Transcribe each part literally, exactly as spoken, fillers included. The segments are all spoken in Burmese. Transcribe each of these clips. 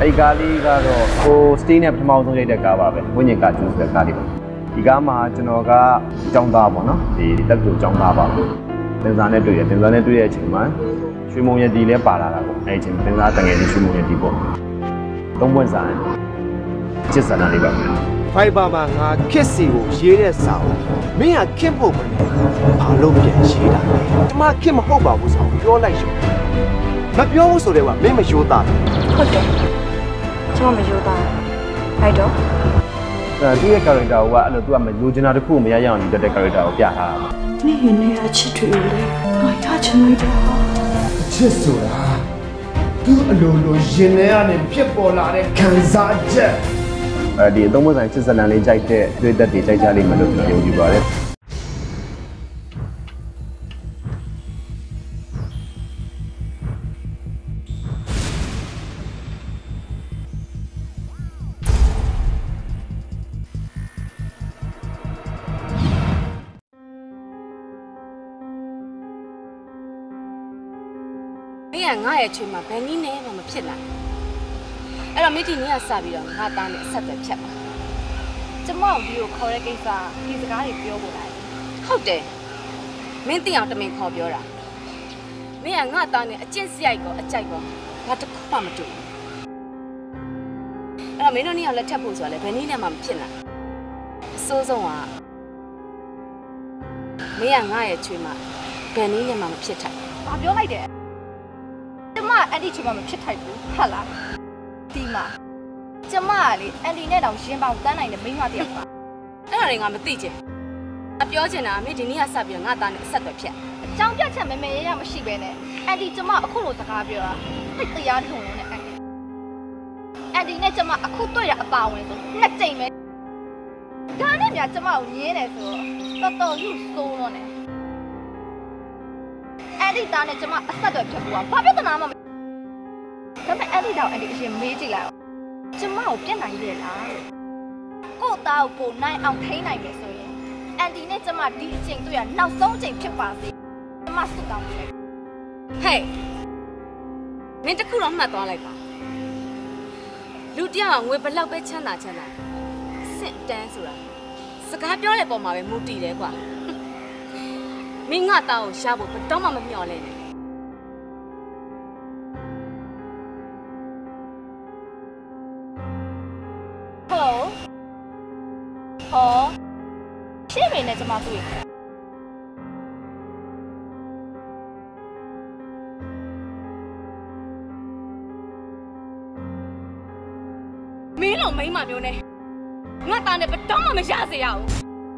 အဲ့ကားလေးကတော့ဟို stay နဲ့ပထမဆုံးရိုက်တဲ့ကားပါပဲဝိညာဉ်ကကျူးဆိုတဲ့ကားလေးပါဒီကားမှာကျွန်တော်ကကျောင်းသားပေါ့နော်ဒီတက်တူကျောင်းသားပါတင်စားနဲ့တွေ့ရတင်စားနဲ့တွေ့တဲ့အချိန်မှာရွှေမုံရတီလည်းပါလာတာပေါ့အဲ့အချိန်တင်စားတငယ်ချင်းရွှေမုံရတီပေါ့သုံးပွင့်စာချစ်စနာလေးပါဖိုင်ဘာမှာငါခစ်စီကိုရေးတဲ့စာကိုမင်းကခစ်ဖို့မလဲဘာလို့ပြန်ရေးတာလဲကျမခစ်မဟုတ်ပါဘူးဆိုပြောလိုက်ရှင်မပြောဘူးဆိုတော့မင်းမရိုးသားဟုတ်တယ်ကျမမရိုးသားအဲ့တော့အဲဒီရဲ့ character ကအဲ့လိုသူကမလိုချင်တာတစ်ခုမရရအောင်ယူတဲ့ character ကိုပြထားတာပါနေရနေအချစ်တွေလေငါရချင်လိုက်တာအချစ်ဆိုတာသူအလိုလိုရင်ထဲကနေဖြစ်ပေါ်လာတဲ့ခံစားချက်အဲဒီအသုံးမဆိုင်ချစ်စလန်လေးကြိုက်တဲ့တွေ့သက်တွေကြိုက်ကြလိမ့်မယ်လို့ကျွန်တော်ယုံကြည်ပါတယ်မင်းကငါ့ရဲ့အချိန်မှာဘယ်နည်းနဲ့မှမဖြစ်နိုင်အဲ့တော့မိတီကြီးကစပြီးတော့ငါသားနဲ့အဆက်အသွယ်ဖြတ်ပါကျမတို့ဒီကိုခေါ်တဲ့ကိစ္စဒီစကားတွေပြောဖို့လားဟုတ်တယ်မင်းသိအောင်တမင်ခေါ်ပြောတာမင်းကငါသားနဲ့အကျင့်စရိုက်ကောအကြိုက်ကောဘာတစ်ခုမှမတူဘူးအဲ့တော့မင်းတို့နှစ်ယောက်လက်ထပ်ဖို့ဆိုတာလေဘယ်နည်းနဲ့မှမဖြစ်နိုင်အစိုးဆုံးကမင်းကငါ့ရဲ့အချိန်မှာဘယ်နည်းနဲ့မှမဖြစ်ထိုက်ဘာပြောလိုက်တယ်ကျမအဲ့ဒီချိန်မှာမဖြစ်ထိုက်ဘူးဟုတ်လားဒီမှာကျမကလေအန်တီနဲ့တောင်ရှင်းပေါင်းတန်းနိုင်တဲ့မိန်းမတယောက်ပါအဲ့ဒါတွေငါမသိချင်အပြောချင်တာအမေဒီနေ့ကစပြီးတော့ငါသားနဲ့အဆက်အသွယ်ဖြတ်အကြောင်းပြချက်မဲမဲရရမရှိပဲနဲ့အန်တီကျမအခုလိုစကားပြောတာသိတရားထုံလုံးနဲ့အန်တီအန်တီနဲ့ကျမအခုတွေ့ရအပါဝင်ဆိုနှစ်ကြိမ်ပဲဒါနဲ့များကျမကိုညင်းတယ်ဆိုတော့တော်တော်ယူစိုးတော့နေအန်တီသားနဲ့ကျမအဆက်အသွယ်ဖြတ်ဖို့ကဘာပြဿနာမှမဒါပေမဲ့အဲ့ဒီတော့အဲ့ဒီအရင်မေးကြည့်လိုက်အောင်ကျမကိုပြက်နိုင်ရဲ့လားကို့သားကိုပိုနိုင်အောင်ထိန်းနိုင်မယ်ဆိုရင်အန်တီနဲ့ကျမဒီအချိန်တွေ့ရနောက်ဆုံးအချိန်ဖြစ်ပါစေကျမဆုတောင်းပေးလိုက်ဟေးမင်းတခုတော့မှတ်သွားလိုက်ပါလူတယောက်ငွေဘလောက်ပဲချမ်းသာချမ်းသာစစ်တန်းဆိုတာစကားပြောတဲ့ပုံမှာပဲမူတည်တယ်ကွာမင်းငါသားကိုရှာဖို့ဘယ်တော့မှမမျှော်လဲနဲ့ဟောရှေ့မေနဲ့ကျမတွေ့မင်းလိုမိန်းမမျိုးနဲ့ငါသားနဲ့ဘယ်တော့မှမရစေရဘူး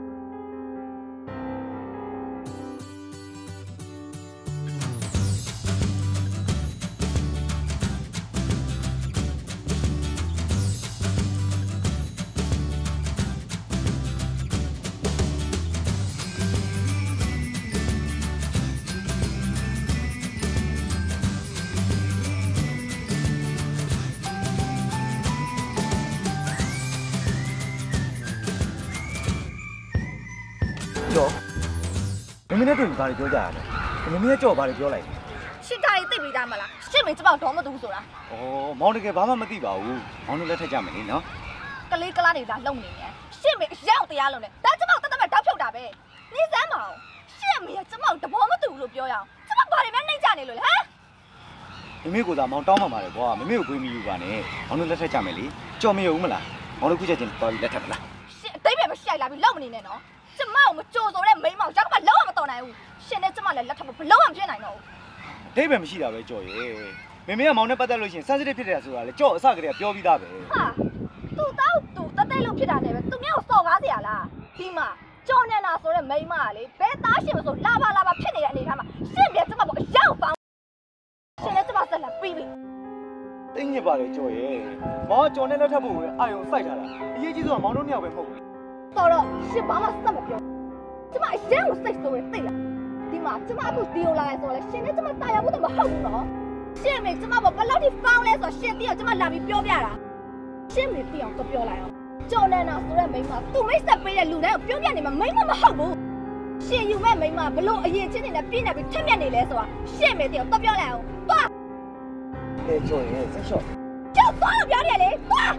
ကျော်မင်းနဲ့တွေ့ဘာတွေပြောကြရလဲမင်းနဲ့ကြော်ဘာတွေပြောလိုက်ရှစ်တားရေးသိပြီးသားမလားရှစ်မေကျမတော့မတူဘူးဆိုတာဩမောင်တကယ်ဘာမှမသိပါဘူးမောင်တို့လက်ထက်ကြမယ်လေနော်ကလေးကလားတွေသာလုံနေတယ်ရှစ်မေအရောက်တရားလုံးနဲ့ဒါကျမတတ်တတ်တောက်ဖြုတ်တာပဲနေစမ်းမအောင်ရှစ်မေကကျမတဘောမတူဘူးလို့ပြောရအောင်ကျမဘာတွေမှနှိမ့်ကြနေလို့လေဟမ်မမေကိုသာမောင်တောင်းမှမှာလေကွာမမေကိုခွေးမယူပါနဲ့မောင်တို့လက်ထက်ကြမယ်လေကြော်မရဘူးမလားမောင်တို့ခုချက်ချင်းတော်ပြီးလက်ထက်မလားရှစ်အသိပဲမရှိလိုက်လာပြီးလုံမနေနဲ့နော်ကျမကိုမကြိုဆိုတဲ့မိန်းမောင်ရောက်ကမှလုံးဝမတော်နိုင်ဘူးရှင်နဲ့ကျမလည်းလက်ထပ်ဖို့ဘလုံးဝမဖြစ်နိုင်တော့ဘူးအတိတ်ပဲမရှိတာပဲကြော်ရဲ့မမေကမောင်နဲ့ပတ်သက်လို့ရှိရင် sensitive ဖြစ်တယ်ဆိုတာလေကြော်အစကတည်းကပြောပြီးသားပဲဟာသူ့တောက်သူတက်တက်လို့ဖြစ်တာနဲ့ပဲသူမျိုးစော်ကားစရာလားဒီမှာကြော်နေတာဆိုတဲ့မိန်းမကလေဘယ်သားရှင်မဆိုလာပါလာပါဖြစ်နေတဲ့အနေထားမှာရှင့်ပြကျမကိုအရောက်ပေါင်းရှင်နဲ့ကျမဆက်လက်ပြီးပြီသိညစ်ပါလေကြော်ရဲ့မောင်ကြော်နဲ့လက်ထပ်ဖို့ပဲအာယုံစိုက်ထားတာအရေးကြီးဆုံးကမောင်တို့နှစ်ယောက်ပဲမဟုတ်ဘူးတော်တော့ရှင်ဘာမှစက်မပြောကျမအရင်ကိုစိတ်ဆိုးနေသိလားဒီမှာကျမအခုဒီလိုလာရဲဆိုတော့ရှင်နဲ့ကျမတာယာဖို့တော့မဟုတ်ဘူးနော်ရှင်မေကျမဘာဘယ်လောက်ထိဖောင်းလဲဆိုတော့ရှင်သိအောင်ကျမလာပြီးပြောပြတာရှင်မေသိအောင်ပြောလိုက်အောင်ကြော်နန်းနာဆိုတဲ့မိန်းမသူမိတ်ဆက်ပေးတဲ့လူတိုင်းကိုပြောပြနေမှာမိန်းမမဟုတ်ဘူးရှင်ယူမဲ့မိန်းမဘလို့အရင်ချင်းနေနဲ့ပြင်းနေပြီးထက်မြက်နေလဲဆိုတာရှင့်မေသိအောင်တော့ပြောလိုက်အောင်သွားအဲကြော်ရဲ့စိတ်လျှော့ကြောက်သွားလို့ပြောလုပ်နေလဲသွား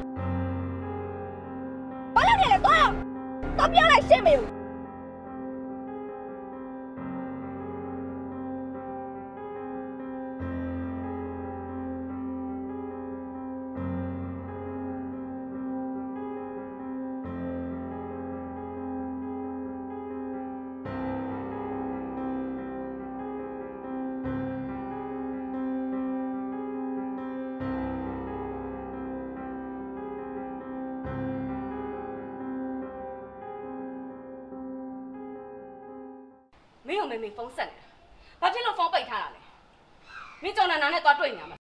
ဘာလုပ်နေလဲသွားတော့ပြောလိုက်ရှင်းမေကိုမင်းကမေမေဖုန်းဆက်နေတာဘာဖြစ်လို့ဖုန်းပိတ်ထားတာလဲမင်းကြောင်နာနာနဲ့သွားတွေ့နေရမှာ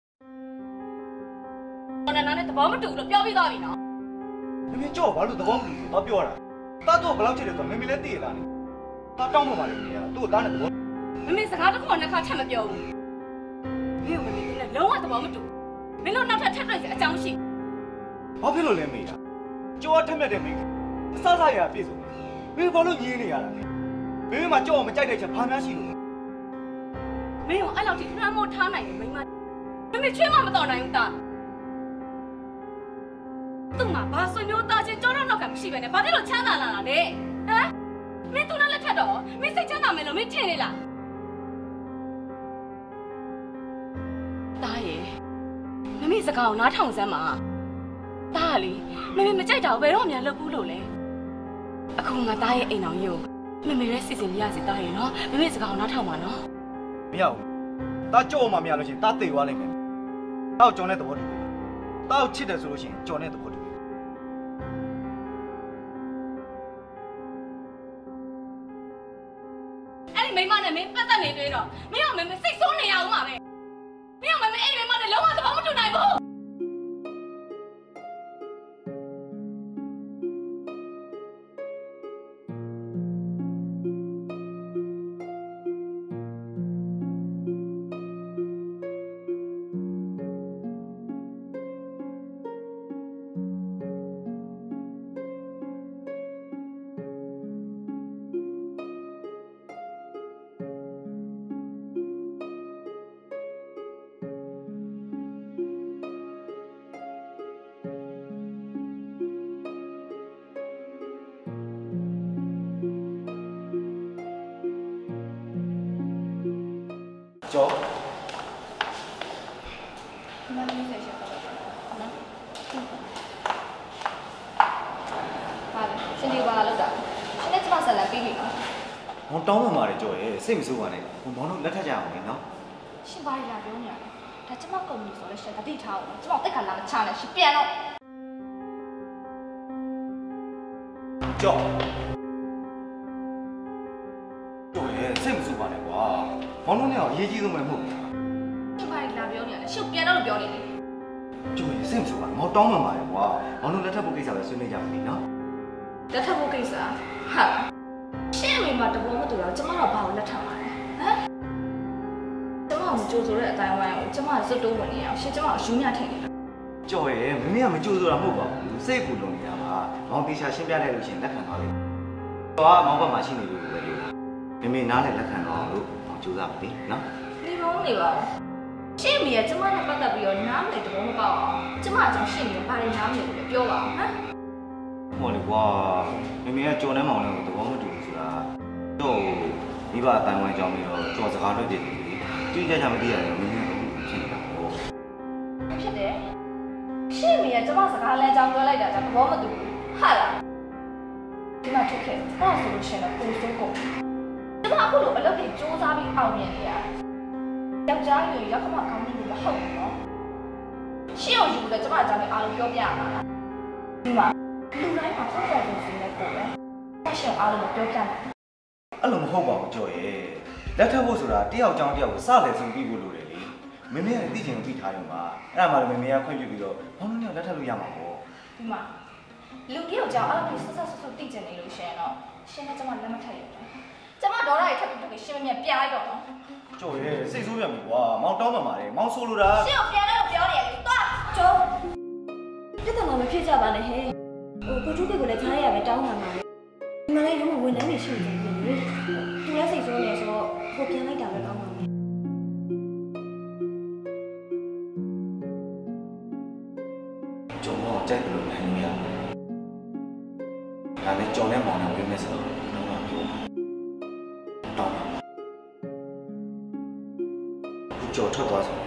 ကြောင်နာနာနဲ့သဘောမတူလို့ပြောပြီးသွားပြီနော်မင်းကြောက်ဘာလို့သဘောမတူလို့တော့ပြောတာတားတော့ဘယ်လောက်ချစ်လဲဆိုတော့မင်းမလည်းသိရလားနိတားတောင်းမှပါလေမင်းကသူ့ကိုတားနဲ့သဘောမမေစကားတစ်ခုမှနှစ်ခါထပ်မပြောဘူးမင်းကမေမေနဲ့လုံးဝသဘောမတူမင်းတို့နောက်ထပ်ထပ်တွေ့စရာအကြောင်းရှိဘာဖြစ်လို့လဲမေးတာကြောက်ထက်မြက်တယ်မင်းအဆဆရပြည့်စုံမင်းဘာလို့ညင်းနေရတာလဲမင်းမကြောက်မကြိုက်တဲ့ချက်ဘာများရှိလို့မင်းကအဲ့လောက်ထိနှမ်းမို့ထားနိုင်တယ်မိမမမေချွေးမမတော်နိုင်ဘူးတာသူ့မှာဘာဆွေမျိုးသားချင်းကြောတော့နောက်ကမရှိပဲနဲ့ဘာဖြစ်လို့ချမ်းသာလာတာလဲဟမ်မင်းသူနဲ့လက်ထက်တော့မင်းစိတ်ချမ်းသာမယ်လို့မင်းထင်နေလားတားရဲ့မမေစကားကိုနားထောင်စမ်းပါတားကလေမမေမကြိုက်တာဘယ်တော့မှလုပ်ဘူးလို့လဲအခုငါတားရဲ့အိမ်အောင်ကြီးကိုမမေရဲ့စီစဉ်ပြရစီတားရဲ့နော်မမေစကားကိုနားထောင်ပါနော်မရဘူးတားကြောက်မှမရလို့ရှိရင်တားသိသွားလိမ့်မယ်တောက်ကြော်တဲ့သဘောတူတယ်တောက်ချစ်တယ်ဆိုလို့ရှိရင်ကြော်တဲ့သဘောတူတယ်အဲ့ဒီမိမနဲ့မင်းပတ်သက်နေတွေ့တော့မင်းကမမေစိတ်ဆိုးနေရအောင်ပါပဲမင်းကမမေအဲ့ဒီမိမနဲ့လုံးဝသဘောမတူနိုင်ဘူးကြောမမင်းဆက်ရှေ့တော့နော်ဟာလေရှင်ဒီဘာလောက်တာရှင်နဲ့ကျမဆက်လက်ပြီးပြီနော်မောင်တောင်းမှမာတယ်ကြောရဲ့စိတ်မဆိုးပါနဲ့ဟိုမောင်တို့လက်ထပ်ကြအောင်လေနော်ရှင်ဘာလာပြောနေရလဲဒါကျမကုမ္ပဏီဆိုလဲရှင်တတိထားအောင်ကျမတိတ်ခါလာမချနဲ့ရှင်ပြန်တော့ကြောကြောရဲ့စိတ်မဆိုးပါနဲ့ကွာမောင်တို့နဲ့အရေးကြီးဆုံးပဲမဟုတ်ဘူးရှင်ဘာလာပြောနေရလဲရှင်ပြန်တော့ပြောနေတယ်ကျိုးရင်စိတ်မဆိုးပါမောင်တောင်းမှမာတယ်ကွာမောင်တို့လက်ထပ်ဖို့ကိစ္စပဲဆွေးနွေးကြမယ်နော်လက်ထပ်ဖို့ကိစ္စဟာရှင်အမေမှာတဘောမတူတော့ကျမတော့ဘာကိုလက်ထပ်မှာလဲဟမ်ကျမမကြိုးဆိုတဲ့အတိုင်းဝိုင်းကိုကျမစွတ်တိုးဝင်နေအောင်ရှင်ကျမအယူမြထင်နေတာကြော်ရဲ့မမေကမကြိုးဆိုတာမဟုတ်ပါဘူးစိတ်ကူလုံနေတာပါမောင်တေချာရှင်းပြလိုက်လို့ရှင်လက်ခံပါလိမ့်မယ်တော့မောင်ဘက်မှာရှိနေလို့ပဲလို့မမေနားလည်းလက်ခံတော့လို့မောင်ကြိုးစားပါလေနော်ဒီဘုံနေပါရှင်းမိရကျမနဲ့ပတ်သက်ပြီးတော့နားမလည်တဘောမပေါအောင်ကျမအကြောင်းရှင်းပြီးဘာတွေနားမလည်လို့ပြောပါအောင်ဟမ်ဟောလေကွာမမေကကြော်နှမ်းမောင်နဲ့သဘောမတူဘူးဆိုတာတော့မိဘအတိုင်းဝိုင်းကြောင်းပြီးတော့ကြော်စကားလွှတ်တယ်တိကျချာမသိရတယ်မမေကဖြစ်နေတာပေါ့ဖြစ်တယ်ရှင်းမိရကျမစကားလမ်းကြောင်းပြောလိုက်တာကသဘောမတူဘူးဟာလားဒီမှာထုတ်ခဲ့အဲ့ဒါဆိုလို့ရှင်းတော့ပုံစိုးကုန်ကျမအခုလိုအလုပ်တွေစူးစမ်းပြီးအောင်မြင်နေရယောက်ျားတွေရောက်ခမကောင်းနေလို့မဟုတ်ဘူးနော်ရှင်းအောင်ယူလို့ကျမအကြောင်းလေးအားလုံးပြောပြရမှာလားဒီမှာလူတိုင်းမှာစောစောစီစီနဲ့ကိုပဲရှင်းအားလုံးပြောပြတယ်အဲ့လိုမဟုတ်ပါဘူးကြော်ရဲ့လက်ထပ်ဖို့ဆိုတာတယောက်ကြောင်းတယောက်ကိုစတယ်ဆိုပြီးဖို့လိုတယ်လေမမေကလည်းသိချင်လို့ပြီးထားရုံပါအဲ့ဒါမှလည်းမမေကခွင့်ပြုပြီးတော့ဘောင်းလုံးနဲ့လက်ထပ်လို့ရမှာပေါ့ဒီမှာလူကြီးယောက်ျားအားလုံးဆက်ဆက်ဆက်ဆက်သိချင်နေလို့ရှင်းတော့ရှင်းနဲ့ကျမလက်မထပ်ရဘူးကျမဒေါ်လာတွေထပ်ပြီးတော့ရှင်းမမြပြလိုက်တော့နော်ကြော်ရဲ့စိတ်ဆိုးပြန်ပြီကွာမောင်တောင်းမှမှာတယ်မောင်ဆိုလိုတာရှင်းကိုပြန်လို့ပြောနေရတယ်တွားကျော်ပြဿနာမဖြစ်ကြပါနဲ့ဟဲ့ဟိုကိုကျုပ်ကလည်းကြားရရပဲတောင်းမှမှာလေဒီမှာလည်းရုံးမဝင်နိုင်နေရှိနေတယ်လေသူလည်းစိတ်ဆိုးနေဆိုတော့ကိုပြန်လိုက်တာပဲကောင်းပါမယ်မကြိုက်လို့နိုင်လို့ရဒါနဲ့ကြော်နဲ့မောင်နဲ့ဝေးမယ်ဆိုတော့တော့ပြောတော့ကြော်ထွက်သွားဆို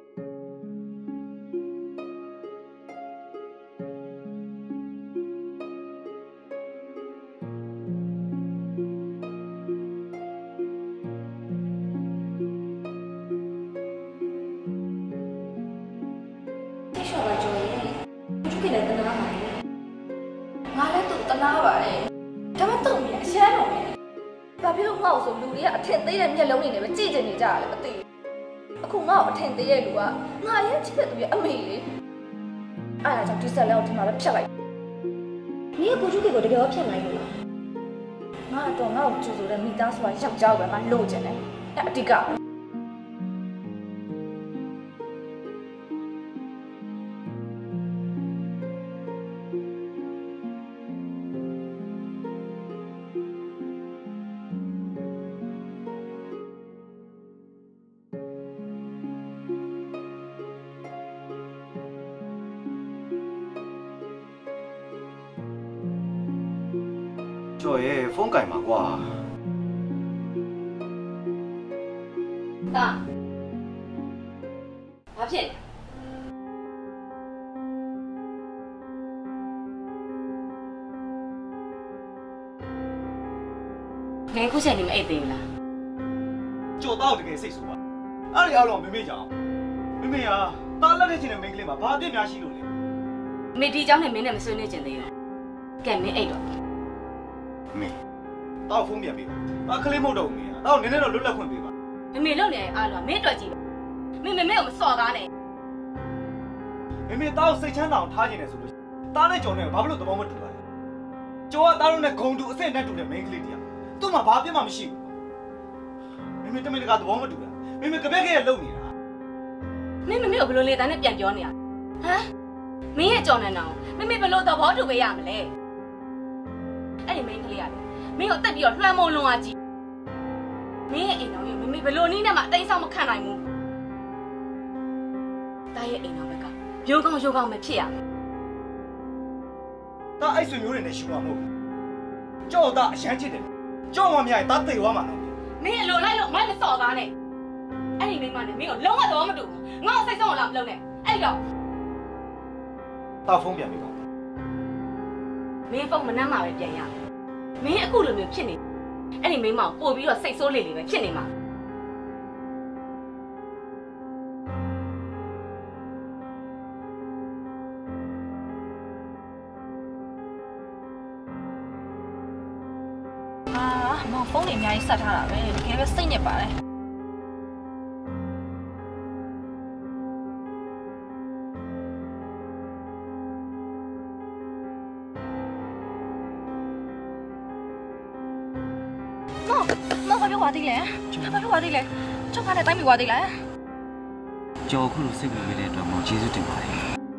အထင်သေးတဲ့မျက်လုံးတွေနဲ့ပဲကြည့်နေကြရတယ်မသိဘူးအခုငါ့ကိုအထင်သေးရဲ့လူကငါရဲ့ချစ်တဲ့သူရဲ့အမေလေအဲ့ဒါကြောင့်ဒီဆက်လက်ကိုဒီမှာပဲဖြတ်လိုက်နင်ကကိုကျူးကေကိုတကယ်ရောဖြတ်နိုင်လို့လားငါတော့ငါ့ကိုကျူဆိုတဲ့မိသားစုကယောက်ျားပဲငါလို့ကျင်တယ်အဲ့အတိကပဲကျော်ရဲ့ဖုန်းကင်ပါကွာတာဘာဖြစ်လဲငယ်ခုချိန်နေမအိပ်သေးဘူးလားကျော်တော့တကယ်စိတ်ဆိုးပါအဲ့ဒီအားလုံးမမေ့ကြအောင်မမေ့ဟာတားလက်တဲ့ချင်းနဲ့မိန်းကလေးမှာဘာအပြစ်များရှိလို့လဲမေဒီเจ้าနဲ့မင်းနဲ့မဆွေးနွေးချင်သေးဘူးကဲမင်းအိပ်တော့မေတော့ဖုန်းပြန်ပေးပါ။အခလေးမဟုတ်တော့ဘူးမေ။တော့နည်းနည်းတော့လွတ်လပ်ခွင့်ပေးပါ။မမေလုံနေအားလုံးမင်းအတွက်ကြည့်ပါ။မင်းမမေကိုမစော်ကားနဲ့။မမေတော့စိတ်ချမ်းသာအောင်ထားခြင်းနဲ့ဆိုလို့တားနဲ့ကြော်နဲ့ဘာဖြစ်လို့သဘောမတူလဲ။ကြော်ကတားလို့နဲ့ဂုံတူအဆင့်နဲ့တူတဲ့မိန်းကလေးတရား။သူ့မှာဘာပြစ်မှမရှိဘူး။မမေတမင်တကာသဘောမတူလား။မမေကပက်ခဲရလုံနေတာ။မင်းမမေကိုဘယ်လိုလေသားနဲ့ပြန်ပြောနေရလဲ။ဟမ်။မင်းရဲ့ကြော်နဲ့နောင်မမေဘယ်လိုသဘောတူပေးရမလဲ။အဲ့ဒီမိန်းကလေးရတယ်မင်းကိုတက်ပြီးတော့လွှမ်းမိုးလွန်သွားကြည့်မင်းရဲ့အိမ်တော်ကြီးမမေဘလို့နည်းနဲ့မှအတိုင်းဆောင်မခံနိုင်ဘူးတားရဲ့အိမ်တော်ဘက်ကရိုးကောင်းရိုးကောင်းမဖြစ်ရဘူးတားအဲ့ဆွေမျိုးတွေနဲ့ရှူမှာမဟုတ်ဘူးကြောက်တာအရှမ်းချစ်တယ်ကြောက်မှမရရင်တားသိသွားမှာနော်မင်းအလိုလိုက်လို့ငါမစော်ကားနဲ့အဲ့ဒီမိန်းမနဲ့မင်းကိုလုံးဝသဘောမတူဘူးငါ့ကိုစိတ်ဆုံးအောင်လာမလုပ်နဲ့အဲ့တော့တားဖုန်းပြန်ပြီပါမင်းဖုန်းမနှမ်းမှာပဲပြန်ရမင်းအခုလိုမျိုးဖြစ်နေအဲ့ဒီမိန်းမကိုပို့ပြီးတော့စိတ်ဆိုးလေလေပဲဖြစ်နေမှာအာမောင်ဖုန်းတွေအများကြီးဆက်ထားတာပဲတကယ်ပဲစိတ်ညစ်ပါတယ်ဘာသိလဲဘာလို့ဘာသိလဲကျောင်းကလည်းတိုင်းပြီးဘာသိလဲကျော်ခုလိုစိတ်ဝင်နေတဲ့အတွက်မောင်ကျေးဇူးတင်ပါတယ်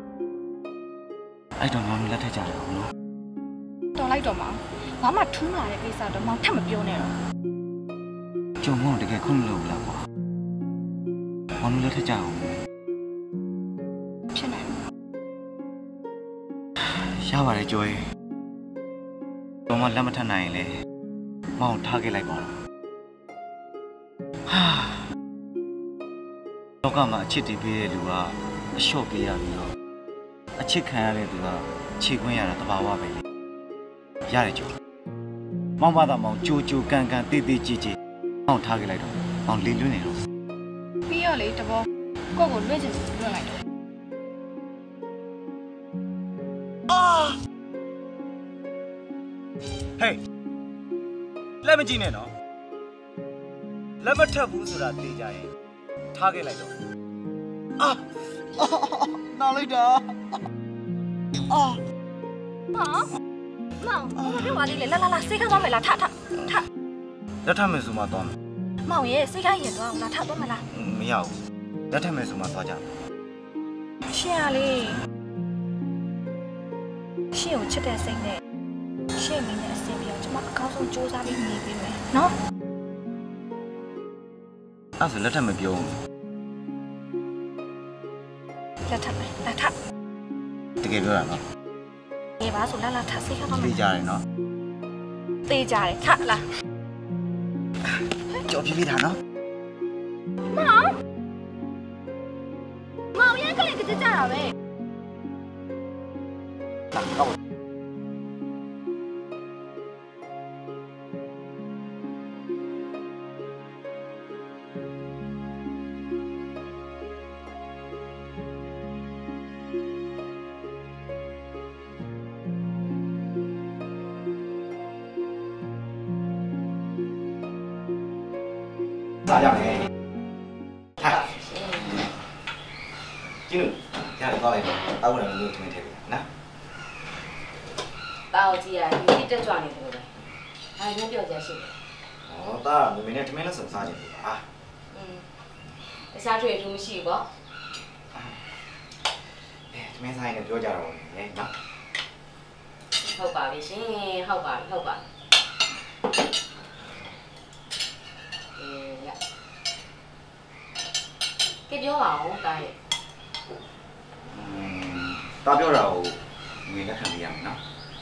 အဲ့တော့မောင်လက်ထက်ကြတယ်နော်တော်လိုက်တော့မောင်ဘာမှထူးလာတဲ့ကိစ္စတော့မောင်ထပ်မပြောနဲ့တော့ကျော်မောင်တကယ်ခုမလုပ်ဘူးလားကွာမောင်လက်ထက်ကြအောင်ဖြစ်နိုင်ရပါတယ်ကျော်ရဲ့ကျော်မလက်မထက်နိုင်ရင်လေမောင်ထားခဲ့လိုက်ပါတော့လောကမှာအချစ်တည်ပေးတဲ့လူကအလျှော့ပေးရပြီးတော့အချစ်ခံရတဲ့သူကခြေခွင်းရတာတဘာဝပဲလေရတယ်ကျော်မောင်မသားမောင်ကြိုကြိုကန်ကန်တေးသေးကြည်ကြည်မောင်ထားခဲ့လိုက်တော့မောင်လေးလွန်းနေတော့ပြီးတော့လေတဘောကိုကိုလွှဲချင်လွှတ်လိုက်တော့အာဟေးလက်မကြည့်နဲ့နော်လက်မထပ်ဘူးဆိုတာသိကြရင်ထားခဲ့လိုက်တော့အာနားလိုက်တာအာမောင်မောင်ဘာပြောပါလိမ့်လဲလာလာလာစိတ်ခါသွားမယ်လားထထထလက်ထပ်မယ်ဆိုမှသွားမယ်မောင်ရဲ့စိတ်ခါရင်သွားအောင်လားထသွားမလားမရဘူးလက်ထပ်မယ်ဆိုမှသွားကြမယ်ရှင်းရလေရှင်းကိုချစ်တဲ့စိတ်နဲ့ရှင်းမင်းနဲ့အဆင်ပြေအောင်ကျွန်မအကောင်းဆုံးစူးစမ်းပြီးနေပြီမယ်နော်အဲ့ဒါလက်ထပ်မပြောဘူးလက်ထပ်မယ်လက်ထပ်တကယ်ပြောတာနော်ငယ်ပါဆိုလာလာထဆေးခါတော့သိကြတယ်နော်တေးကြတယ်ထလာကြော်ပြပြတာနော်မောင်မောင်ရန်ကလေးကကြကြတာပဲဟုတ်စားကြမယ်ဟာကျင်းတို့ရတယ်သွားလိုက်တော့တောက်ဝင်လို့ထမင်းထည့်ပြီနော်တာကိုကြည့်ရဒီတက်ကြွနေတယ်လို့ပဲဘာလို့ပြောကြရှိလဲဩတာမမေနဲ့ထမင်းလက်စုံစားကြတယ်ဟာอืมတခြားတွေ့ထူးမရှိဘူးပေါ့အဲထမင်းစားရင်လည်းပြောကြတော့လေနော်ဟုတ်ပါပြီရှင်ဟုတ်ပါပြီဟုတ်ပါအေးရကပြောပါဦးတာရဲ့อืมတာပြောတာကိုငွေလက်ခံပေးရမယ်နော်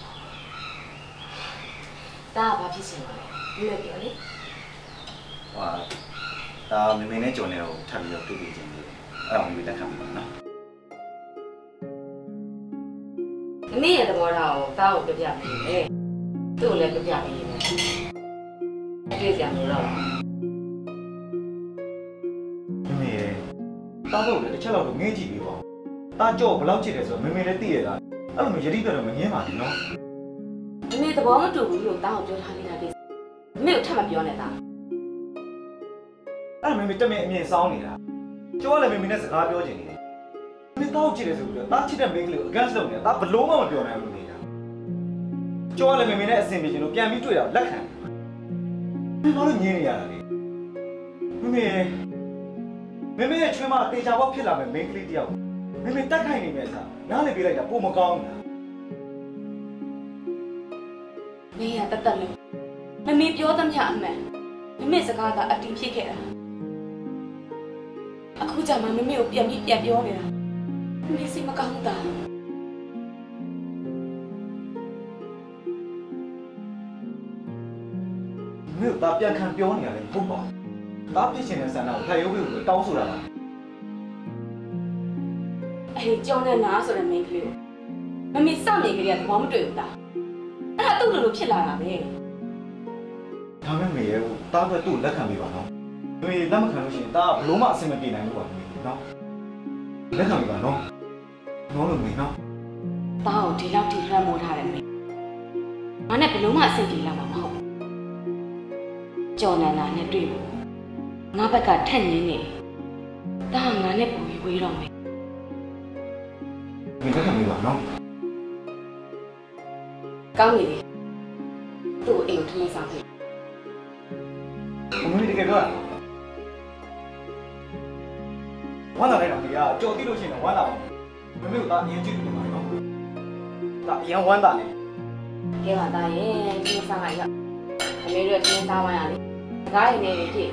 တာကဘာဖြစ်စင်လဲဒီလိုပြောလေဟိုတာမမေနဲ့ကြော်နေတော့ထပ်ပြီးတော့တွေ့ပြီးချင်းလေးအဲ့ဒါငွေလက်ခံပေးပါနော်မမေရဲ့သဘောထားကိုတာကိုပြပြပေးတယ်သူ့ကိုလည်းပြပြပေးတယ်တွေ့ကြလို့တော့မမေတာတော့လည်းတစ်ချက်လောက်တော့ငဲကြည့်ပြီးပါတာကြော်ဘယ်လောက်ချစ်တယ်ဆိုတော့မမေလည်းသိရတာအဲ့လိုမျိုးယတိပြတ်တော့မငင်းပါဘူးနော်မမေသဘောမတူဘူးလို့တာကိုပြောထားနေတာကိစ္စမမေကိုထပ်မပြောနဲ့တာအဲ့မမေတမင်အမြင်စောင်းနေတာကြော်လည်းမမေနဲ့စကားပြောချင်နေတယ်မင်းတော့ချစ်တယ်ဆိုပြီးတော့တာချစ်တဲ့မိန်းကလေးကို against လုပ်နေတာတာဘလို့မှမပြောနိုင်ဘူးနေတာကြော်လည်းမမေနဲ့အဆင်ပြေချင်လို့ပြန်ပြီးတွေ့တာလက်ခံမင်းဘာလို့ညင်းနေရတာလဲမမေမမေရဲ့ချွေးမတေချာဘောဖြစ်လာမယ်မိန်းကလေးတယောက်မမေတက်ခိုင်နေမယ်စားနားလေပေးလိုက်တာပုံမကောင်းဘူးလားမင်းကတတ်တက်လို့မမေပြောသမျှအမှန်မမေစကားကအတီးဖြစ်ခဲ့တာအခုကျမှမမေကိုပြန်ပြီးပြန်ပြောနေတာမမေစိတ်မကောင်းဘူးတာမင်းတို့ပြန်ခံပြောနေရတယ်မဟုတ်ပါဘူးတာဖြစ်ချင်တဲ့ဆန္ဒကိုထိုင်ရုပ်ပြီးတောင်းဆိုတာပါအဲ့ဒီကြောင်းနဲ့နားဆိုတဲ့မိန်းကလေးကိုမမေစမြင်ကလေးကသဘောမတွေ့ဘူးတာအဲ့ဒါသူ့လိုလိုဖြစ်လာတာပဲဒါမဲ့မေရဲ့တာပဲသူ့လက်ခံပေးပါနော်မေလက်မခံလို့ရှိရင်တာဘလို့မှအဆင်မပြေနိုင်ဘူးပါမေနော်လက်ခံပေးပါနော်နော်လို့မေနော်တာကိုဒီလောက်ထိလွှမ်းမိုးထားတယ်မေငါနဲ့ဘယ်လုံးမှအဆင်ပြေလာမှာမဟုတ်ဘူးကြော်နန္ဒာနဲ့တွေ့ဖို့ငါဘက်ကထက်ရင်းနေတာကငါနဲ့ပူပြီးဝေးတော့မယ်မေလက်ခံပေးပါနော်ကောင်းပြီလေသူ့ကိုအိမ်ကိုထမင်းဆောင်ပြီအမေတကယ်ပြောတာဝမ်းလာလိုက်တာမေကကြော်တိလို့ရှိရင်ဝမ်းလာအောင်မမေကိုတာအရင်ကြည့်နေပါနော်တာအရင်ဝမ်းတာလေကဲပါသားရဲ့ထမင်းဆောင်လိုက်ရအမေတို့ထမင်းဆောင်ရရလေစကားရည်နေနေဖြစ်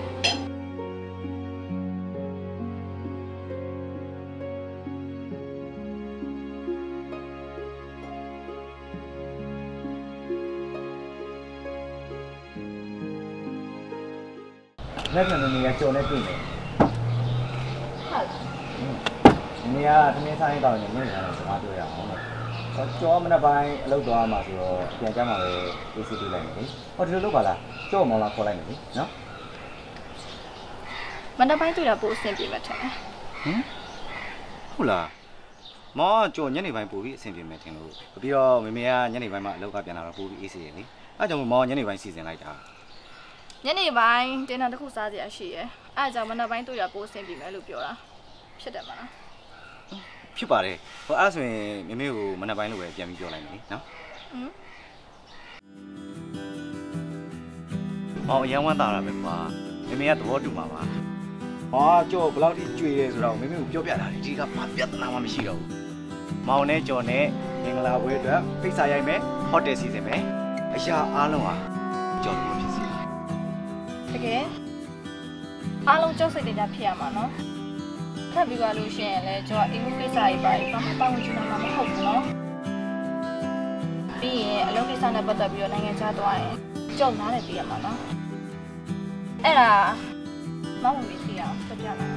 လက်ခံနေနေကြော်နေတွေ့နေဟုတ်နေရသမင်းဆိုင်တောင်းနေမင်းလည်းစကားပြောရအောင်လို့ကြောမနေ့ပိုင်းအလုပ်သွားမှာဆိုတော့ပြန်ကြမှာပဲအေးစစ်တွေ့လိုက်နေလေဟောဒီလိုလုပ်ပါလားကြောမောင်လာခေါ်လိုက်မယ်နော်မနေ့ပိုင်းတွေ့တာပို့အဆင်ပြေမှာထင်တယ်ဟင်ဟုတ်လားမောင်ကြော်ညနေပိုင်းပို့ပြီးအဆင်ပြေမယ်ထင်လို့ပြီးတော့မေမေကညနေပိုင်းမှာအလုပ်ကပြန်လာတော့ပို့ပြီးအေးစေရလေအဲ့ကြောင့်မောင်ညနေပိုင်းစီစဉ်လိုက်တာညနေပိုင်းတင်တာတစ်ခုစားစရာရှိရယ်အဲ့ဒါကြောင့်မနေ့ပိုင်းတွေ့တာပို့အဆင်ပြေမယ်လို့ပြောတာဖြစ်တယ်မလားဖြစ်ပါတယ်ဟိုအဲ့ဆိုရင်မေမေကိုမနေ့ပိုင်းလိုပဲပြန်ပြီးပြောလိုက်မယ်နော်ဟမ်။အော်အရင်ဝမ်းသာတာပဲကွာ။မေမေကသဘောတူမှာပါ။ဟာကြော်ဘယ်လောက်ထိကြွေရဲဆိုတော့မေမေကိုပြောပြတာလေဒီကဘာပြဿနာမှမရှိတော့ဘူး။မောင်နဲ့ကြော်နဲ့မင်္ဂလာပွဲအတွက်ဖိတ်စာရိုက်မယ်ဟိုတယ်စီစဉ်မယ်။အရာအားလုံးဟာကြော်လို့ဖြစ်စီတယ်တကယ်အားလုံးကြောက်စိတ်တွေကြဖြစ်ရမှာနော်။ဖတ်ပြီးပါလို့ရှိရင်လည်းကျွန်တော်အိမ်မှုကိစ္စတွေပါဘာမှတောင်းချင်တာမှမဟုတ်ဘူးနော်ပြီးရင်အလုပ်ကိစ္စနဲ့ပတ်သက်ပြီးတော့နိုင်ငံခြားသွားရင်ကြောက်နားတယ်သိရမှာနော်အဲ့ဒါမောင်မမေးသိအောင်ပြပြမယ်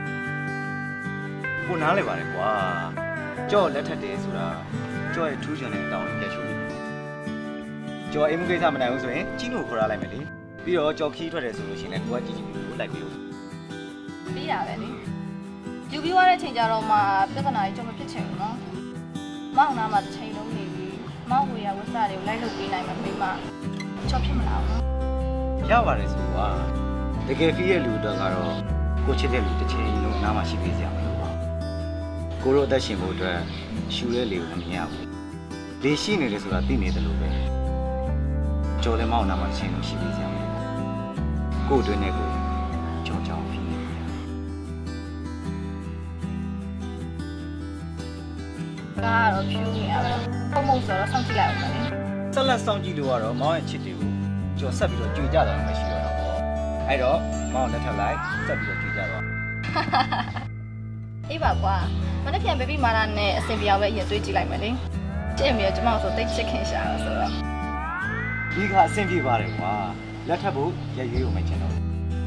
ကိုနားလဲပါတယ်ကွာကြော့လက်ထက်တယ်ဆိုတာကြော့ရဲ့ထူးချွန်တဲ့အတောင်ပြတ်ချိုးပြီကြော့အိမ်မှုကိစ္စမနိုင်ဘူးဆိုရင်ကြီးနုခေါ်ရလိုက်မယ်လေပြီးတော့ကြော့ခီးထွက်တယ်ဆိုလို့ရှိရင်လည်းကိုကကြည့်ကြည့်ပြီးလိုက်ပြီးလို့ပြီးတာပဲလေယူပြီးသွားတဲ့ချိန်ကြတော့မှပြဿနာကြီးကြော့မဖြစ်ချင်ဘူးနော်မောင်နာမှာတစ်ချိန်လုံးနေပြီးမောင်ဝေရဝတ်စားတွေကိုလိုက်လုပ်ပေးနိုင်မှာမိမကြော့ဖြစ်မလားနော်ရပါတယ်ဆိုကွာတကယ်ဖီးရဲ့လူတော့ကတော့ကိုချစ်တဲ့လူတစ်ချိန်လုံးနားမှာရှိသေးကြမှာလို့ပါကိုတို့အသက်ရှင်ဖို့အတွက်ရှူတဲ့လေကိုမမြင်ရဘူးလေရှိနေတယ်ဆိုတာသိနေတယ်လို့ပဲကြော်လည်းမောင်းနားမှာရှင်းလို့ရှိသေးကြမှာကို့အတွင်းနဲ့ကိုကြော်ကြောင်ဖီးနေတယ်ကတော့ဖြူနေရပဲပုံပုံဆိုတော့စောင့်ကြည့်လိုက်အောင်ပါလေဆက်လက်စောင့်ကြည့်လို့ကတော့မောင်းရဲ့ချစ်တွေကိုကြော်ဆက်ပြီးတော့ကြွေကြတာမရှိတော့တော့ပေါ့အဲ့တော့မောင်းလက်ထပ်လိုက်ဆက်ပြီးတော့ကြွေကြတော့အေးပါကွာမနေ့ပြန်ဘေဘီမာလာနဲ့အစင်ပြောင်းပဲအရင်တွေးကြည့်လိုက်မယ်လေချစ်မြေကျွန်မဆိုတိတ်ချစ်ခင်ရှာတာဆိုတော့ဒီကအဆင်ပြေပါတယ်ကွာလက်ထပ်ဖို့ရရွေးရုံပဲချင်တော့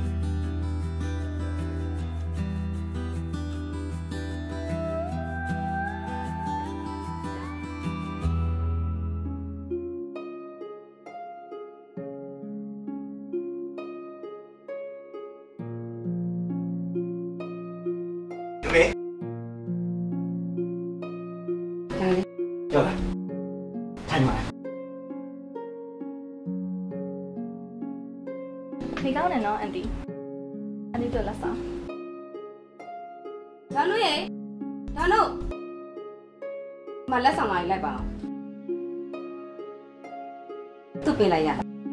ကြောက်လာထိုင်ပါဒီကောင်းတယ်နော်အန်တီအန်တီတို့လက်ဆောင်ဒါလို့ရေဒါလို့မလက်ဆောင်လာလိုက်ပါအောင်သူ့ပြင်လိုက်ရ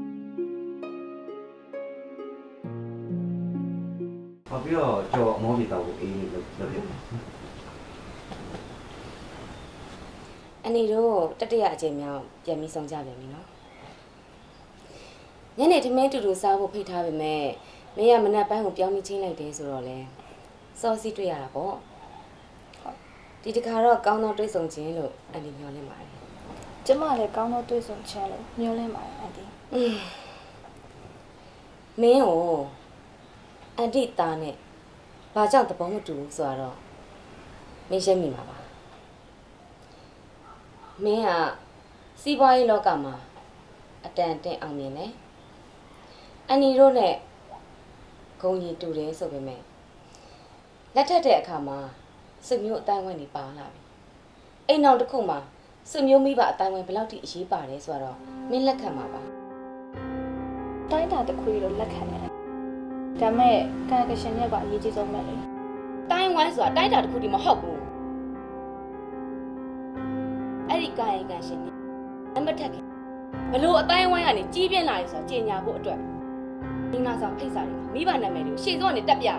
ဟောပြီးတော့ကြော်အမောပြေတော့အေးလို့လုပ်ပြအနေတို့တတရအချိန်မြောက်ပြန်ပြီးဆောင်ကြပြန်ပြီနော်ညနေထမင်းတူတူစားဖို့ဖိတ်ထားပေမဲ့မင်းကမနက်ပိုင်းကိုပြောင်းပြီးချင်းလိုက်တယ်ဆိုတော့လေစောစီတွေ့ရတာပေါ့ဒီတခါတော့ကောင်းတော့တွေးဆုံခြင်းလို့အန်တီမျှော်လင့်ပါတယ်ကျမလည်းကောင်းတော့တွေးဆုံခြင်းလို့မျှော်လင့်ပါတယ်အန်တီမင်းကိုအန်တီသားနဲ့ဘာကြောင့်သဘောမတူဘူးဆိုတော့မင်းရှင်းမိမှာပါမင်းကစီးပွားရေးလောကမှာအတန်တင်အောင်မြင်တယ်အန်နီတို့နဲ့ဂုံကြီးတူတယ်ဆိုပေမဲ့လက်ထက်တဲ့အခါမှာစွမျိုးအတိုင်းဝိုင်းနေပါလာပြီအိမ်အောင်တစ်ခုမှာစွမျိုးမိဘအတိုင်းဝိုင်းဘယ်လောက်ထိအရေးပါတယ်ဆိုတော့မင်းလက်ခံမှာပါတိုင်းတာတစ်ခုတော့လက်ခံတယ်ဒါမဲ့ကာကရှင်ရက်ကအရေးကြီးဆုံးပဲလေတိုင်းဝိုင်းဆိုတာတိုင်းတာတစ်ခုတည်းမဟုတ်ဘူးအဲ့ဒီကာယကံရှင်နေအမထက်ခင်ဘလို့အတိုင်းဝိုင်းကနေကြီးပြင်းလာရဆိုတော့ကြင်ညာဖို့အတွက်ဒီနာဆောင်ဖိတ်စာတွေမိဘနာမည်တွေကိုရှေ့ဆုံးကနေတက်ပြရတယ်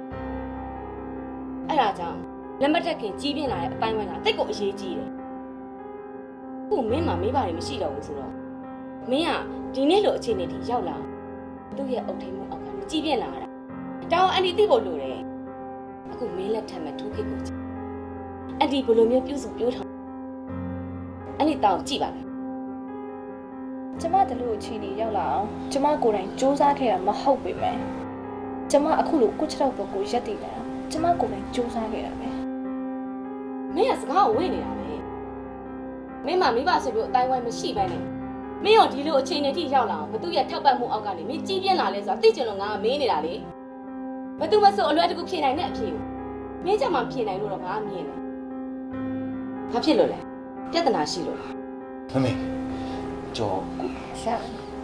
အဲ့ဒါကြောင့်လက်မထက်ခင်ကြီးပြင်းလာတဲ့အတိုင်းဝိုင်းကတိတ်ကိုအရေးကြီးတယ်ခုမင်းမှမိဘတွေမရှိတော့ဘူးဆိုတော့မင်းကဒီနေ့လိုအခြေအနေထိရောက်လာသူ့ရဲ့အုပ်ထိန်မှုအောက်ကနေကြီးပြင်းလာတာတောင်းအန်တီသိဖို့လိုတယ်အခုမင်းလက်ထက်မှာထူးခေတ်ကိုအန်တီဘလိုမျိုးပြုစုပြောထားအဲ့ဒီတောင်ကြည့်ပါလားကျမတလို့အချိန်ကြီးရောက်လာအောင်ကျမကိုယ်တိုင်စူးစမ်းခဲ့တာမဟုတ်ပေမဲ့ကျမအခုလိုကိုချတော့ကိုကိုရက်တည်လာကျမကိုယ်တိုင်စူးစမ်းခဲ့တာပဲမင်းကစကားကိုဝေ့နေတာပဲမင်းမမိဘဆိုပြီးအတိုင်းဝိုင်းမရှိပဲနဲ့မင်းရောဒီလိုအချိန်နဲ့ထိရောက်လာအောင်ဘသူရဲ့ထောက်ပံ့မှုအောက်ကနေမင်းကြီးပြင်းလာလဲဆိုတာသိချင်လို့ငါကမေးနေတာလေဘသူမဆိုအလွယ်တကူဖြေနိုင်တဲ့အဖြေကိုမင်းကြမှာဖြေနိုင်လို့တော့ငါမြင်တယ်ဘာဖြစ်လို့လဲပြဿနာရှိလို့လားမမေကြော်ရှာ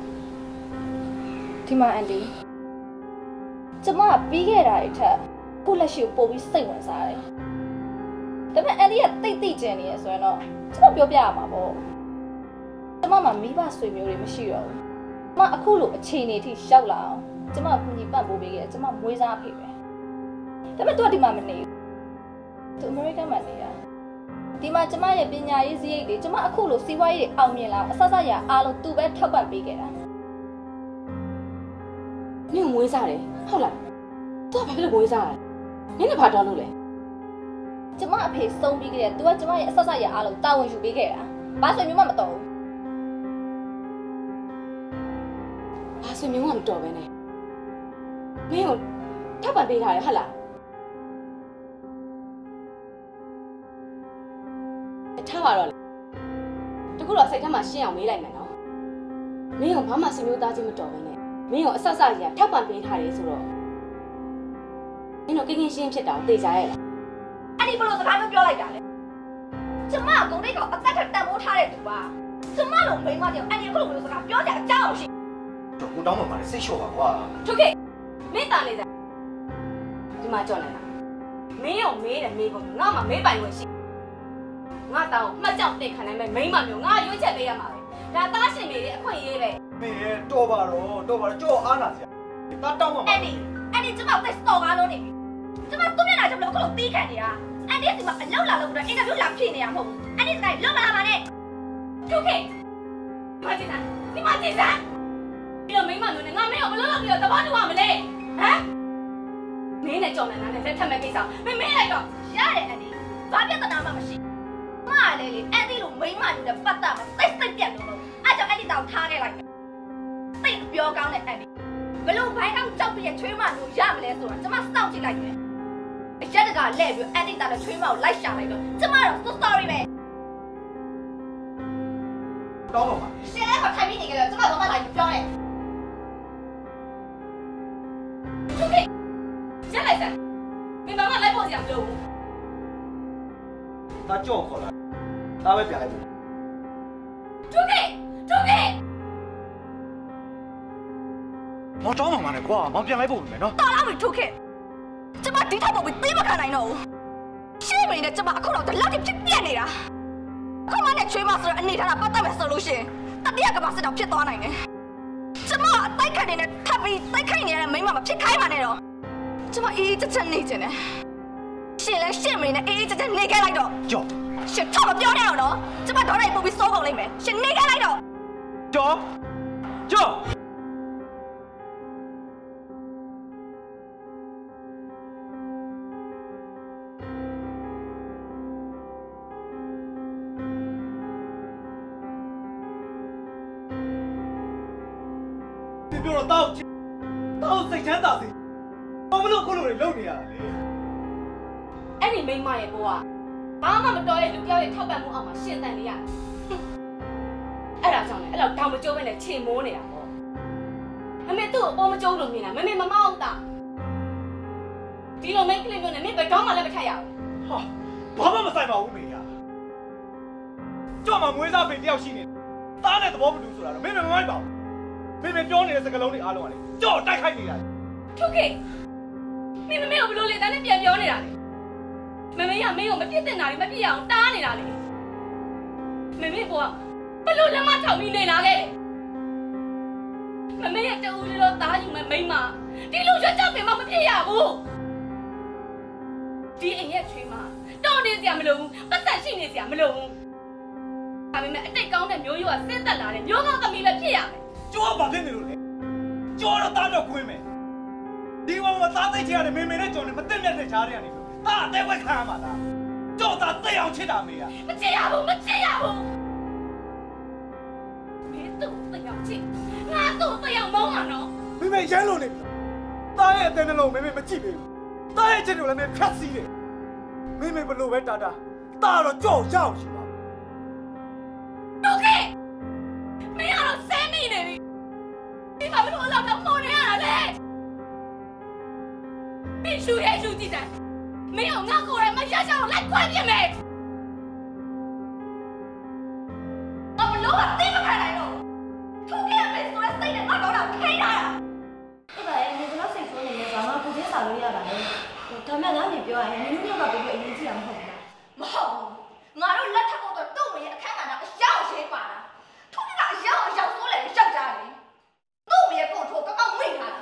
ဒီမှာအန်တီကျမပြီးခဲ့တာတွေထက်ခုလက်ရှိကိုပို့ပြီးစိတ်ဝင်စားတယ်ဒါပေမဲ့အန်တီကတိတ်တိတ်ကျန်နေရဆိုရင်တော့ကျမပြောပြရမှာပေါ့ကျမမှာမိဘဆွေမျိုးတွေမရှိတော့ဘူးကျမအခုလိုအခြေအနေထိရောက်လာအောင်ကျမကူညီပံ့ပိုးပေးခဲ့ကျမမွေးစားဖေပဲဒါပေမဲ့သူကဒီမှာမနေဘူးသူအမေရိကန်မှာနေတာဒီမှာကျမရဲ့ပညာရေးစရိတ်တွေကျမအခုလိုစီးပွားရေးတွေအောင်မြင်လာအောင်အဆက်ဆက်ရအားလုံးသူပဲထောက်ပံ့ပေးခဲ့တာနင့်မွေးစားတယ်ဟုတ်လားသူကဘာဖြစ်လို့မွေးစားလဲနင့်ကဘာတောင်းလို့လဲကျမအဖေဆုံးပြီးကြတယ် तू ကကျမရဲ့အဆက်ဆက်ရအားလုံးတာဝန်ယူပေးခဲ့တာဘာဆိုမျိုးမှမတော်ဘူးဘာဆိုမျိုးမှမတော်ပဲနဲ့မင်းကိုထောက်ပံ့ပေးထားရဟုတ်လားထားပါတော့တခုတော့စိတ်ထဲမှာရှင်းအောင်မေးလိုက်မယ်နော်မင်းကဘာမှဆွေမျိုးသားချင်းမတော်ပဲနဲ့မင်းကိုအဆက်ဆက်ကြီးထောက်ပံ့ပေးထားတယ်ဆိုတော့မင်းတို့ကင်းကင်းရှင်းဖြစ်တာသိကြရဲ့လားအဲ့ဒီဘလို့စကားမျိုးပြောလိုက်တာလေကျမကဂုံတိတ်ကအသက်ထက်တန်ဖိုးထားတဲ့သူပါကျမလိုမိန်းမတယောက်အဲ့ဒီဘလို့မျိုးစကားပြောကြအကြောင်းရှိတော့ကိုတောင်းမှမှာစိတ်လျှော့ပါကွာထုတ်ခဲ့မင်းတားနေစမ်းဒီမှာကြောက်နေတာမင်းရောမေးတယ်မေးကုန်ငါမှမေးပိုင်ဝင်ရှိငါတောင်းမှတ်ကြောက်တိတ်ခံနိုင်မဲ့မိန်းမမျိုးငါရွေးချက်ပေးရမှာပဲဒါသားရှင်မေးတဲ့အခွင့်အရေးပဲမင်းတော့ပါတော့တော့ပါတော့ကြောက်အားနာစရာတာတောင်းမှမှာအဲ့ဒီအဲ့ဒီကျမသက်စော်ကားလို့နေပြီကျမသူ့မျက်နှာကြောင့်ဘလို့ခုလိုတီးခံနေတာအဲ့ဒီစီမှာအလောက်လာလို့တော့အင်တာဗျူးလာဖြေနေရမဟုတ်ဘူးအဲ့ဒီစကားလုံးမလာပါနဲ့ထုတ်ခဲ့မတင်တာဒီမတင်တာဒီလိုမိန်းမမျိုးနဲ့ငါမင်းကိုဘလို့လောက်ပြီးတော့တဘောတူရမလဲဟမ်မင်းနဲ့ကြော်နေတာနဲ့ထက်မဲ့ကိစ္စမင်းမင်းလိုက်တော့ရတယ်အဲ့ဒီဘာပြဿနာမှမရှိမလေးလေအဲ့ဒီလိုမိန်းမမျိုးနဲ့ပတ်သက်မှာတိတ်တိတ်ပြတ်လို့လို့အဲ့ကြောင့်အဲ့ဒီတောင်ထားခဲ့လိုက်တိတ်ပြောကောင်းတဲ့အဲ့ဒီဘလို့ဘိုင်းကောင်းကြောက်ပြည့်ချွေးမမျိုးရမလဲဆိုတာကျမစောင့်ကြည့်လိုက်မယ်အရက်တကလဲ့ပြီးအဲ့ဒီတာနဲ့ချွေးမကိုလိုက်ရှာလိုက်တော့ကျမတော့ so sorry ပဲတောင်းပါမှာရှင်းလဲမထိုင်ပြီးနေကြတော့ကျမတော့မလိုက်ဘူးပြောတယ်ထုတ်ခဲ့ရက်လိုက်စမ်းမင်းမမလိုက်ဖို့စရာမလိုဘူးဒါကြောက်ခေါ်လာဒါပဲပြန်လိုက်ပြီထုတ်ခဲ့ထုတ်ခဲ့မောင်တောင်းမှမှာနဲ့ကွာမောင်ပြန်လိုက်ဖို့ပဲနော်တော်လာပြီထုတ်ခဲ့ကျမဒီထောက်ဖို့ပြီးသိမခံနိုင်တော့ဘူးရှင်းမင်းနဲ့ကျမအခုတော့တလက်တိဖြစ်ပြက်နေတာအခုမှနဲ့ချွေးမဆိုတော့အနေထားတာပတ်သက်မယ်ဆိုလို့ရှိရင်တတိယကမ္ဘာစစ်တောင်ဖြစ်သွားနိုင်တယ်ကျမအတိုက်ခိုက်နေတဲ့ထပ်ပြီးတိုက်ခိုက်နေတဲ့မိန်းမမဖြစ်ခိုင်းပါနဲ့တော့ကျမအေးချက်ချက်နေချင်တယ်ရှင်လဲရှင်းမင်းနဲ့အေးချက်ချက်နေခဲ့လိုက်တော့ကြောက်ရှင်တော့မပြောနဲ့တော့နော်ကျမတော့လိုက်ပို့ပြီးစိုးကုန်လိမ့်မယ်ရှင်နေခဲ့လိုက်တော့ကြောက်ကြောက်ပြောတော့တောက်တောက်စိတ်ချမ်းသာစေဘာလို့ခုလိုတွေလုပ်နေရတာလဲအဲ့ဒီမိန်းမရဲ့ဘဝဘာမှမတော်ရဲ့လူပြောရဲ့ထောက်ပံ့မှုအောက်မှာရှင်တန်နေရအဲ့ဒါကြောင့်လေအဲ့လောက်တောင်မကျိုးပဲနဲ့ချိန်မိုးနေတာပေါ့မမေသူ့ကိုပေါ်မကျိုးလို့မြင်တာမမေမမောက်တာဒီလိုမိန်းကလေးမျိုးနဲ့မင်းဘယ်တော့မှလည်းမထက်ရဘူးဟာဘာမှမဆိုင်ပါဘူးမေကကြောက်မှမွေးစားပင်တယောက်ရှိနေသားနဲ့သဘောမတူဆိုတာတော့မင်းမမိုက်ပါဘူးမင်းမပြောနေတဲ့စကားလုံးတွေအားလုံးကလေကြောက်တိုက်ခိုက်နေတာထုတ်ခဲ့မင်းမမေကိုဘလို့လေတန်းနဲ့ပြန်ပြောနေတာလေမမေကမင်းကိုမပြစ်တင်တာလေမပြစ်ရအောင်တားနေတာလေမမေကဘလို့လက်မထောက်ပြီးနေလာခဲ့မမေရဲ့တူလေးတော့တားယူမဲ့မိန်းမဒီလိုရွက်ကြောက်ပင်မမပြစ်ရဘူးဒီအိမ်ရဲ့ချွေးမတော်နေစရာမလိုဘူးပတ်သက်ရှိနေစရာမလိုဘူးဒါပေမဲ့အတိတ်ကောင်းတဲ့မျိုးရိုးကဆင်းသက်လာတဲ့မျိုးကောင်းသမီးပဲဖြစ်ရမယ်ကျော်ဘာဖြစ်နေလို့လဲကျော်တော့တားတော့ခွင်းမယ်ဒီကောင်ကသားသိချင်ရတယ်မေမေနဲ့ကျော်နဲ့မတက်မြတ်တဲ့ချားတွေကနေတားအသေးဝက်ခံရမှာလားကျော်သားသိအောင်ချစ်တာမေကမချစ်ရဘူးမချစ်ရဘူးမင်းတို့သိအောင်ချစ်ငါတို့သိအောင်မောင်းမှာနော်မေမေရမ်းလို့နေပြီတားရဲ့အသေးနှလုံးမေမေမကြည့်ဘူးတားရဲ့ချစ်တယ်လည်းမေဖြတ်စီးတယ်မေမေဘလို့ပဲတားတာတားတော့ကြော်ရောက်ရှိပါတို့ကဲမင်းကတော့ဆဲနေနေပြီဒီမှာဘလို့အလောက်တော့ပေါ်နေရတာလေမင်းရှူရဲရှူကြည့်တယ်မင်းအောင်ငါကိုယ်ရမရချအောင်လိုက်ခွင့်ပြမယ်အမလို့အသိမခံနိုင်တော့ထုတ်ခဲ့ရမယ်ဆိုတဲ့စိတ်နဲ့ငါတော့တော့ထိတာအဲ့ဒါရဲ့ဒီလောက်စိတ်ဆိုးနေလဲဘာမှပူချင်းစာလို့ရတာလေဒါမဲ့ငါ့နေပြောရရင်မင်းတို့ကပြပြအရင်ကြည့်ရမှာမဟုတ်ဘူးမဟုတ်ဘူးငါတို့လက်ထပ်ဖို့တော့တုံ့မရဲ့အခန်းကဏ္ဍအရောက်ရှင်းပါလားထုတ်ခဲ့တာအရောက်အရောက်ဆိုးလေရှောက်ကြတယ်တုံ့မရဲ့ကိုထိုးကောက်ကောက်မိထား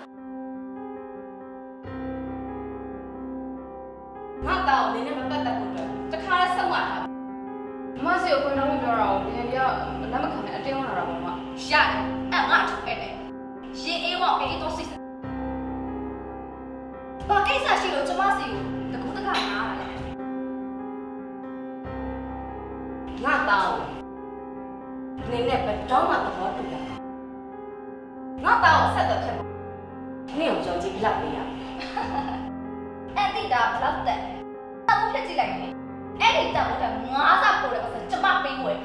ငါတောင်းနေနဲ့မပတ်သက်ဘူးတော့တခါလဲဆက်မှတာမမစီကိုခွင့်တော့မပြောတော့ဘူးပြန်ပြလက်မခံနဲ့အတင်းဝင်လာတာပေါ့မရတယ်အဲ့ငါထုတ်ခဲ့တယ်ရင်အေးမောက်အေးတော့စိတ်ဘာကိစ္စရှိလို့ကျမစီကိုတကူတခါနားလာလဲ你那不找嘛不好对了。我到啥都看不，你用手机不了不呀？ အဲ့ဒီဒါဘလောက်တက်တမိုးဖြစ်ကြည့်လိုက်မယ်အဲ့ဒီတမိုးကငါးစားပို့တယ်ဆိုကျမပေးဝယ်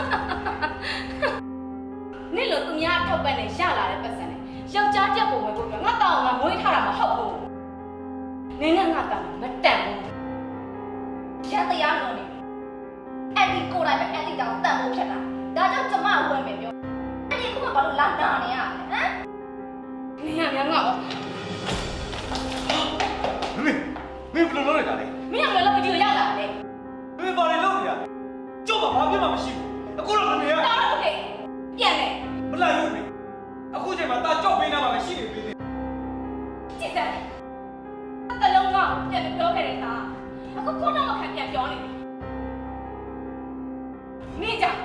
你老东家ထောက်ပံ့နေရလာတဲ့ပတ်စံနဲ့ယောက်ျားတက်ပုံဝယ်ဖို့ငါတောင်းငါမွေးထားတာမဟုတ်ဘူးနင်းနဲ့ငါကမတန်ဘူးရတရားလုံးနေအဲ့ဒီကိုယ်တိုင်ပဲအဲ့ဒီတောင်တမိုးဖြစ်တာဒါကြောင့်ကျမဝယ်မယ်ပြောအဲ့ဒီကဘာလို့လာတာနေရလဲဟမ်နင်းရများငါ့မင်းမင်းဘယ်လိုလုပ်လိုက်တာလဲမင်းကလည်းလောက်ပြီးရောက်လာတယ်မင်းဘာလဲလုပ်နေရကျုပ်ကဘာပြမှမရှိဘူးအခုတော့မင်းရတော်တော့လေပြန်လေမလိုက်ဘူးမင်းအခုချိန်မှာတာကြောက်ပေးနေမှာပဲရှိနေပြီကြည့်စမ်းတလုံးကပြန်ပြောခဲ့တယ်သားအခုခုတော့မခံပြန်ပြောနေပြီမင်းကြောင့်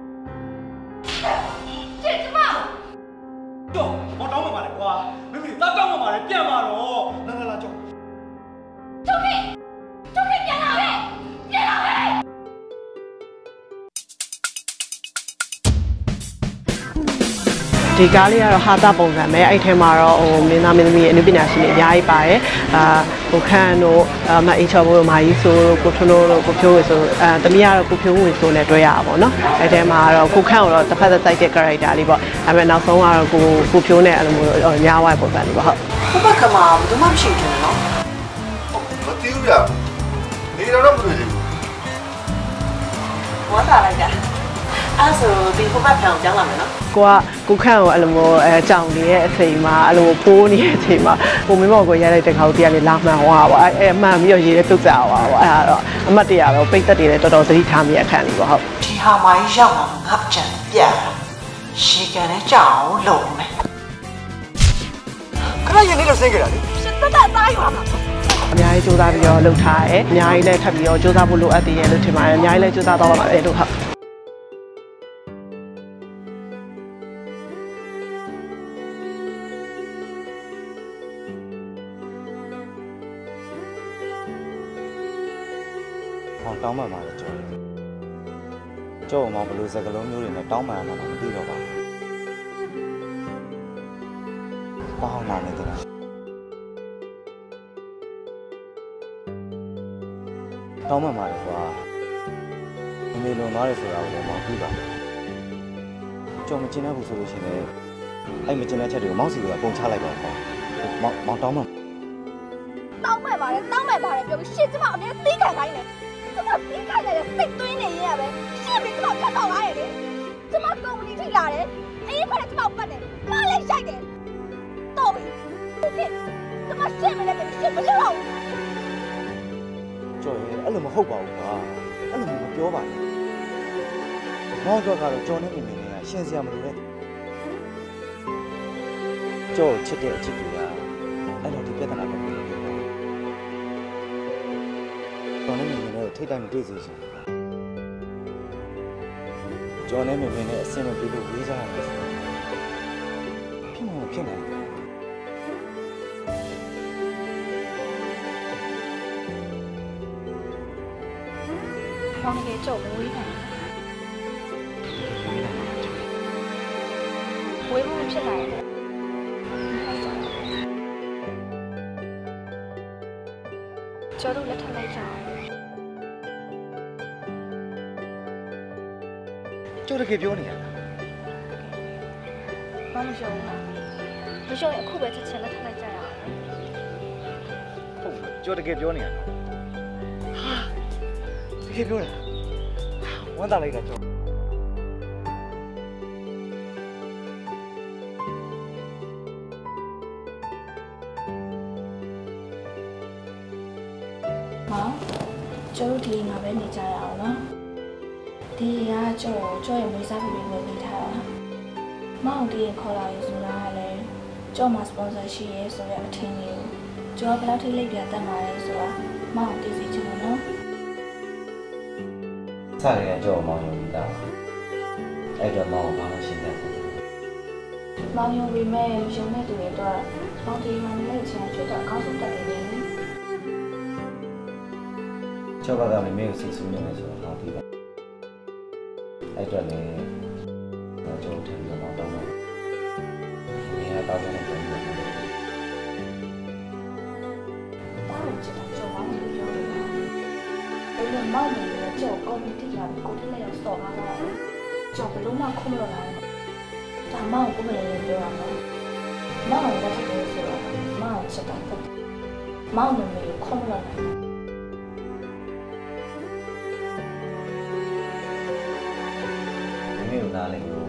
ကျကျမကြောက်မတောင်းမှပါလေကွာမင်းမင်းတာတောင်းမှပါလေပြန်ပါတော့လာလာလာကြောက်ကျောင်းခင်ကျောင်းခင်ပြန်လာပဲပြန်လာပဲဒီကားလေးကတော့ဟာတာပုံစံပဲအဲ့ထဲမှာတော့ဟိုမင်းသားမင်းသမီးအနုပညာရှင်တွေအများကြီးပါတယ်အာဟိုခန့်တို့မအေးချော်ဘိုးတို့မာကြီးဆိုတို့ကိုထွန်းတို့ကိုဖြိုးဝေဆိုအဲတမီးကတော့ကိုဖြိုးဝေဆိုနဲ့တွဲရတာပေါ့နော်အဲ့ထဲမှာတော့ကိုခန့်ကတော့တစ်ဖက်သက်တိုက်တဲ့ character လေးပေါ့ဒါပေမဲ့နောက်ဆုံးကတော့ကိုကိုဖြိုးနဲ့အဲ့လိုမျိုးညာဝိုင်းပုံစံလေးပေါ့ဟုတ်ဘုဘကမှာဘယ်သူမှမရှိဘူးနော်မသိဘူးဗျနေတော့မတွေ့သေးဘူးဝမ်းသာလိုက်တာအဲ့ဆိုဒီဘုဘကံကိုကြောင်းလာမယ်နော်ကိုကကိုခန့်ကိုအဲ့လိုမျိုးအဲကြောင်နေတဲ့အချိန်မှာအဲ့လိုပိုးနေတဲ့အချိန်မှာကိုမင်းမော်ကိုရိုက်လိုက်တဲ့ခါကိုတရားလေးလာမှန်သွားပါအဲ့အမှန်ပြီးတော့ရေးတဲ့ပြုတ်ကြပါပေါ့အဲ့ဒါတော့အမတ်တရားတော့ပိတ်သက်တွေလည်းတော်တော်သတိထားမိတဲ့အခန်းလေးပေါ့ဟုတ်ဒီဟာမိုင်းရောက်မှာငါ့ကြံပြရှီကန်နဲ့ကြောင်လုံးမယ်ခဏရင်လေးတော့ဆင်းကြတာလေရှစ်သက်သက်သားယူပါမှာအများကြီးစူးစမ်းပြီးတော့လှုပ်ထားတယ်အများကြီးလည်းထပ်ပြီးတော့စူးစမ်းဖို့လိုအပ်သေးတယ်လို့ထင်ပါတယ်အများကြီးလည်းစူးစမ်းသွားပါမယ်လို့ဟုတ်တောင်းပန်ပါလေကျော်ကျော်မောင်ဘယ်လိုစကားလုံးမျိုးတွေနဲ့တောင်းပန်ရမှာမသိတော့ပါဘူးပေါင်းလာနေတယ်တောင်းပန်ပါလေကွာဒီလိုလုံသွားတယ်ဆိုတာကိုလည်းမောင်သိပါကျော်မကျင်တဲ့ဘူးဆိုလို့ရှိရင်လည်းအဲ့မကျင်တဲ့ချက်တွေကိုမောင်စီကပုံချလိုက်ပါကွာမောင်မောင်တောင်းပန်တောင်းပန်ပါလေတောင်းပန်ပါလေပြောပြီးရှင်းကျမအမြဲသိခံခိုင်းတယ်ကျမပြီးခိုင်းတယ်စိတ်သွင်းနေရင်ရပဲရှင်းပြီးကျမဖြတ်တော့လာရတယ်ကျမကုမ္ပဏီထိလာတယ်အေးခွက်ကျမပတ်တယ်ကားလေးရိုက်တယ်တော့ပြီဟုတ်ကဲ့ကျမရှင်းမလဲရှင်းမလို့တော့ကျော်ရဲ့အဲ့လိုမဟုတ်ပါဘူးကွာအဲ့လိုမပြောပါနဲ့မောင်တော့ကတော့ကျော်နေမိမိနဲ့ရှင်းစရာမလိုတဲ့ကျော်ချစ်တဲ့အချစ်တွေကအဲ့လိုဒီပြဿနာပဲဖြစ်နေတာကျော်နေမိမိနဲ့ထိတ်တိုင်းမတွေ့စေချင်ဘူးကျော်နေမိမိနဲ့အဆင်မပြေလို့ဝေးကြရတယ်ဆိုဖြစ်မှာဖြစ်နိုင်တယ်မောင်ကြီးကြောက်ဝေးနေဝေးဖို့ဖြစ်လာတယ်ကျော်တို့လက်ထပ်လိုက်ကြအောင်ကျော်တကယ်ပြောနေရတာဘာမရှောဘူးလားမရှောရင်အခုပဲချက်ချင်းလက်ထပ်လိုက်ကြရအောင်ဟုတ်ကျော်တကယ်ပြောနေရတာတကယ်ပြောနေတာဝမ်းသာလိုက်တာကျော်မောင်ကျော်တို့ဒီမှာပဲနေကြရအောင်နော်ဒီကကျော်ကျော်ရဲ့မွေးစားပြီးပြီးဝင်နေထားတာမောင်ဒီရင်ခေါ်လာရင်ဆိုတာကလည်းကျော်မှာ sponsor ရှိရဲဆိုတဲ့အထင်ကြီးကျော်ဘယ်လောက်ထိလိပ်ပြတ်တတ်မှာလဲဆိုတာမောင်သိစေချင်တယ်နော်စားရကြောမောင်ယုံပြီးသားအဲ့တော့မောင်ဘာလို့ရှင်းလဲမောင်ယုံပြီးမဲ့ရုံနဲ့တူတွေတော့မောင်ဒီမှာလည်းချင်ချွတ်တော့အကောင်းဆုံးတက်နေတယ်ကျော်ကလည်းမေကိုစိတ်ဆူနေတယ်ဆိုတော့ဟောဒီပါအဲ့တော့လည်းကြောထင်ပြီးတော့တော့နေရတော့တယ်ပြန်ပြန်တားလို့ချက်တော့ကြောက်အောင်လို့ပြောတယ်။အဲ့လိုမောက်နေတယ်ကြောက်ကောင်းတိလာကိုတည်းလည်းစော်ကားလာတယ်။ကြောက်ဘလို့မှခုမလို့လာတယ်။ဒါမောက်ကိုမလည်းပြောရမှာ။မောက်ကိုတက်တယ်ဆိုတော့မောက်ချက်တော့ပုတ်။မောက်နေလို့ခုမလို့လာတယ်။ဒီလိုနားလေကို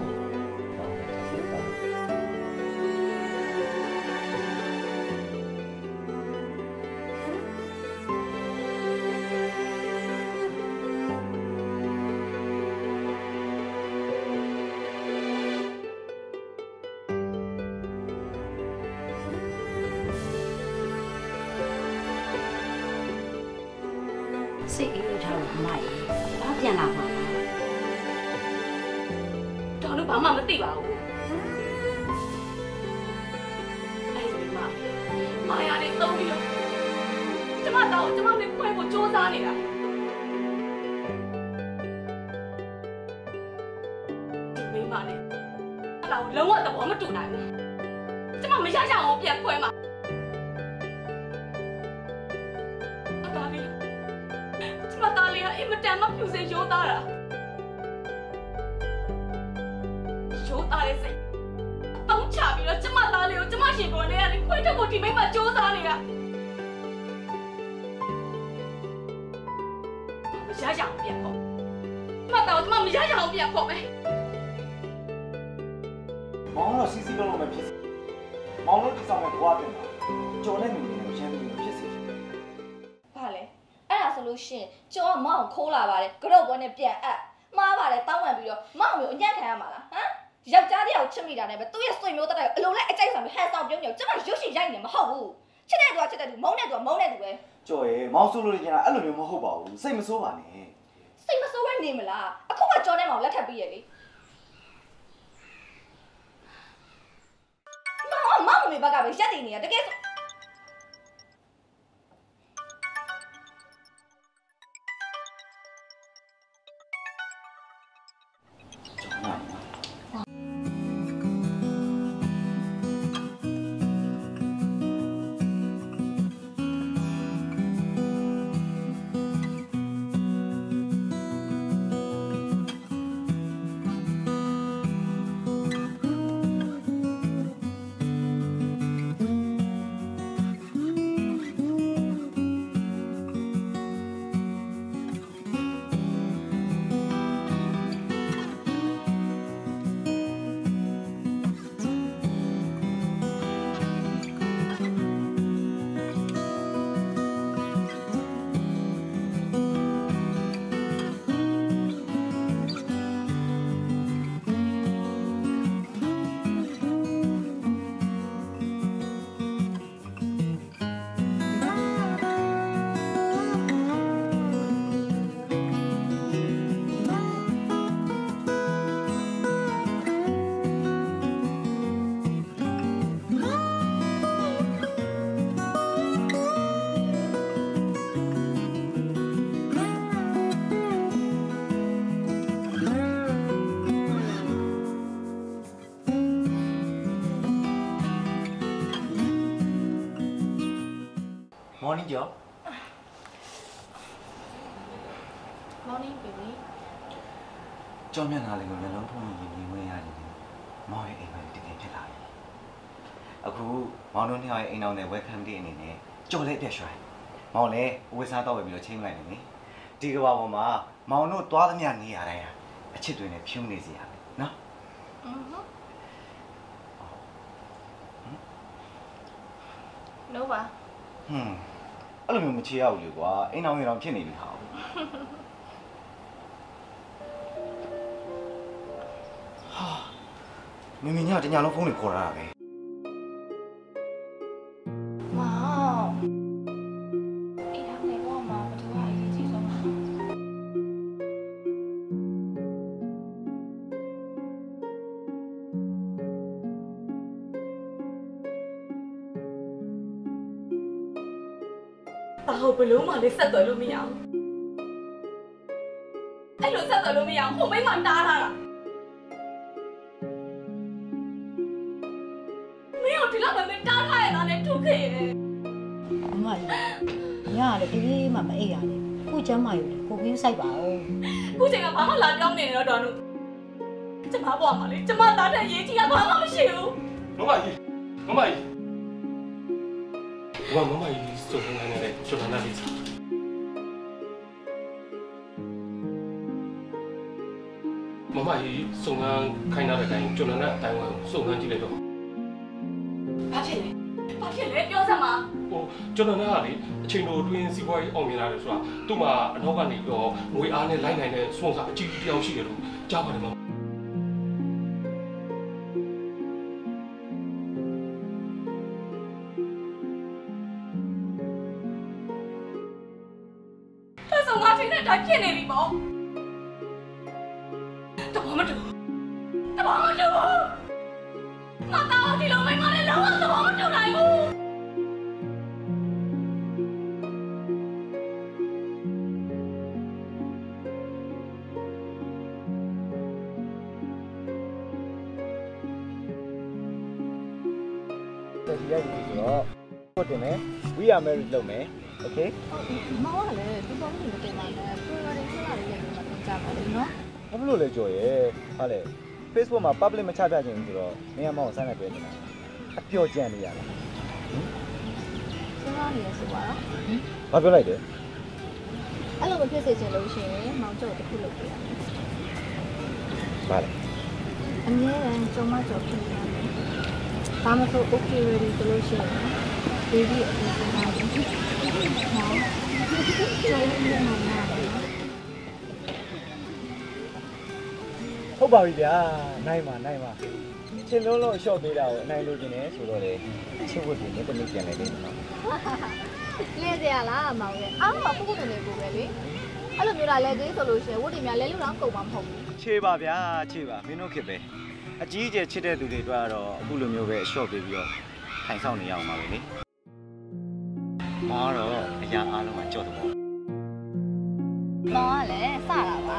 စိတ်အေးထားလို့မိုက်ဘာပြန်လာမှာတော်တို့ဘာမှမသိပါဘူးအဲ့ဒီမှာမာယာနဲ့သုံးပြီးတော့ကျမတော့ကျမနဲ့ခွဲဖို့စူးစမ်းနေတာဒီမိမနဲ့အဲ့ဒါလုံးဝသဘောမတူနိုင်ဘူးကျမမရရအောင်ပြန်ခွဲမှာအင်မတန်မှဖြူစင်ရိုးသားတာရိုးသားတဲ့စိတ်တောင်းချပြီးတော့ကျမသားလေးကိုကျမရှင်ပေါ်နေရတယ်ခွေးထုတ်ကိုဒီမိမစူးစမ်းနေတာမရရအောင်ပြန်ဖို့ကျမသားကိုကျမမရရအောင်ပြန်ဖို့ပဲမောင်တော့စီစီလုံးလုံးပဲဖြစ်စီမောင်တို့ဒီဆောင်မဲ့ဘွားတင်တာကြော်နဲ့နေနေရမ်းပြီးဖြစ်စီဘာလဲအဲ့ဒါဆိုလို့ရှင်ကျော်ကမောင်ခိုးလာပါတယ်ကြော့ဘောနဲ့ပြန်အပ်မှားပါတယ်တောင်းပန်ပြီးတော့မောင်မျိုးအညံ့ခံရမှာလားဟမ်ယောက်ျားတယောက်ချစ်မိတာနဲ့ပဲသူ့ရဲ့ဆွေမျိုးတက်တဲ့အလိုလိုက်အကြိုက်ဆောင်ပြီးဟန်ဆောင်ပြုံးပြုံးကျမရုပ်ရှင်ရိုက်နေမဟုတ်ဘူးချစ်တဲ့သူကချစ်တဲ့သူမုန်းတဲ့သူကမုန်းတဲ့သူပဲကျော်ရဲ့မောင်ဆိုးလို့ကျင်တာအဲ့လိုမျိုးမဟုတ်ပါဘူးစိတ်မဆိုးပါနဲ့စိတ်မဆိုးပဲနေမလားအခုကကျော်နဲ့မောင်လက်ထပ်ပြီးရလေမောင်ကမောင်မေဘက်ကပဲရက်တည်နေရတကယ်ဆို Morning, Joe. Morning, baby. Joe, I'm not going to let you know where I am. More in my ticket. Aku, Mono, I ain't on the welcome day in it. Joe, let this right. Mole, always not over your chain line. Tigawa, Ma, Mono, Dwalamian here. A children a few days here. No? No, ba. Hmm. အဲ့လိုမျိုးမချေရဘူးလေကွာအိမ်အောင်ရင်တော့ဖြစ်နေပြီဟာဟာမင်းမင်းညတညာလုံးဖုန်းတွေခေါ်ရတာပဲမောင်အိမ်အောင်နေတော့မောင်တို့ကအရေးကြီးဆုံးတာဟုတ်ဘလို့မှလည်းဆက်သွယ်လို့မရဘူးအဲ့လိုဆက်သွယ်လို့မရဘူးဟိုမိမတားထားတာညာလေဒီလေးမှမအိပ်ရလေကိုကျမ်းမာယူကိုကင်းဆိုင်ပါဦးခုချိန်ကဘာမှလာပြောင်းနေနေတော့တော်တို့ကျမဘွားမလေးကျမသားတဲ့ရေးကြီးကဘာမှမရှိဘူးမမကြီးမမကြီးဝါမမကြီးစုံစမ်းနေတဲ့ကျွန်တော်လည်းမမကြီးစုံစမ်းခိုင်းတဲ့အတိုင်းကျွန်တော်လည်းအတိုင်းဝင်စုံစမ်းကြည့်လိုက်တော့ဘာဖြစ်လဲဘာဖြစ်လဲပြောစမ်းပါဟိုကျွန်တော်လည်းလေအချိန်တော်တွင်းစီးပွားရေးအောင်မြင်လာတယ်ဆိုတာသူ့မှာအနောက်ကနေပြီးတော့ငွေအားနဲ့လိုက်နိုင်တဲ့စွန့်စားအကြီးကြီးတယောက်ရှိတယ်လို့ကြားပါတယ်မမဒါဖြစ်နေပြီပေါ့တဘောမတူတဘောမတူမတော်ဒီလိုမိမလည်းလုံးဝတဘောမတူနိုင်ဘူးတက်ကြည့်ရပြီဆိုတော့ဟုတ်တယ်မယ် we are married လုပ်မယ် okay မောင်ကလည်းဒီပေါ်မှာတင်လာတယ်ကိုယ်ကလည်းခလာလေးရတယ်မှာတင်ကြပါလိမ့်နော်ဘာလို့လဲကြော်ရဲဟာလေ Facebook မှာ public မချပြခြင်းဆိုတော့နေရာမောင်ဆန်းလိုက်ပဲနေတာအပျော်ကြံနေရလားစဉ်းစားနေရဆိုပါတော့ဘာပြောလိုက်တယ်အဲ့လိုမဖြစ်စေချင်လို့ရှိရင်မောင်ကျော်တစ်ခုလုပ်ပြရမယ်ဘာလဲအမြဲတမ်းကြုံမကြော်ဖြစ်နေတယ်ဘာမှဆို okay ready ဆိုလို့ရှိရင် baby အပြင်စဉ်းစားတယ်နော်ကျော်ရင်းနေမှာဟုတ်ပါပြီဗျာနိုင်ပါနိုင်ပါချင်းလုံးလုံးအလျှော့ပေးတာကိုအနိုင်လို့ကျင်တယ်ဆိုတော့လေချစ်ဖို့ဒီနေ့တနေ့ပြန်လိုက်တယ်နော်လဲစရာလားမောင်ရဲ့အားမပုဂ္ဂိုလ်တွေကိုပဲလေအဲ့လိုမျိုးလာလဲသေးဆိုလို့ရှိရင်ဝတ်တွေများလဲလို့တော့ကုန်မှာမဟုတ်ဘူးခြေပါဗျာခြေပါမင်းတို့ခင်ပဲအကြီးအကျယ်ချစ်တဲ့သူတွေတွေ့တော့အခုလိုမျိုးပဲအလျှော့ပေးပြီးတော့ထိုင်ဆောင်နေရအောင်ပါပဲလေမောတော့အရာအားလုံးကကြော့တော့မောင်ကလည်းစတာပါ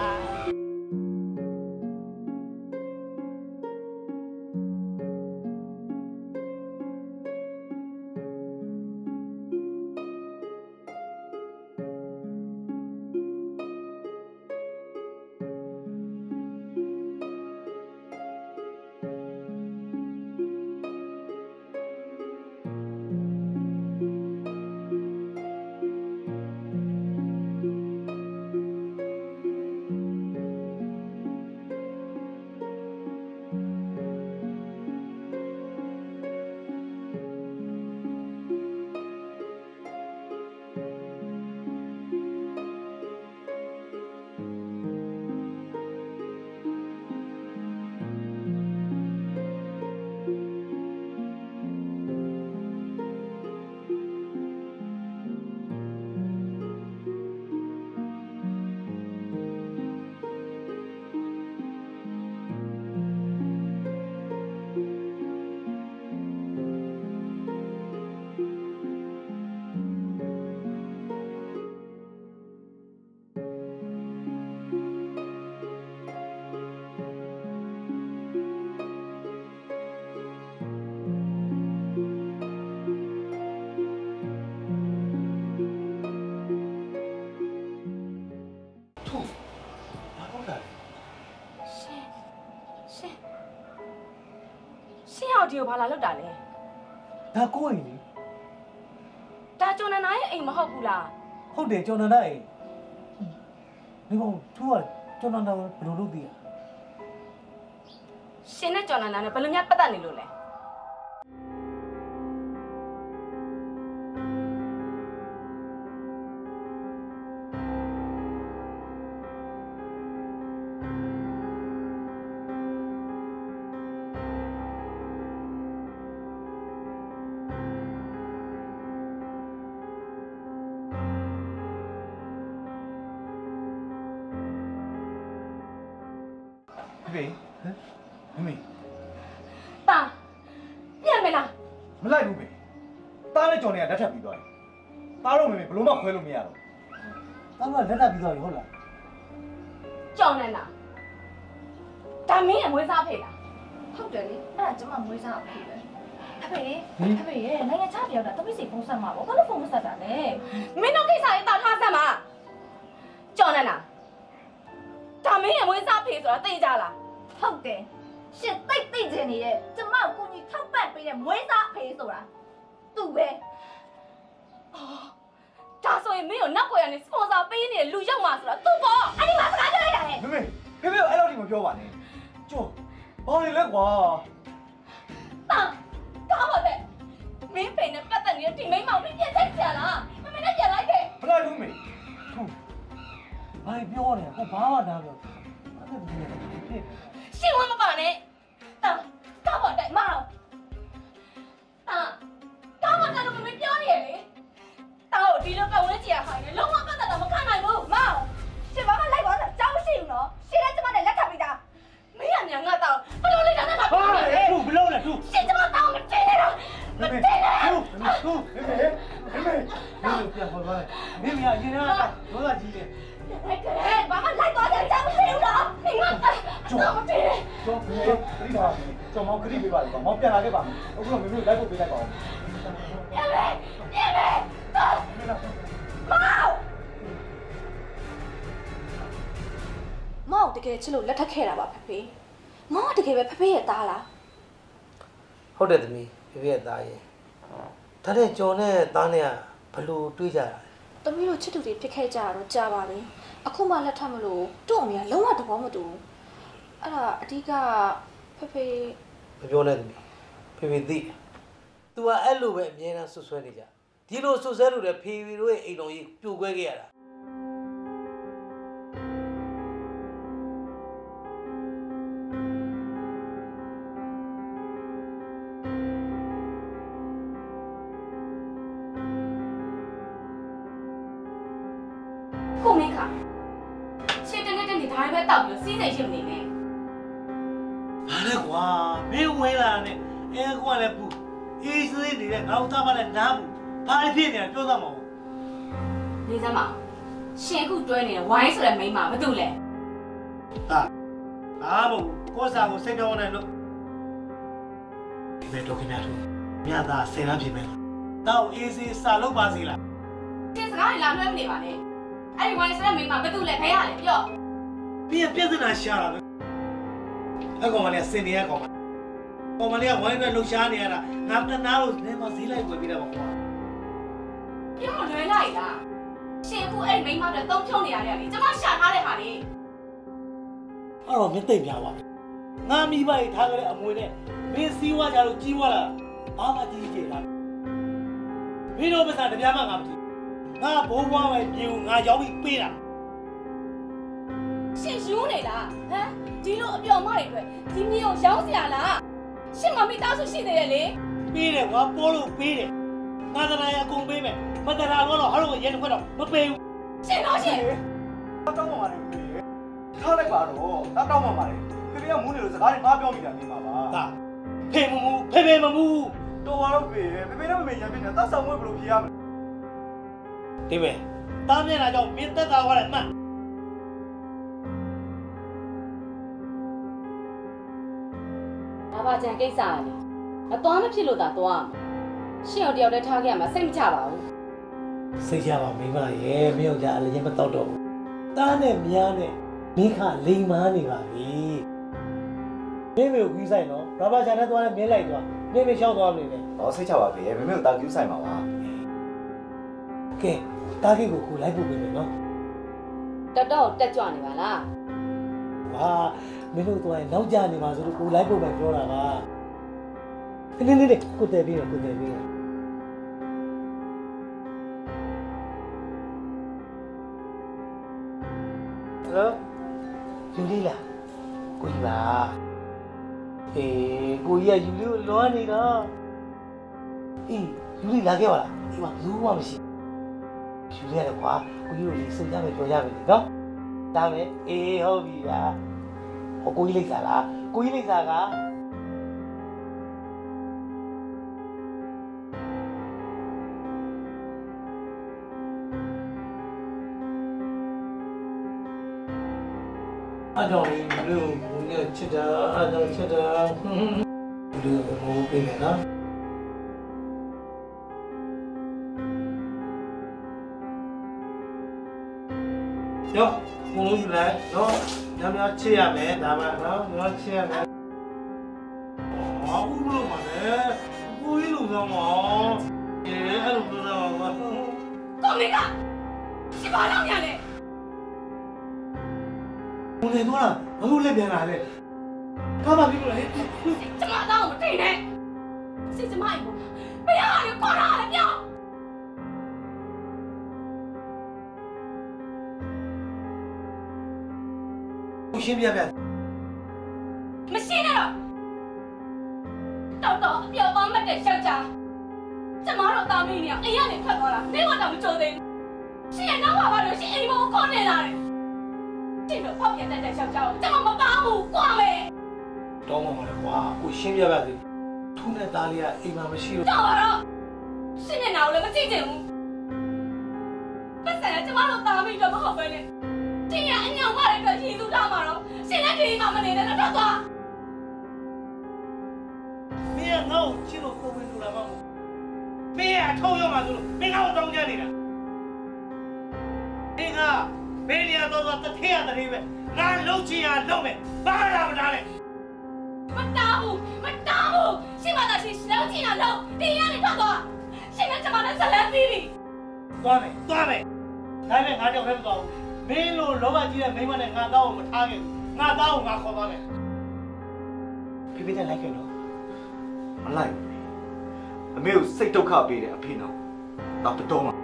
ဒီကိုဘာလာလောက်တာလဲဒါကိုအိမ်လေဒါကျော်နန္ဒာရဲ့အိမ်မဟုတ်ဘူးလားဟုတ်တယ်ကျော်နန္ဒာအိမ်ဒီကောင်သူကကျော်နန္ဒာဘယ်လိုလုပ်သိရရှင်နဲ့ကျော်နန္ဒာနဲ့ဘယ်လိုများပတ်သက်နေလို့လဲဖေဟမ်မမေတာပြန်မလားမလိုက်ဘူးမေတားနဲ့ကြော်နေတာလက်ထပ်ပြီးသွားတယ်တားတော့မေမေဘလို့မှခွဲလို့မရတော့တားကလက်ထပ်ပြီးသွားပြီဟုတ်လားကြော်နေတာဒါမင်းရဲ့မွေးစားဖေးလားဟုတ်တယ်လေအဲ့ဒါကျမမွေးစားအဖေပဲဖေဖေရဲ့နိုင်ငံခြားပြောတာတပိစီဖုန်းဆက်မှာပေါ့ဘာလို့ဖုန်းမဆက်တာလဲမင်းတို့ကိစ္စရေးတာထားဆက်မှာကြော်နေလားဒါမင်းရဲ့မွေးစားဖေဆိုတာသိကြလားဟုတ်တယ်ရှင်သိသိချင်နေတဲ့ကျမကိုကိုကြီးထောက်ပံ့ပေးတဲ့မွေးစားဖေဆိုတာသူ့ပဲဒါဆိုရင်မင်းကိုနောက်ွယ်ရနေစပွန်ဆာပေးနေတဲ့လူရောက်မှာဆိုတော့သူ့ပေါ့အဲ့ဒီမှာစကားပြောလိုက်တာလေမမေဖေဖေအဲ့လိုဒီမပြောပါနဲ့ကျော်ဘာလဲလဲကွာတာကားပါတဲ့မင်းဖေနဲ့ပတ်သက်နေတဲ့ဒီမိန်းမောင်လေးပြန်လိုက်ကြလားမမေနဲ့ပြန်လိုက်ခဲ့မလိုက်ဘူးမေဟုတ်ဘာပြောနေကိုဘာမှနားပြောအဲ့ဒါဒီနေ့ရှင်းဝမပါနဲ့တာကားပါတဲ့မအောင်တာကားပါတဲ့လို့မမေပြောနေရလေတာကိုဒီလိုပတ်ဝန်းကျင်ခိုင်းနေလုံးဝပတ်သက်တော့မခံနိုင်ဘူးမအောင်ရှင်ဘာမှလိုက်ပါတော့ကြောက်ရှိဘူးနော်ရှင်လည်းကျမနဲ့လက်ထပ်ပြီးသားမင်းကညာငါတော့ဘလို့လိုက်တာနဲ့ငါပြောနေလေသူဘလို့လဲသူရှင်ကျမတော့မတင်နဲ့တော့မတင်နဲ့သူသူမေမေမေမေမေပြန်ပေါ်ပါမေမေအရင်ကဒေါသကြီးတယ်လိုက်တယ်ဘာမှလိုက်တော့ကြောက်ရှိဘူးနော်ငါတော့မတင်နဲ့ကျော်မေခရီးပါကျော်မောင်ခရီးပေးပါလေမောင်ပြန်လာခဲ့ပါအခုတော့မေမေလိုက်ဖို့ပေးလိုက်ပါဦးပြန်လေပြန်လေမောင်မောင်တကယ်ချစ်လို့လက်ထပ်ခဲ့တာပါဖေဖေမောင်ကတကယ်ပဲဖေဖေရဲ့သားလားဟုတ်တယ်သမီးဖေဖေရဲ့သားရဲ့ဒါနဲ့ကျော်နဲ့သားနဲ့ကဘလို့တွေးကြတာလဲသမီးတို့ချစ်သူတွေဖြစ်ခဲ့ကြတော့ကြာပါပြီအခုမှလက်ထပ်မလို့တို့အမေကလုံးဝသဘောမတူဘူးအဲ့ဒါအဓိကဖေဖေမပြောနဲ့သမီးဖေဖေသိ तू ကအဲ့လိုပဲအမြဲတမ်းဆွဆွဲနေကြဒီလိုဆွဆွဲလို့တဲ့ဖေဖေတို့ရဲ့အိမ်တော်ကြီးပြိုကွဲခဲ့ရတာကိုမင်းခါရှင်းတဲ့နဲ့ဒီတိုင်းပဲတောက်ပြီးစီးစိမ်ရှိမနေနဲ့ဟာလေကွာမင်းဝင်လာနဲ့အဲကွာလည်းပူအေးစေးနေတဲ့ငါ့သားမလည်းနားဘူးဘာဖြစ်နေတာပြောသားမအောင်နေစမ်းမရှင်အခုတွဲနေတဲ့ဝိုင်းဆိုတဲ့မိန်းမဘာတူလဲဟာအားမဟုတ်ကိုစားကိုစိတ်တော်နဲ့လို့ဒီမဲ့တော့ခင်ဗျားတို့မြတ်သားဆယ်လမ်းဖြစ်မယ်တောက်အေးစေးစာလုပ်ပါစီလားရှင်စကားတွေလာလွှဲမနေပါနဲ့အဲ့ဒီဝိုင်းဆိုတဲ့မိန်းမဘာတူလဲဖဲရလေပြောပြန်ပြဿနာရှာတာပဲအကောင်မလေးစင်နေရကောင်ကောင်မလေးကဝိုင်းနဲ့လှူရှားနေရတာငါတနာလို့နေမဈေးလိုက်ဝယ်ပြီးတော့ကွာပြောလွယ်လိုက်လားရှင်အခုအဲ့မိန်းမတွေတုံးဖြုံးနေရတယ်လေကျမရှာထားတဲ့ဟာလေအဲ့တော့မင်းသိမ့်ပြပါငါမိဘကြီးထားကြတဲ့အမွေနဲ့မင်းစီးဝါကြလို့ကြီးဝါလာဘာမှကြီးကြီးလားမင်းတို့ပစာတပြားမှငါမကြည့်ငါဘိုးဘွားပဲမြေကိုငါရောက်ပြီးပေးတာရှင်ယူနေလားဟမ်ဒီလိုအပျော်မတွေအတွက်ဒီမြေကိုရောင်းစရာလားရှင်မမိသားစုရှိသေးတယ်လေပေးတယ်ကွာပိုးလို့ပေးတယ်ငါတရာရအကုန်ပေးမယ်မတရာတော့ဟာလို့ရဲတစ်ခွက်တော့မပေးဘူးရှင်တော့ရှင်တောင်းပါပါလေထားလိုက်ပါတော့တောင်းတောင်းပါပါလေဖေဖေကမူးနေလို့စကားတွေငါပြောမိတာနေပါပါဟာဖေမမူဖေဖေမမူတော်ပါတော့ဖေဖေဖေနဲ့မမေရံပြနေတာတောက်ဆောင်ဝဲဘလို့ဖြေရမလဲဒီပဲတားမျက်နှာကြောင့်မင်းသက်သာသွားတယ်မှန်ဘာဘာကြံကိစ္စอ่ะလေအသွားမဖြစ်လို့သာသွားရှင့်အောင်တယောက်တည်းထားခဲ့ရမှာစိတ်မချပါဘူးစိတ်ချပါမိမရဲ့မင်းတို့ကအလည်းမတော့တော့ဘူးတားနဲ့မြားနဲ့မိခလိမ်မားနေပါပြီမင်းမျိုးကြီးဆိုင်နော်ဘာဘာကြံနဲ့သွားလဲမင်းလိုက်သွားမင်းမရှောက်သွားမနေနဲ့ဟောစိတ်ချပါပြီမင်းတို့တာကူးဆိုင်ပါပါကဲတားကြီးကိုကိုလိုက်ဖို့ပြင်မယ်နော်တက်တော့တက်ကြွနေပါလားဟာမင်းတို့သွားရင်နောက်ကျနေမှာဆိုလို့ကိုလိုက်ဖို့ပဲပြောတာပါနေနေနေကိုတယ်ပြီးတော့ကိုတယ်ပြီးတော့ဟယ်လိုယူလီလာကိုကြီးပါအေးကိုကြီးကယူလီကိုလွမ်းနေတော့အေးယူလီလာခဲ့ပါလားဒီမှာဘူးမှမရှိယူလီရတယ်ကွာကိုကြီးကိုလေစုံကြမယ်ပြောကြမယ်နော်ဒါပဲအေးဟုတ်ပြီဗျာဟိုကိုကြီးလိမ့်စားလားကိုကြီးလိမ့်စားကအဲ့တော့ဒီလိုဘုန်းကြီးချစ်တာအဲ့တော့ချစ်တာဘယ်လိုဘိုးပေးမယ်နော်ရောဘုံလုံးယူလိုက်နော်ညောင်ညောင်ချစ်ရမယ်ဒါမှနော်ညောင်ချစ်ရမယ်ဟာဘူးလို့ပါလေကိုကြီးလူဆောင်ပါအေးအဲ့လိုပြောတာပါကိုမင်းကရှိပါတော့ညာလေဘုံလေတော့လားဘာလို့လက်ပြန်လာလဲဘာမှပြီးလို့လဲကျမတော့မထိနဲ့စစ်ကျမအိမ်ပေါ်ဘယ်ဟာလဲခေါ်တာလဲပြောရှင်းပြပြမရှင်းတော့တော်တော်အပြောင်းမတဲ့ယောက်ျားကျမတို့တာမင်းနေအိမ်ကနေထွက်သွားတာနေတော့မကြိုသေးဘူးရှင်ရဲ့နောက်ပါပါလို့ရှင်အိမ်ပေါ်ခေါ်နေလာတယ်ရှင်တို့ဖောက်ပြန်တဲ့ယောက်ျားကိုကျမမပါဘူးကွာမယ်တောင်းပါမလဲကွာကိုရှင်းပြပြသေးထူးနဲ့သားလေးကအိမ်မှာမရှိလို့တော်ပါတော့ရှင်မျက်နှာကိုလည်းမကြည့်ချင်ဘူးပတ်စံကျမတို့တာမင်းတော့မဟုတ်ပဲနဲ့ရှင်ရဲ့အညောင်မတဲ့အတွက်ရည်သူထားမှာတော့ရှင်လည်းဒီမှာမနေနဲ့တော့သွားမင်းကငါ့ကိုချစ်လို့ကိုဝင်လို့လာမဟုတ်မင်းကအထုံးရောက်မှာဆိုလို့မင်းကတော့တောင်းကြနေတာမင်းကဘယ်နေရာတော့တော့တထည့်ရတဲ့ပဲငါလှုပ်ချင်ရလှုပ်မယ်ဘာလာမလားလဲမတားဘူးမတားဘူးရှင်မသာရှင်လှုပ်ချင်ရလှုပ်တင်ရနေထွက်သွားရှင်ကကျမနဲ့ဇလန်းပြီးပြီသွားမယ်သွားမယ်ဒါနဲ့ငါကြောက်ခဲမသွားဘူးမင်းလိုလောဘကြီးတဲ့မိမနဲ့ငါသားကိုမထားခဲ့ဘူးငါသားကိုငါခေါ်သွားမယ်ဖိဖိနဲ့လိုက်ခဲ့နော်မလိုက်အမေကိုစိတ်ဒုက္ခပေးတယ်အဖေနော်တော့တော်မှာ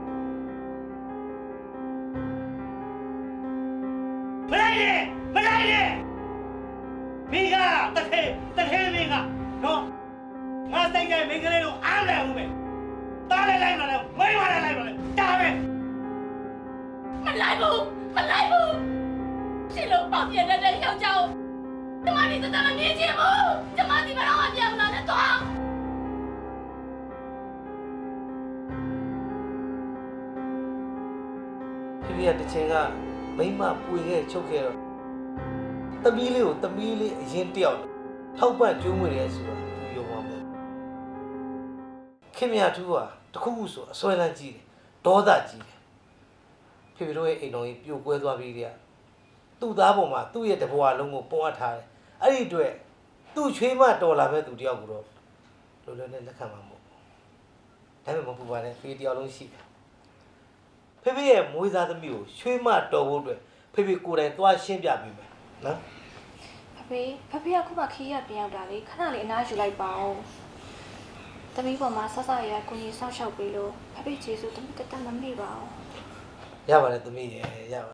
မလိုက်နဲ့မလိုက်နဲ့မိကတထဲတထဲမိကနော်ငါစိတ်ကြိုက်မိကလေးကိုအားလည်းဦးမယ်တားလည်းလိုက်မလားမိမလည်းလိုက်မလားတားမယ်မလိုက်ဘူးမလိုက်ဘူးရှင်လို့ပေါက်ပြတဲ့တဲ့ယောက်ျားကိုကျမဒီတတမမြင်ချင်ဘူးကျမဒီဘယ်တော့မှပြန်မလာနဲ့တော့ဖိဖိကတချင်ကမိမပွေခဲ့ချုပ်ခဲ့တော့သမီးလေးကိုသမီးလေးအရင်တယောက်ထောက်ပံ့ကြိုးမွေရဲဆိုတာသူယုံပါမယ်ခင်ဗျာထူးကတခုခုဆိုအစွဲလန်းကြီးတယ်ဒေါသကြီးတယ်ဖိဖိတို့ရဲ့အိမ်တော်ကြီးပြိုကွဲသွားပြီးတည်းကသူ့သားပေါ်မှာသူ့ရဲ့တဘွားလုံးကိုပုံအပ်ထားတယ်အဲ့ဒီအတွက်သူ့ချွေးမတော်လာမဲ့သူတယောက်ကိုတော့လိုလိုနဲ့လက်ခံမှာမဟုတ်ဒါပေမဲ့မပူပါနဲ့ဖေးတယောက်လုံးရှိတယ်ဖေဖေရဲ့မွေးသားသမီးကိုချွေးမတော်ဖို့အတွက်ဖေဖေကိုယ်တိုင်သွားရှင်းပြပေးမယ်နော်ဖဖေဖဖေကခုမှခီးရပြန်ရောက်တာလေခဏလေးအနားယူလိုက်ပါဦးသမီးပေါ်မှာဆဆရကိုကြီးဆောက်ရှောက်ပေးလို့ဖဖေကျေးဇူးသမီးတတမမေ့ပါဘူးရပါတယ်သမီးရရပါ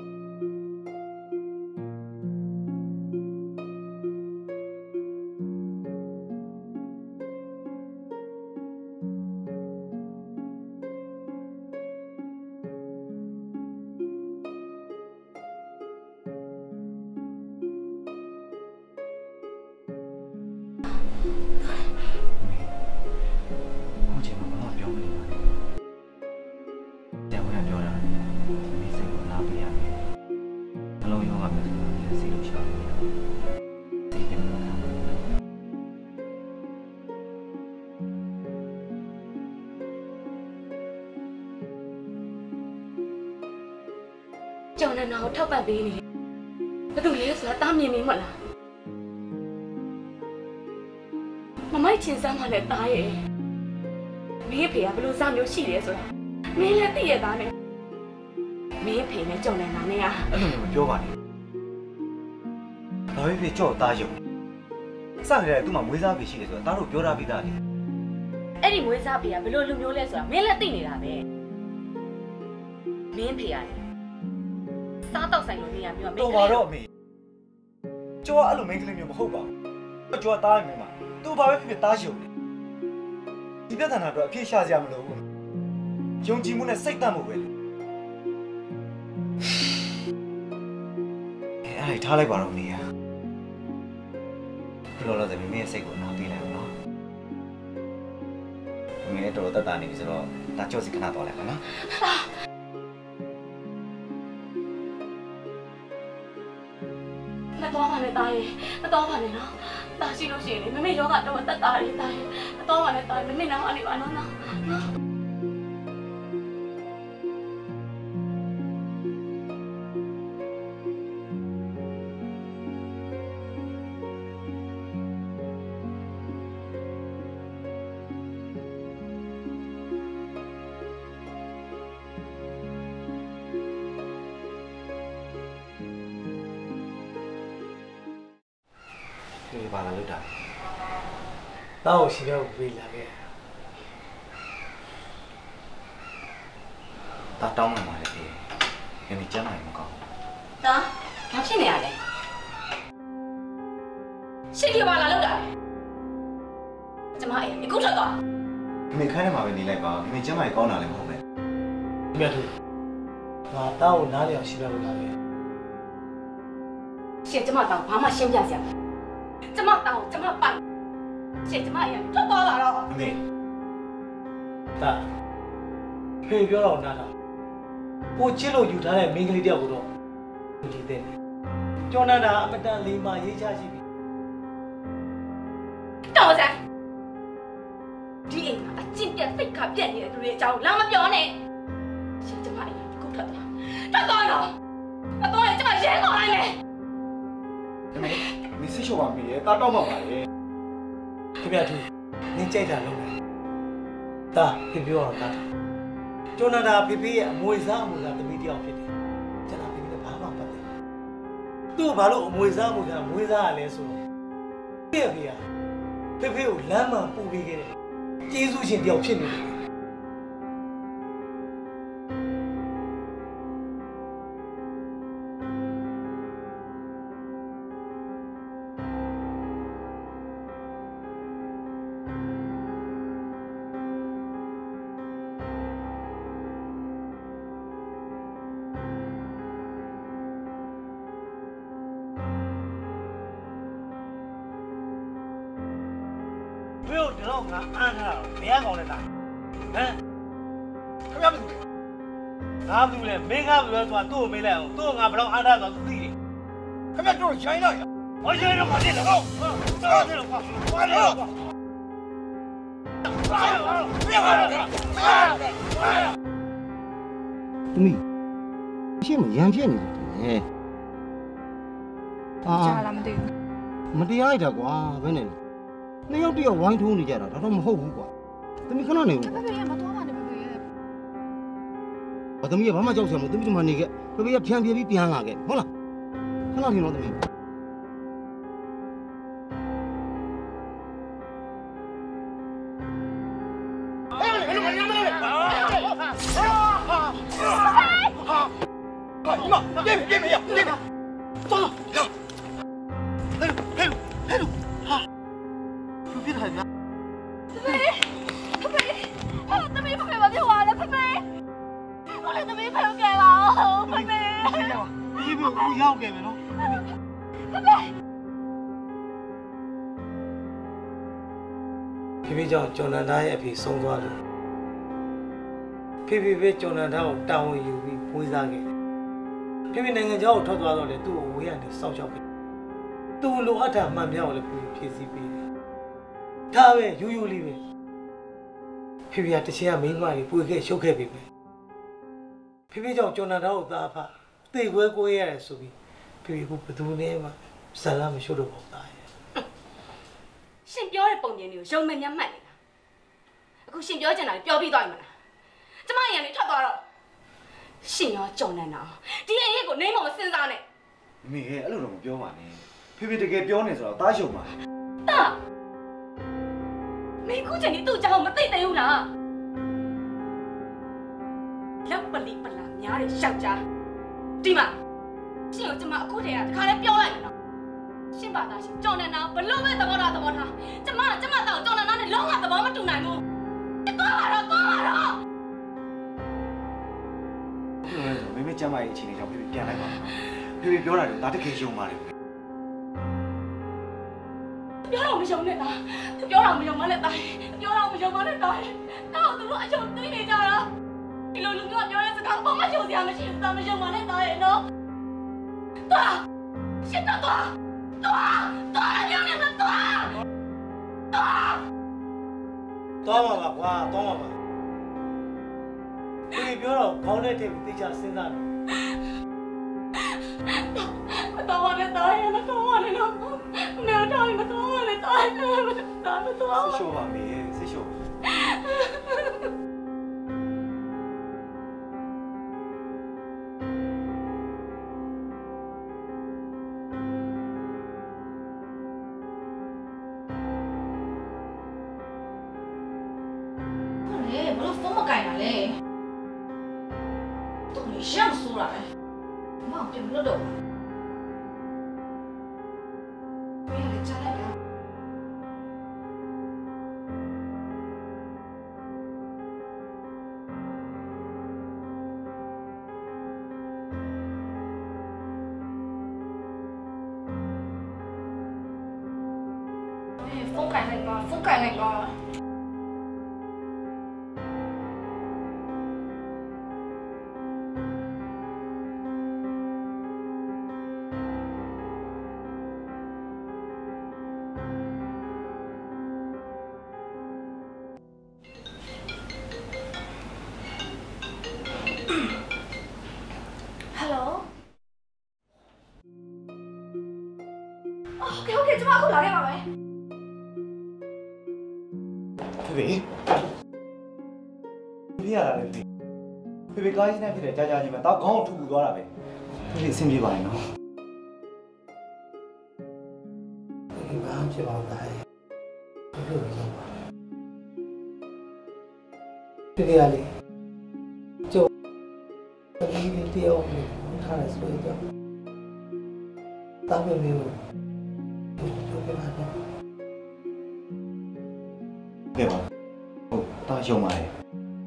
ကျောင်းနဲ့နာကိုထောက်ပံ့ပေးနေတယ်ဘယ်သူလဲဆိုတာတားမြင်နေမလားမမိုက်ချင်းစမ်းမှလည်းတားရဲ့မင်းဖေကဘယ်လိုစားမျိုးရှိလဲဆိုတာမင်းလည်းသိရသားနဲ့မင်းဖေနဲ့ကျောင်းနဲ့နာနဲ့อ่ะအဲ့လိုမျိုးပြောပါနဲ့ဘာပဲဖြစ်ကြော့သားရုံစကြတဲ့သူ့မှာမွေးစားပေရှိတယ်ဆိုတာတားတို့ပြောထားပြီးသားလေအဲ့ဒီမွေးစားဖေကဘယ်လိုလူမျိုးလဲဆိုတာမင်းလည်းသိနေတာပဲမင်းဖေရတယ်စားတော့ဆိုင်လို့နေရမျိုးတော်ပါတော့အမေကျော်ကအဲ့လိုမိန်းကလေးမျိုးမဟုတ်ပါဘူးကျော်ကတားရမင်းပါသူဘာပဲဖြစ်ဖြစ်တားရုံတယ်ဒီပြဿနာတော့အဖြစ်ရှာစရာမလိုဘူးယုံကြည်မှုနဲ့စိတ်တတ်မှုပဲလေအဲ့ဒါထားလိုက်ပါတော့နေရဘယ်လိုလဲဆိုမိမရဲ့စိတ်ကိုနားပေးလိုက်အောင်နော်မိမလည်းတော်တော်တတ်တာနေပြီဆိုတော့ဒါကြောက်စီခဏတော့လိုက်ပါနော်မတော်ပါနဲ့တားရေမတော်ပါနဲ့နော်တားရှိလို့ရှိရင်လေမမေယောကတော့တက်တာရေတားရေမတော်ပါနဲ့တားမမေနားအနေပါနော်နော်ဟဖေဘာလာလို့တာတောက်ရှိတော့ပြေးလာခဲ့တာတောင်းမှမှာလေဖေမမေကျမ်းမာရင်မကောင်းတာဘာဖြစ်နေရလဲရှင်းပြပါလားလို့တာကျမအေးဒီကုထွက်သွားမမေခိုင်းနေမှာပဲနေလိုက်ပါမမေကျမ်းမာရင်ကောင်းတာလည်းမဟုတ်ပဲမြတ်သူငါတောက်ကိုနားလျောင်ရှိတော့လာခဲ့ရှင်းကျမတောင်းဘာမှရှင်းပြစရာကျမတောင်းကျမပိုင်ရှင်းကျမအေးထွက်သွားလာတော့မမေတာဖေပြောတော့နားတော့ကိုချစ်လို့ယူထားတဲ့မိန်းကလေးတယောက်ကိုတော့ဒီတဲ့ကျော်နန္ဒာအမတန်လေးမှရေးချရှိပြီတော်စမ်းဒီအိမ်မှာအကျင့်ပြတ်စိတ်ခါပြက်နေတဲ့သူတွေအကြောင်းလာမပြောနဲ့ရှင်းကျမအေးဒီကုထွက်သွားထွက်သွားတော့အတော့ကျမရဲသွားလိုက်မယ်မမေမစစ်ချောပါမေရဲ့တာတောင်းမှပါလေခင်ဗျာသူနင်းကြိုက်တာလုံးတယ်တာဖေပြောတော့တာကျော်နန္ဒာဖေဖေရဲ့အမွေစားအမွေစားသမီးတယောက်ဖြစ်တယ်ကျွန်တော်ဖေဖေကဘာမှမပတ်တယ်သူ့ဘာလို့အမွေစားအမွေစားမွေးစားရလဲဆိုတော့ဖေဖေကဖေဖေကိုလမ်းမှပူပေးခဲ့တယ်ကျေးဇူးရှင်တယောက်ဖြစ်နေတယ် ဘယ်လိုတော့ငါအားထားတော့ဘယ်ကောင်လဲတာဟမ်ခင်ဗျားဘာလုပ်လဲငါဘာလုပ်လဲမင်းကဘာလို့ဆိုတာသူ့ကိုမေးလိုက်အောင်သူ့ကိုငါဘယ်တော့အားထားတော့သူသိတယ်ခင်ဗျားတို့ရိုင်းလိုက်ဘာရိုင်းတော့မသိတော့ဟုတ်တော်တယ်ကွာဘာလို့ဘာလို့ဘယ်ကောင်လဲသမီးရှင်းမရံဖြစ်နေတယ်အာကြားလားမသိဘူးမတရားလိုက်တာကွာဘယ်နဲ့နှစ်ယောက်တယောက်ဝိုင်းထိုးနေကြတာဒါတော့မဟုတ်ဘူးကွာသမီးခဏနေဦးဖေဖေမသွားပါနဲ့ဖေဖေရဲ့ဘာသမီးကဘာမှကြောက်စရာမလိုသမီးဒီမှာနေခဲ့ဖေဖေကဖြန်ပြေးပြီးပြန်လာခဲ့ဟုတ်လားခဏနေတော့သမီးဖေဖေကြောင့်ကျော်နန္ဒာရဲ့အဖေဆုံးသွားလို့ဖေဖေပဲကျော်နန္ဒာကိုတာဝန်ယူပြီးပွေးစားခဲ့ဖေဖေနိုင်ငံကျောင်းကိုထွက်သွားတော့လေသူ့ကိုဝေးရနေစောင့်ရှောက်ပြီးသူ့လိုအပ်တာမှန်မြောက်လည်းဖေဖေဖြည့်ဆည်းပြီးဒါပဲယူယူလေးပဲဖေဖေကတချင်ကမိန်းမတွေပွေခဲ့ရှုပ်ခဲ့ပြီပဲဖေဖေကြောင့်ကျော်နန္ဒာကိုသားဖသေခွဲကိုရရတယ်ဆိုပြီးဖေဖေကဘယ်သူနဲ့မှဇာလမရှုပ်တော့ဘူးသားရှင်ပြောတဲ့ပုံပြင်တွေကိုရုံမဲ့မြတ်မှတ်နေတာအခုရှင်ပြောချင်တာပြောပြီးသွားပြီမလားကျမရန်လေးထွက်သွားတော့ရှင်ရောကြုံနေတာဒီအရေးကိုနေမမစဉ်းစားနဲ့မမေအဲ့လိုတော့မပြောပါနဲ့ဖေဖေတကယ်ပြောနေဆိုတော့တားရှုံပါတာမင်းခုချိန်นี้သူ့ကြောင်မသိသေးဘူးလားလက်ပလီပလာများတဲ့ယောက်ျားဒီမှာရှင်ကိုကျမအခုတည်းကတခါလဲပြောလိုက်တယ်ရှင်ပါသားရှင်ကြော်နေတာဘလို့ပဲသဘောထားသဘောထားကျမကျမတော့ကြော်နေတာနဲ့လုံးဝသဘောမတူနိုင်ဘူးသွားပါတော့သွားပါတော့မမေကျမ်းမာရေးအချိန်လေးကြောင့်ဖေဖေပြန်လိုက်ပါဖေဖေပြောတာလည်းဒါတကယ်ယုံပါတယ်ပြောတော့မယုံနဲ့လားပြောတော့မယုံမနဲ့တာပြောတော့မယုံမနဲ့တာတော့သူတို့အယုံသိနေကြတာဒီလိုလူမျိုးပြောတဲ့စကားဘာမှယုံစရာမရှိဘူးတာမယုံမနဲ့တာရဲ့နော်သွားရှင်တော့သွားသွားသွားပြောနေမှာသွားသွားသွားမှာပါကွာသွားမှာပါဖေပြောတော့ခေါင်းနဲ့ထည့်ပြီးသိချစဉ်းစားတယ်မတော်ပါနဲ့တာရဲ့မတော်ပါနဲ့နော်မင်းတော့မတော်ပါနဲ့တာရဲ့တာမတော်ဆိတ်လျှော့ပါမေဆိတ်လျှော့မောင်ပြန်လို့တော့ဘယ်လိုကြားလိုက်လဲဖုန်းကန်လိုက်ပါဖုန်းကန်လိုက်ပါဖေဖေကားကြီးနဲ့ဖြစ်တဲ့ကြာကြာကြီးမှာတော့ခေါင်းကိုထူပူသွားတာပဲဖေဖေအဆင်ပြေပါရဲ့နော်ဒီဘာဖြစ်ပါ့လဲဘယ်လိုလုပ်ပါဖေဖေကလေကျုပ်တတိယတယောက်ကိုထားရဆိုတော့တာမင်းလေးကိုကျုပ်ကပါတော့ကဲပါဟုတ်တာရှုံပါရဲ့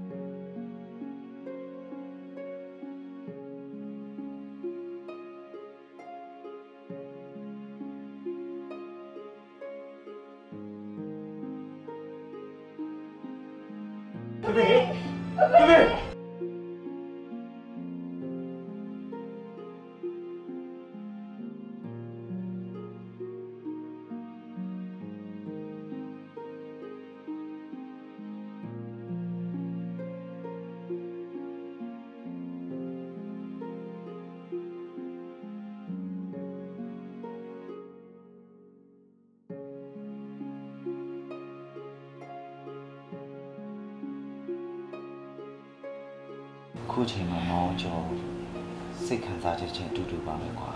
ခုချိန်မှာမောင်ကျော်စိတ်ခံစားချက်ချင်းအတူတူပါပဲကွာ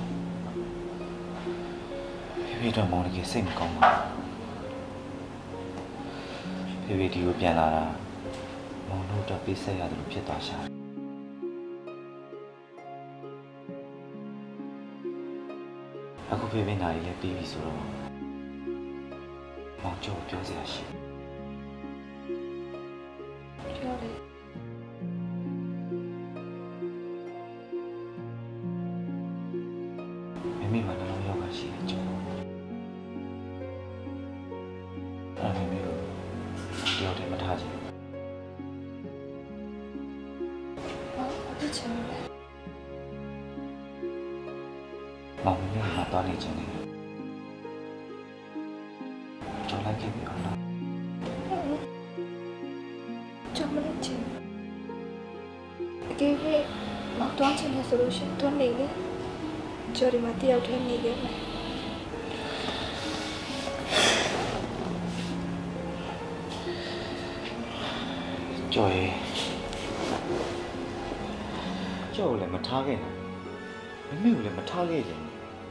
ဖေဖေတော့မောင်ကြီးစိတ်မကောင်းပါဘူးဖေဖေဒီကိုပြန်လာတာမောင်တို့တော့ပေးဆက်ရတယ်လို့ဖြစ်သွားရှာအခုဖေဖေနိုင်လည်းပြီးပြီဆိုတော့မောင်ကျော်ပြောစရာရှိပြောတယ်မိမနှလုံးရောဂါရှိတယ်ကျော်အဲ့ဒီမျိုးတယောက်တည်းမထားချင်ဘူးဘာဖြစ်ချင်လဲမောင်မင်းမတော်နေချင်တယ်ကျော်လိုက်ခဲ့ပြီလားကျော်မလို့ချင်အကေဟဲ့မတော်ချင်တဲ့ဆိုလို့ရှိရင်တွန်းနေလေကျော်ဒီမှာတယောက်တည်းနေခဲ့မယ်ကျော်ရေကျော်ကိုလည်းမထားခဲ့နိုင်မမေကိုလည်းမထားခဲ့ကြဘူး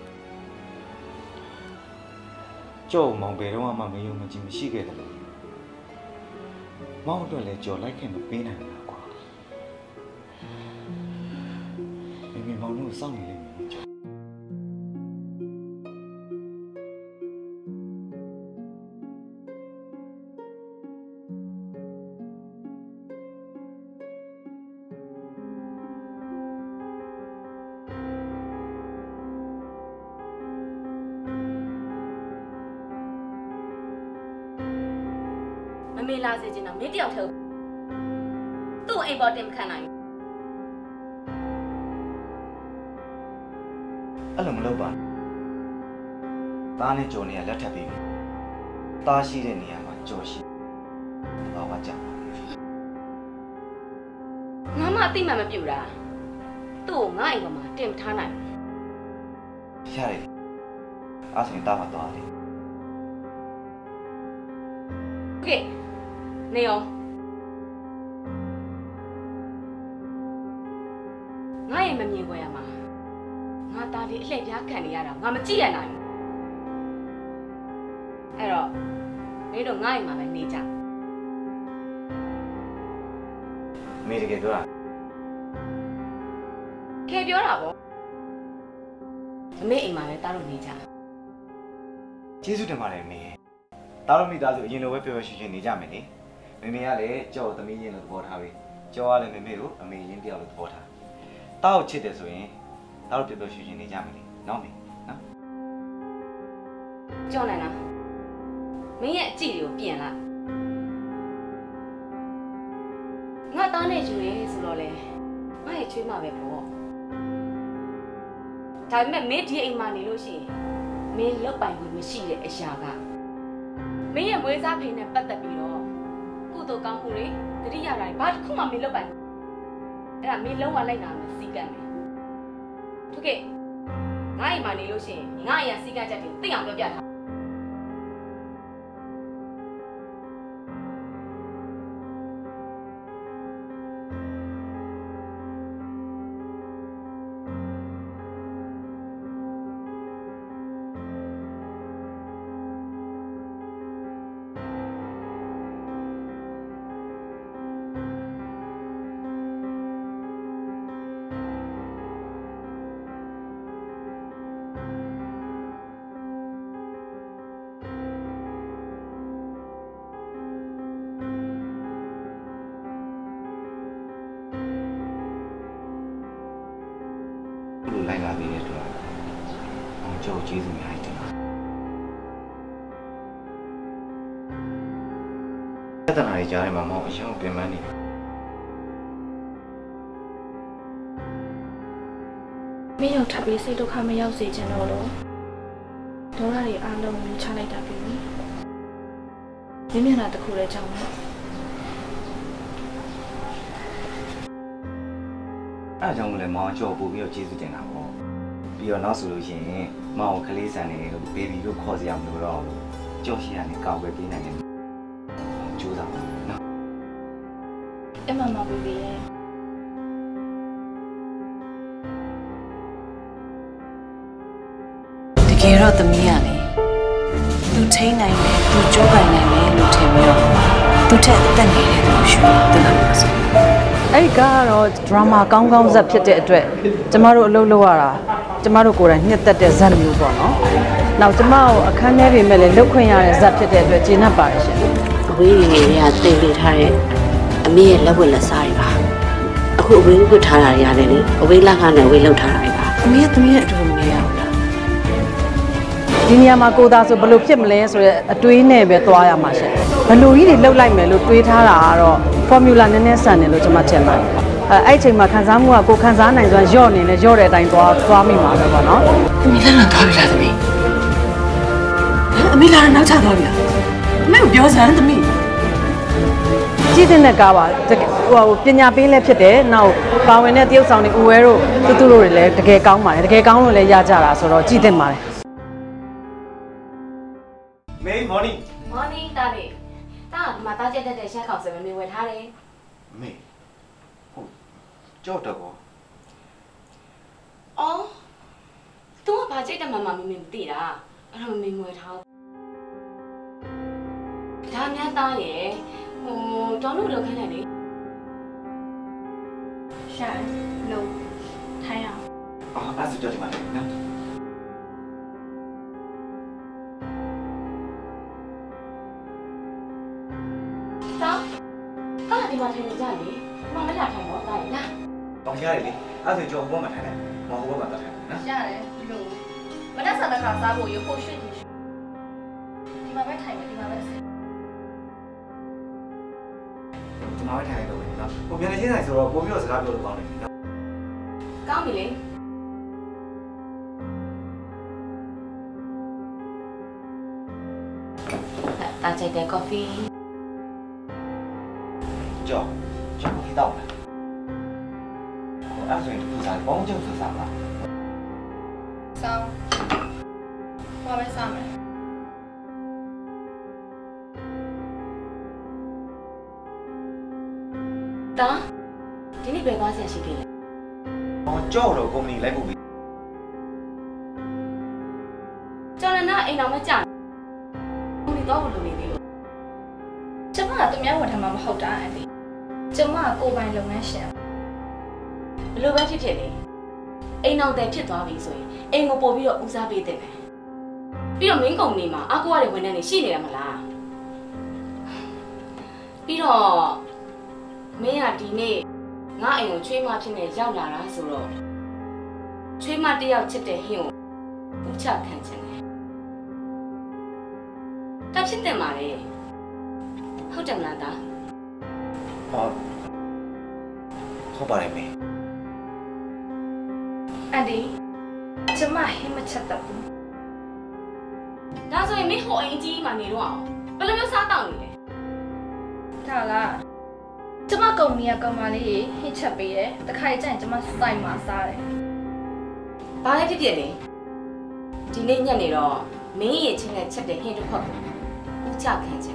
ကျော်မောင်ဘယ်တော့မှမယုံမကြည်မရှိခဲ့တယ်လို့မောင်တို့လည်းကျော်လိုက်ခင်မပေးနိုင်ဘူးကွာမမေမောင်တို့စောင့်နေလိမ့်မယ်ကျော်မမေလာစေချင်တာမင်းတယောက်ထဲသူ့အိမ်ပေါ်တင်မခံနိုင်အဲ့လိုမလုပ်ပါနဲ့သားနဲ့ကြော်နေရလက်ထပ်ပြီးပြီသားရှိတဲ့နေရာမှာကြော်ရှိဘာဝကြငါမှအသိမှမပြူတာသူ့ကိုငါ့အိမ်ပေါ်မှာတင်မထားနိုင်ရတယ်အဲ့ဆိုရင်သားမသွားလေโอเคနေအောင်ငါ့ရဲ့မမြင်ခွင့်ရမှာငါသားလေးအလှည့်ပြားခံနေရတာငါမကြည့်ရနိုင်ဘူးအဲ့တော့မင်းတို့ငါ့အိမ်မှာပဲနေကြမေတကယ်ပြောတာခေပြောတာပေါ့အမေအိမ်မှာပဲတားလို့နေကြကျေးဇူးတင်ပါတယ်မေတားလို့မိသားစုအရင်လိုပဲပျော်ပျော်ရွှင်ရွှင်နေကြမယ်လေမေမေကလည်းကြောက်သမီးချင်းလို့သဘောထားပြီးကြောကလည်းမေမေကိုအမေရင်းတယောက်လို့သဘောထားတားကိုချစ်တယ်ဆိုရင်တားတို့ပျော်ပျော်ရွှင်ရွှင်နေကြမယ်လေနော်မေနော်ကြောက်နိုင်လားမင်းရဲ့အကြည့်တွေကိုပြင်လိုက်ငါတားနေယူရဲဆိုတော့လေငါ့ရဲ့ချွေးမှာပဲပေါ့ဒါပေမဲ့မင်းဒီအိမ်မှာနေလို့ရှိရင်မင်းလောက်ပိုင်ခွင့်မရှိတဲ့အရာကမင်းရဲ့မွေးစားဖိန်နဲ့ပတ်သက်ပြီးတော့ကုသိုလ်ကောင်းမှုတွေတတိယတိုင်းဘာတစ်ခုမှမင်းလောက်ပိုင်အဲ့ဒါမင်းလုံးဝလိုက်နာမယ်စီကံမယ်ဟုတ်ကဲ့ငါအိမ်မှာနေလို့ရှိရင်ငါအရာစီကံချက်တွေသိအောင်ပြောပြထားလိုက်လာသေးတယ်ဆိုတာအောင်ကြောက်ကျေးဇူးများတယ်ပြဿနာတွေကြားထဲမှာမောင်အရှောင်းပြင်ပန်းနေမင်းရောက်ထပ်ပြီးစိတ်ဒုက္ခမရောက်စေချင်တော့လို့ဒေါသတွေအားလုံးကိုချလိုက်တာပြီမင်းမျက်နှာတစ်ခုလည်းကြောက်မှာအဲ့ကြောင့်လည်းမောင်ကြော်ပို့ပြီးတော့ကျေးဇူးတင်တာပေါ့ပြီးတော့နောက်ဆိုလို့ရှိရင်မောင်ကလေးဆန်နေလို့ဘေဘီလို့ခေါ်စရာမလိုတော့ဘူးကြော်ရှိရနေကောက်ပဲပေးနိုင်တယ်ကြိုးစားပါနော်အမမဘေဘီရဲ့တကယ်တော့သမီးကလေသူထိန်းနိုင်တယ်သူကြိုးပိုင်နိုင်တယ်လို့ထင်ပြီးတော့သူထက်အသက်ငယ်တယ်လို့ရှင်သူကပြောဆိုအဲ့ကတော့ drama ကောင်းကောင်းဇက်ဖြစ်တဲ့အတွက်ကျမတို့အလုပ်လုပ်ရတာကျမတို့ကိုယ်တိုင်နှစ်သက်တဲ့ဇက်မျိုးပေါ့နော်။နောက်ကျမကိုအခန်းထဲပြင်မဲ့လည်းလုပ်ခွင့်ရတဲ့ဇက်ဖြစ်တဲ့အတွက်ကျေနပ်ပါတယ်ရှင်။အဝေးရေတွေကတင်ပေးထားတဲ့အမေရဲ့လက်ဝတ်လက်စားတွေပါ။အခုအဝေးဝတ်ထားတာတွေရတယ်လေ။အဝေးလက်ခါနဲ့ဝေးလောက်ထားတာတွေပါ။အမေကသမီးရဲ့အတူမနေရဘူးလား။ဒီနေရာမှာကိုသားဆိုဘယ်လိုဖြစ်မလဲဆိုတဲ့အတွေးနဲ့ပဲသွားရမှာရှင်။ဘယ်လိုကြီးတွေလှုပ်လိုက်မယ်လို့တွေးထားတာကတော့formula နည်းနည်းဆန်တယ်လို့ကျွန်မထင်ပါတယ်။အဲအဲ့ချိန်မှာခန်းစားမှုကကိုခန်းစားနိုင်စွမ်းညော့နေလဲညော့တဲ့အတိုင်းသွားသွားမိမှာပဲပေါ့နော်။အမေလည်းတော့သွားပြီလားသမီး။အမေလည်းနောက်ချသွားပြီလား။အမေကိုပြောစမ်းသမီး။ကြည့်တဲ့ကားပါဟိုပညာပေးလည်းဖြစ်တယ်။နောက်ပါဝင်တဲ့တရုပ်ဆောင်တွေဦးဝဲတို့တူတူတို့တွေလည်းတကယ်ကောင်းပါတယ်။တကယ်ကောင်းလို့လည်းရကြတာဆိုတော့ကြည့်သင့်ပါတယ်။ May morning morning တာလေးတာဒီမှာတားကျက်တဲ့ရှက်ခေါက်စမမေဝယ်ထားတယ်မေဟုတ်ကြောက်တော့ကောအော်သူကဘာကြိတ်တယ်မမမမေမသိတာအဲ့တော့မမေဝယ်ထားဒါများတားရဲ့ဟိုဒေါ်လို့လောက်ခိုင်းလိုက်လေရှာလို့ထိုင်အောင်အော်အဲ့ဒါကြောက်ကြပါလေနော်တာဒီမှာထိုင်နေကြလေမမလာထိုင်တော့တာလားတောင်းရတယ်လေအဲ့ဒါကြောဘုံမှာထိုင်တယ်မဟုတ်ဘုံမှာထိုင်တယ်နော်ရတယ်လို့မနက်စာတခါစားဖို့ရဖို့ရွှေ့နေရှိဒီမှာပဲထိုင်မယ်ဒီမှာပဲဆက်ဒီမှာပဲထိုင်ရတော့နော်ဟိုပြန်နေချင်းဆိုင်ဆိုတော့ပို့ပြီးတော့စကားပြောလို့ကောင်းတယ်နော်ကောင်းပြီလေတာချိုက်တဲ့ကော်ဖီကြောက်ကြောက်ပြီးတော့ဟိုအဲ့ဆိုရင်ဒီစားပေါင်းကျုပ်ဆိုစားလားစားဘာပဲစားမယ်တာဒီနေ့ဘယ်သွားဆရာရှိသေးလဲဟောကြောက်တော့ကုမ္ပဏီလိုက်ပို့ပြီကျော်ရနာအိမ်တော်မကြကုမ္ပဏီတော့လို့နေသေးလို့ကျမကသူများဝန်ထမ်းမှမဟုတ်တာအန်တီကျမကကိုယ်ပိုင်လုပ်ငန်းရှင်ဘယ်လိုပဲဖြစ်ဖြစ်လေအိမ်အောင်တဲ့ဖြစ်သွားပြီဆိုရင်အိမ်ကိုပို့ပြီးတော့ဦးစားပေးတဲ့ပဲပြီးတော့မင်းကုမ္ပဏီမှာအကူရတဲ့ဝန်ထမ်းတွေရှိနေရမလားပြီးတော့မင်းကဒီနေ့ငါအိမ်ကိုချွေးမဖြစ်နေရောက်လာတာဆိုတော့ချွေးမတယောက်ချစ်တဲ့ဟင်းကိုဥချခံချင်တယ်တဖြစ်တယ်မှာလေဟုတ်တယ်မလားသားဟုတ်ဟုတ်ပါတယ်မေအန်ဒီကျမဟင်းမချက်တော့ဘူးဒါဆိုရင်မင်းဟိုအိမ်ကြီးမှနေတော့ဘယ်လိုမျိုးစားတောက်နေလဲဒါလားကျမကုမ္ပဏီကကောင်မလေးဟင်းချက်ပေးတယ်တခါကျရင်ကျမစိုက်မှာစားတယ်ဘာလဲဖြစ်ဖြစ်လေဒီနေ့ညနေတော့မင်းရဲ့ချင်းနဲ့ချက်တဲ့ဟင်းတစ်ခွက်ကိုဥချခံချင်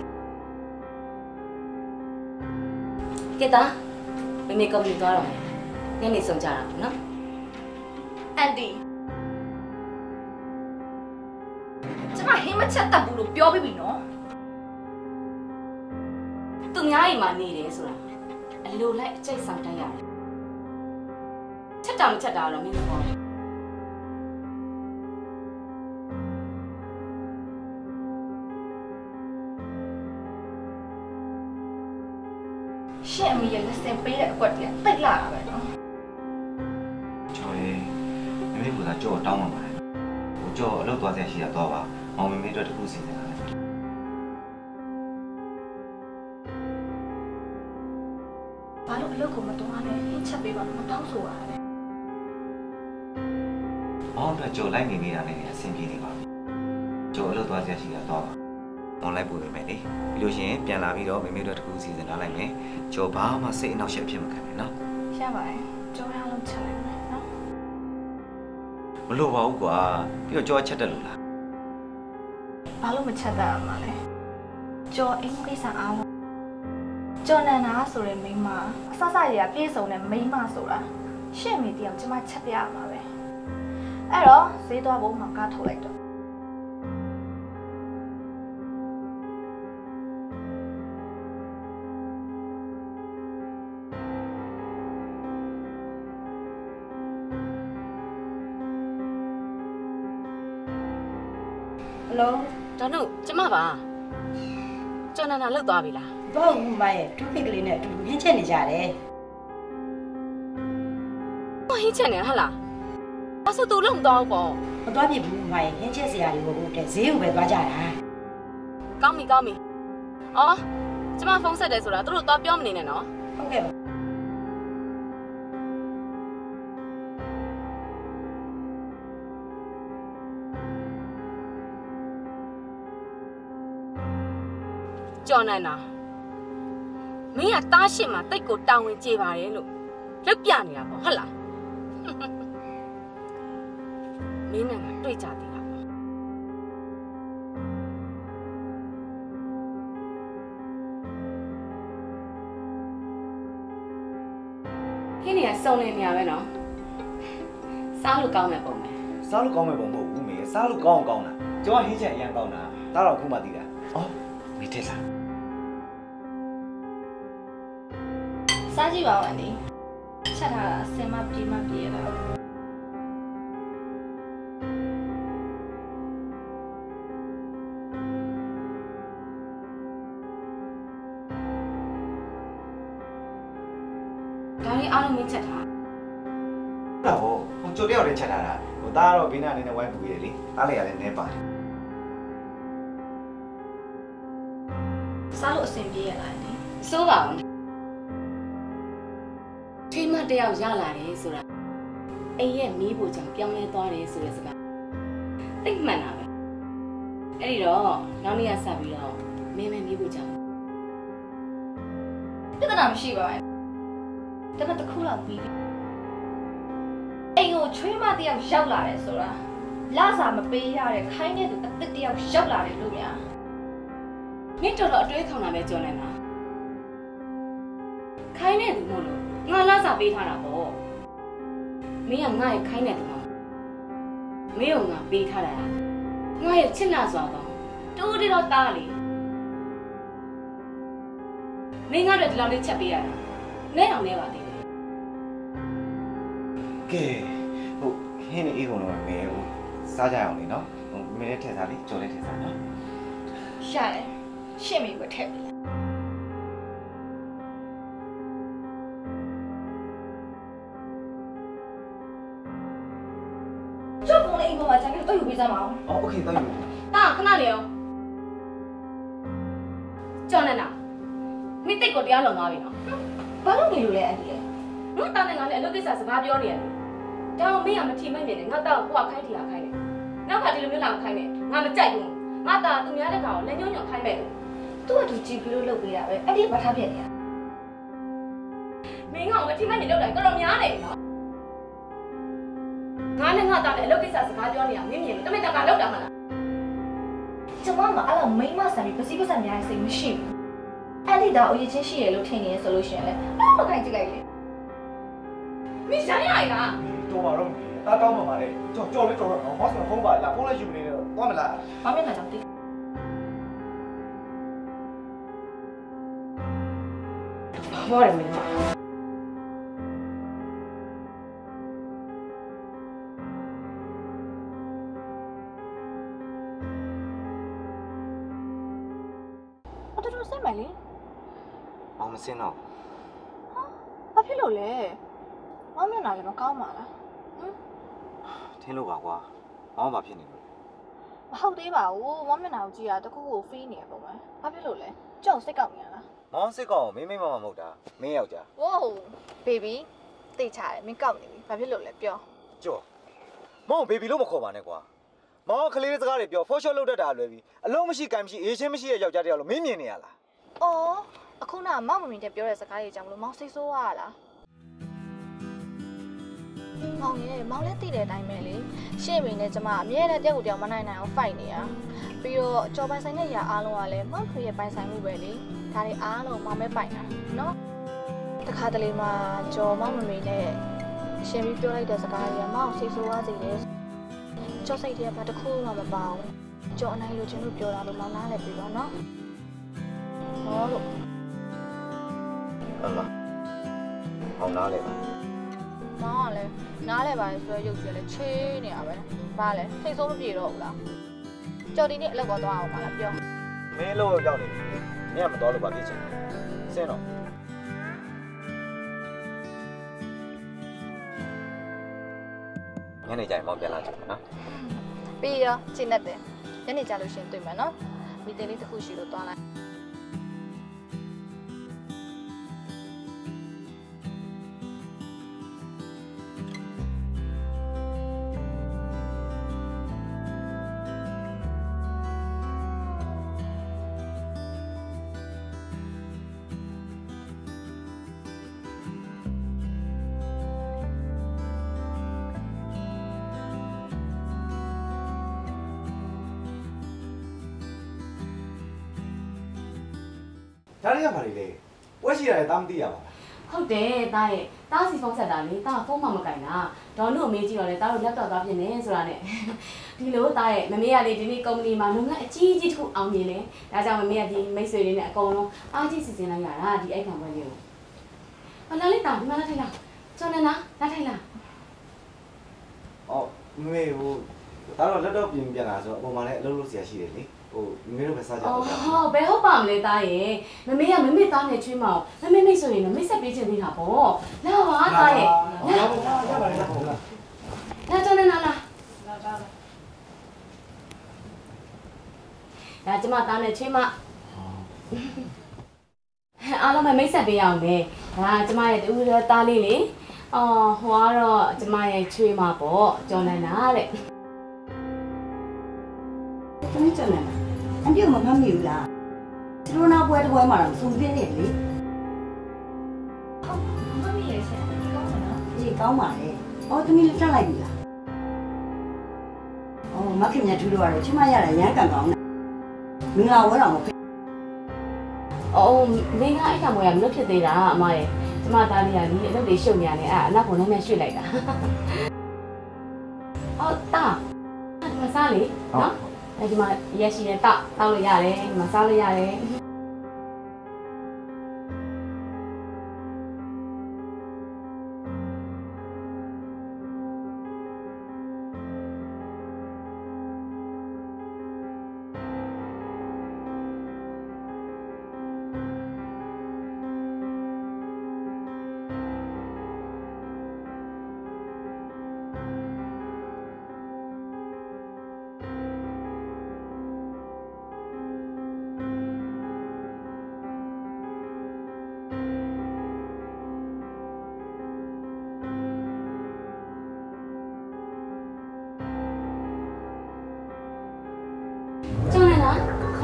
ကဲတာမမေကုမ္ပဏီသွားတော့ညနေဆုံးကြတာပေါ့နော်အန်ဒီကျမဟင်းမချက်တတ်ဘူးလို့ပြောပြီးပြီနော်သူများအိမ်မှာနေတယ်ဆိုတာအလိုလိုက်အကျိတ်ဆောင်တိုင်းရတယ်ချက်တာမချက်တာတော့မင်းတို့ရှင့်အမေရဲ့လက်စင်ပေးတဲ့အကွက်တွေကတိတ်လာတာပဲနော်ချော်ရေမမေကကြောက်တောင်းမှာပါတယ်ဟိုကြောက်အလုပ်သွားတဲ့ရှိတာတော့ပါမောင်မမေတို့တခုစီစဉ်တာလေဘာလို့အလုပ်ကိုမတော်ရလဲဟင်းချက်ပေးပါမတောင်းဆိုရတယ်မောင်တို့ကြောက်လိုက်နေနေတာလည်းအဆင်ပြေနေပါပြီကြောက်အလုပ်သွားတဲ့ရှိတာတော့ပါအွန်လိုင်းပို့ပေးမယ်လေပြီးလို့ရှိရင်ပြန်လာပြီးတော့မမေတို့တခုစီစဉ်ထားလိုက်မယ်ကြော်ဘာမှစိတ်အနှောက်အယှက်ဖြစ်မှာခံတယ်နော်ရပါတယ်ကြော်ရအောင်ချက်လိုက်မယ်နော်မလို့ပါဘူးကွာပြီးတော့ကြော်ချက်တက်လို့လားဘာလို့မချက်တတ်ရမှာလဲကြော်အင်္ဂလိပ်စာအားလုံးကြော်နန္ဒာဆိုတဲ့မိန်းမအဆဆရပြည့်စုံတဲ့မိန်းမဆိုတာရှင့်မိတယောက်ကျမချက်ပြရမှာပဲအဲ့တော့ဈေးသွားဖို့မှကားထုတ်လိုက်တော့လောဒါနုကျမပါကျော်နန္ဒာလောက်သွားပြီလားတော့ဦးမရဲ့ဒုခိကလေးနဲ့အတူတူဟင်းချက်နေကြတယ်ဟဟင်းချက်နေဟလားဘာလို့သူလုံးတော့ပေါ့မသွားပြဘူးမရဲ့ဟင်းချက်စရာတွေကိုဟုတ်တယ်ဈေးကိုပဲသွားကြတာကောင်းပြီကောင်းပြီအော်ကျမဖုန်းဆက်တယ်ဆိုတာသူတို့သွားပြောမနေနဲ့နော်ဟုတ်ကဲ့ပါကျော်နန္ဒာမင်းကတားရှိမှတိတ်ကိုတောင်းဝင်ကြေပါတယ်လို့လွတ်ပြနေတာပေါ့ဟုတ်လားမင်းနဲ့တွေ့ကြသေးတာပေါ့ခင်းနေရစုံနေနေရပဲနော်စားလို့ကောင်းမယ်ပုံပဲစားလို့ကောင်းမယ်ပုံမဟုတ်ဘူးမေစားလို့ကောင်းအောင်ကောင်းတာကျွန်တော်ဟင်းချက်အရင်ကောင်းတာဒါတော့ခုမှသိတာအော်မေထက်လားစားကြည့်ပါဦးအန်ဒီချက်ထားတာဆင်မပြေးမပြေးရတာဒါလေးအားလုံးမင်းချက်ထားဟုတ်ဟိုဟိုကြိုတယောက်တည်းချက်ထားတာဟိုသားကတော့ဘေးနားနေနဲ့ဝိုင်းပူရလေသားလေးကလည်းနဲပါတယ်စားလို့အဆင်ပြေရလားဒီစိုးပါဘူးထိမတယောက်ရလာတယ်ဆိုတာအိမ်ရဲ့မီးဖို့ကြောင့်ပြောင်းလဲသွားတယ်ဆိုတဲ့စကားသိမှန်တာပဲအဲ့ဒီတော့နောက်နေ့ကစပြီးတော့မင်းမမီးဖို့ကြောင့်ပြဿနာမရှိပါဘူးဒါပေမဲ့တစ်ခုလောက်ပြီးပြီအိမ်ကိုချွေးမတယောက်ရောက်လာတယ်ဆိုတာလစာမပေးရတဲ့ခိုင်းတဲ့သူအစ်တယောက်ရောက်လာတယ်လို့များမင်းတော်တော်အတွေးခေါင်တာပဲကြော်နေတာခိုင်းတဲ့သူမို့လို့ငါလစာပေးထားတာပေါ့မင်းကငါ့ရဲ့ခိုင်းတဲ့သူမှာမင်းကငါပေးထားတာငါရဲ့ချစ်နာစွာတော့တိုးတတော့တားလေမင်းကတော့ဒီလောက်လေးချက်ပေးရတာနဲ့အောင်နေပါသေးတယ်ကဲဟုတ်င်းနေအေးကုန်လို့မေဟိုစားကြရအောင်လေနော်ဟိုမင်းလည်းထည့်စားလေကြော်လည်းထည့်စားနော်ရှာတယ်ရှင့်မိကိုထည့်ပြီကျော်ပုံလေးအိမ်ပေါ်မှာဂျန်ကလေးတော့ယူပေးစမ်းပါအောင်အော်โอเคတော့ယူတာခဏလေးရောကျော်နေလားမိတိတ်ကိုတရားလုံသွားပြီနော်ဘာလို့နေလို့လဲအဲ့ဒီလေငါတာနဲ့ငါနဲ့အလုပ်ကိစ္စစကားပြောနေရတယ်တောင်မင်းကမထီမဲ့မြင်နဲ့ငါတော့ကိုကခိုင်းထီလာခိုင်းတယ်နောက်ခါဒီလိုမျိုးလာခိုင်းတယ်ငါမကြိုက်ဘူးငါတာသူများတဲ့ကောင်လက်ညှိုးညွှန်ခိုင်းမဲ့သူ့အတူကြည့်ပြီးလို့လုပ်ပေးတာပဲအဲ့ဒီဘာထားပြနေရမင်းကမထီမဲ့မြင်လောက်တယ်တော်တော်များနေပြီနော်ငါနဲ့ငါတာနဲ့အလုပ်ကိစ္စစကားပြောနေရမင်းမြင်လို့တမိတ်တကလောက်တာမလားကျမမအဲ့လိုမိမဆန်ပြီးပစီပစံများစိတ်မရှိဘူးအဲ့ဒီတော့အရေးချင်းရှိရလို့ထင်နေရဆိုလို့ရှိရင်လည်းတော့မခိုင်းကြည့်လိုက်လေမင်းဆိုင်ရရလားတော်ပါတော့တာတောင်းမှပါလေကြော်ကြော်လေးကြော်တော့ဟောစမဖုန်းပါလားဖုန်းလည်းယူနေတယ်တော့သွားမလားဘာမျက်နှာကြောင့်တိဘောရမင်းအတူတူစိတ်မယ်လေမောင်မစင်းတော့ဘာဖြစ်လို့လဲမောင်မျက်နှာလည်းမကောင်းပါလားဟမ်ထင်းလို့ပါကွာမောင်ဘာဖြစ်နေလို့မဟုတ်သေးပါဘူးမောင်မျက်နှာကိုကြည့်ရတခုခုကိုဖေးနေရပုံပဲဘာဖြစ်လို့လဲကြောက်စိတ်ကောက်နေရလားမောင်စိတ်ကောက်မင်းမမမဟုတ်တာမင်းယောက်ျားဝိုးဘေဘီသိချတယ်မင်းကောက်နေပြီဘာဖြစ်လို့လဲပြောကြော်မောင်ဘေဘီလို့မခေါ်ပါနဲ့ကွာမောင်ကလေးစကားတွေပြောဖော့ရှော့လုပ်တတ်တာလွယ်ပြီအလုံးမရှိကံမရှိအေးချင်းမရှိရဲ့ယောက်ျားတယောက်လို့မင်းမြင်နေရလားအော်အခုနကမောင်မမင်းတက်ပြောတဲ့စကားတွေကြောင့်မလို့မောင်စိတ်ဆိုးရလားမောင်ရဲ့မောင်လည်းသိတဲ့အတိုင်းပဲလေရှေ့မိနဲ့ကျမအမြဲတမ်းတယောက်ကိုတယောက်မနိုင်နိုင်အောင်ဖိုက်နေရပြီးတော့ကြော်ပိုင်ဆိုင်တဲ့ຢာအားလုံးကလည်းမောင်ဖေရဲ့ပိုင်ဆိုင်မှုပဲလေဒါတွေအားလုံးမောင်ပဲပိုင်တာနော်တခါတလေမှာကြော်မောင်မမေနဲ့ရှင်ပြီးပြောလိုက်တဲ့စကားတွေကမောင်စိတ်ဆိုးရစေတယ်ကြော်စိတ်တွေကဘာတစ်ခုမှမပါဘူးကြော်အနိုင်လို့ချင်းတို့ပြောတာလို့မောင်နားလည်းပြီးပါနော်ဟောလို့ဟုတ်လားဟောင်းနားလေပါမောင်ကလည်းနားလဲပါလေဆိုရရုပ်ကြီးလည်းချေးနေရပဲဘာလဲစိတ်ဆိုးမပြေတော့ဘူးလားကြော်ဒီနေ့အလုပ်ကောသွားအောင်ပါလားပြောမင်းလို့ရောက်နေပြီမင်းကမတော်လို့ပါဖြစ်ချင်စင်းတော့ညနေကျရင်မောင်ပြန်လာကြမယ်နော်ပြီးရောရှင်းနေတယ်ညနေကျလို့ရှင်တွေ့မယ်နော်မီတင်လေးတစ်ခုရှိလို့သွားလိုက်ဒါတွေကဘာတွေလဲပွဲရှိရတယ်တားမသိရပါလားဟုတ်တယ်တားရဲ့တားစီဖုန်းဆက်တာလေတားဖုန်းမှမကင်တာဒေါ်နုအမေးကြည့်တော့လေတားတို့လက်တော့သွားပြင်နေဆိုတာနဲ့ဒီလိုတားရဲ့မမေးကလေဒီနေ့ကုမ္ပဏီမှာလုပ်ငန်းအကြီးကြီးတစ်ခုအောင်မြင်တယ်ဒါကြောင့်မမေးကဒီမိတ်ဆွေလေးနဲ့အကုန်လုံးအားကြီးစီစဉ်လိုက်ရတာဒီအိတ်ခံပွဲလေးကိုဟောလာလေးတားဒီမှာလာထိုင်လားကျော်နေလားလာထိုင်လားအော်မမေဟိုဒါတော့လက်တော့ပြင်ပြန်လာဆိုအပေါ်မှာလည်းအလုပ်လုပ်ဆရာရှိတယ်လေဟိုမမေတို့ပဲစားကြတော့ဟောဘယ်ဟုတ်ပါမလဲတားရဲ့မမေကမမေသားနဲ့ချွေးမအောင်မမေမိတ်ဆိုရင်တော့မိတ်ဆက်ပေးချင်သေးတာပေါ့လာပါတားရဲ့လာလာလာပါလားလာကျော်နေလားလာလာလာလာကျမသားနဲ့ချွေးမအားလုံးမိတ်ဆက်ပေးအောင်လေဒါကျမရဲ့တူသားလေးလေအော်ဟိုကတော့ကျမရဲ့ချွေးမပေါ့ကျော်နေလားတဲ့တမီးကျော်နေလားအန်တီကမဖမ်းမိဘူးလားသူတို့နောက်ပွဲတစ်ပွဲမှာတော့စုံပြင်းနေလေဟုတ်မမီးရဲ့ဆက်ဒီကောင်းမနော်ဒီကောင်းပါလေအော်တမီးလက်ထပ်လိုက်ပြီလားအော်မခင်မြတ်ထူးတို့ကတော့ချမရတာရမ်းကန်ကောင်းတယ်မင်္ဂလာဝဲတော်မဖြစ်အော်မင်းကအဲ့ကောင်မွေးကမလို့ဖြစ်သေးတာအမရဲ့ကျမသားလေးကဒီအလုပ်တွေရှုပ်နေရတယ်အဲ့အနောက်ကောင်လည်းရွှေ့လိုက်တာအော်တာဒီမှာစားလေနော်အဲ့ဒီမှာရက်ရှိတယ်တောက်တောက်လို့ရတယ်ဒီမှာစားလို့ရတယ်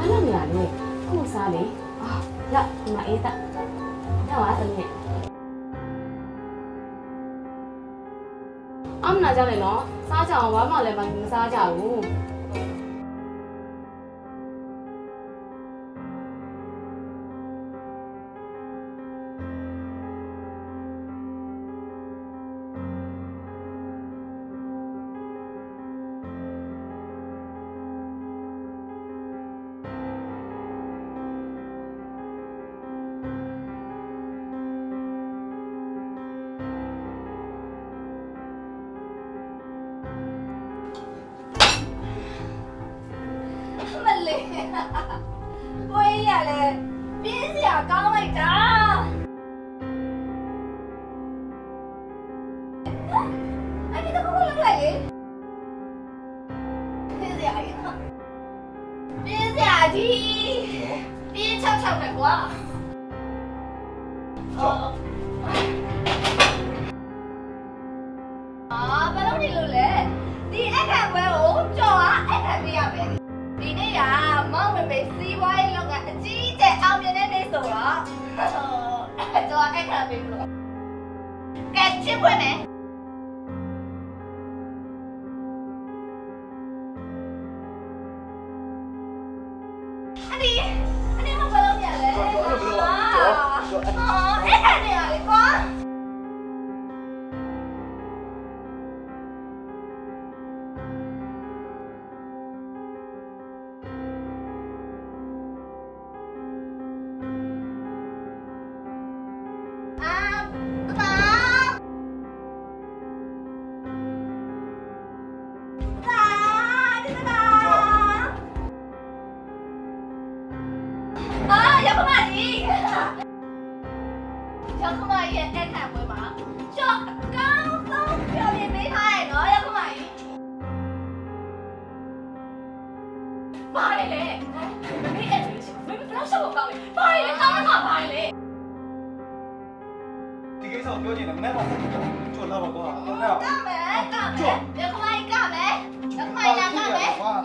လုပ်နေရလဲခုစားလေအာရဒီမှာအေးသားတော့အားသမီးအမနာကြောင့်လေနော်စားကြအောင်ဘာမှလည်းမစားကြဘူးကိုကြီးရလဲပြင်းစရာကောင်းလိုက်တာအဲ့ဒီတော့ဘယ်လိုလုပ်လိုက်လဲပြင်းစရာရပြင်းစရာကြီးပြင်းချောက်ချောက်နဲ့ကွာအာဘယ်လိုနေလို့လဲဒီအခန့်ပွဲကိုကြော်အားအခန့်ပေးရမယ်ဒီနေ့ကမောင်မမေစီးပွားရေးလုပ်ငန်းအကြီးအကျယ်အောင်မြင်တဲ့နေ့ဆိုတော့တော့အခါပေးလို့ကဲချစ်ဖွင့်မယ်အဒီအဒီမဘလုံးရလဲဟာအခါနေရလေကွာပြောချင်တယ်မနေ့ကဆက်ကြည့်ကြော်လာပါကွာဟုတ်ကဲ့ကမယ်ကမယ်ရခမိုင်းကမယ်ရခမိုင်းလာကမယ်လာပါ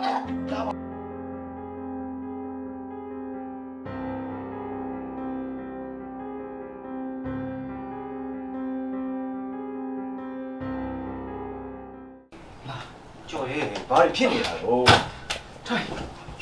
လာကြော်ရဲဘာဖြစ်နေတာလို့ထိုင်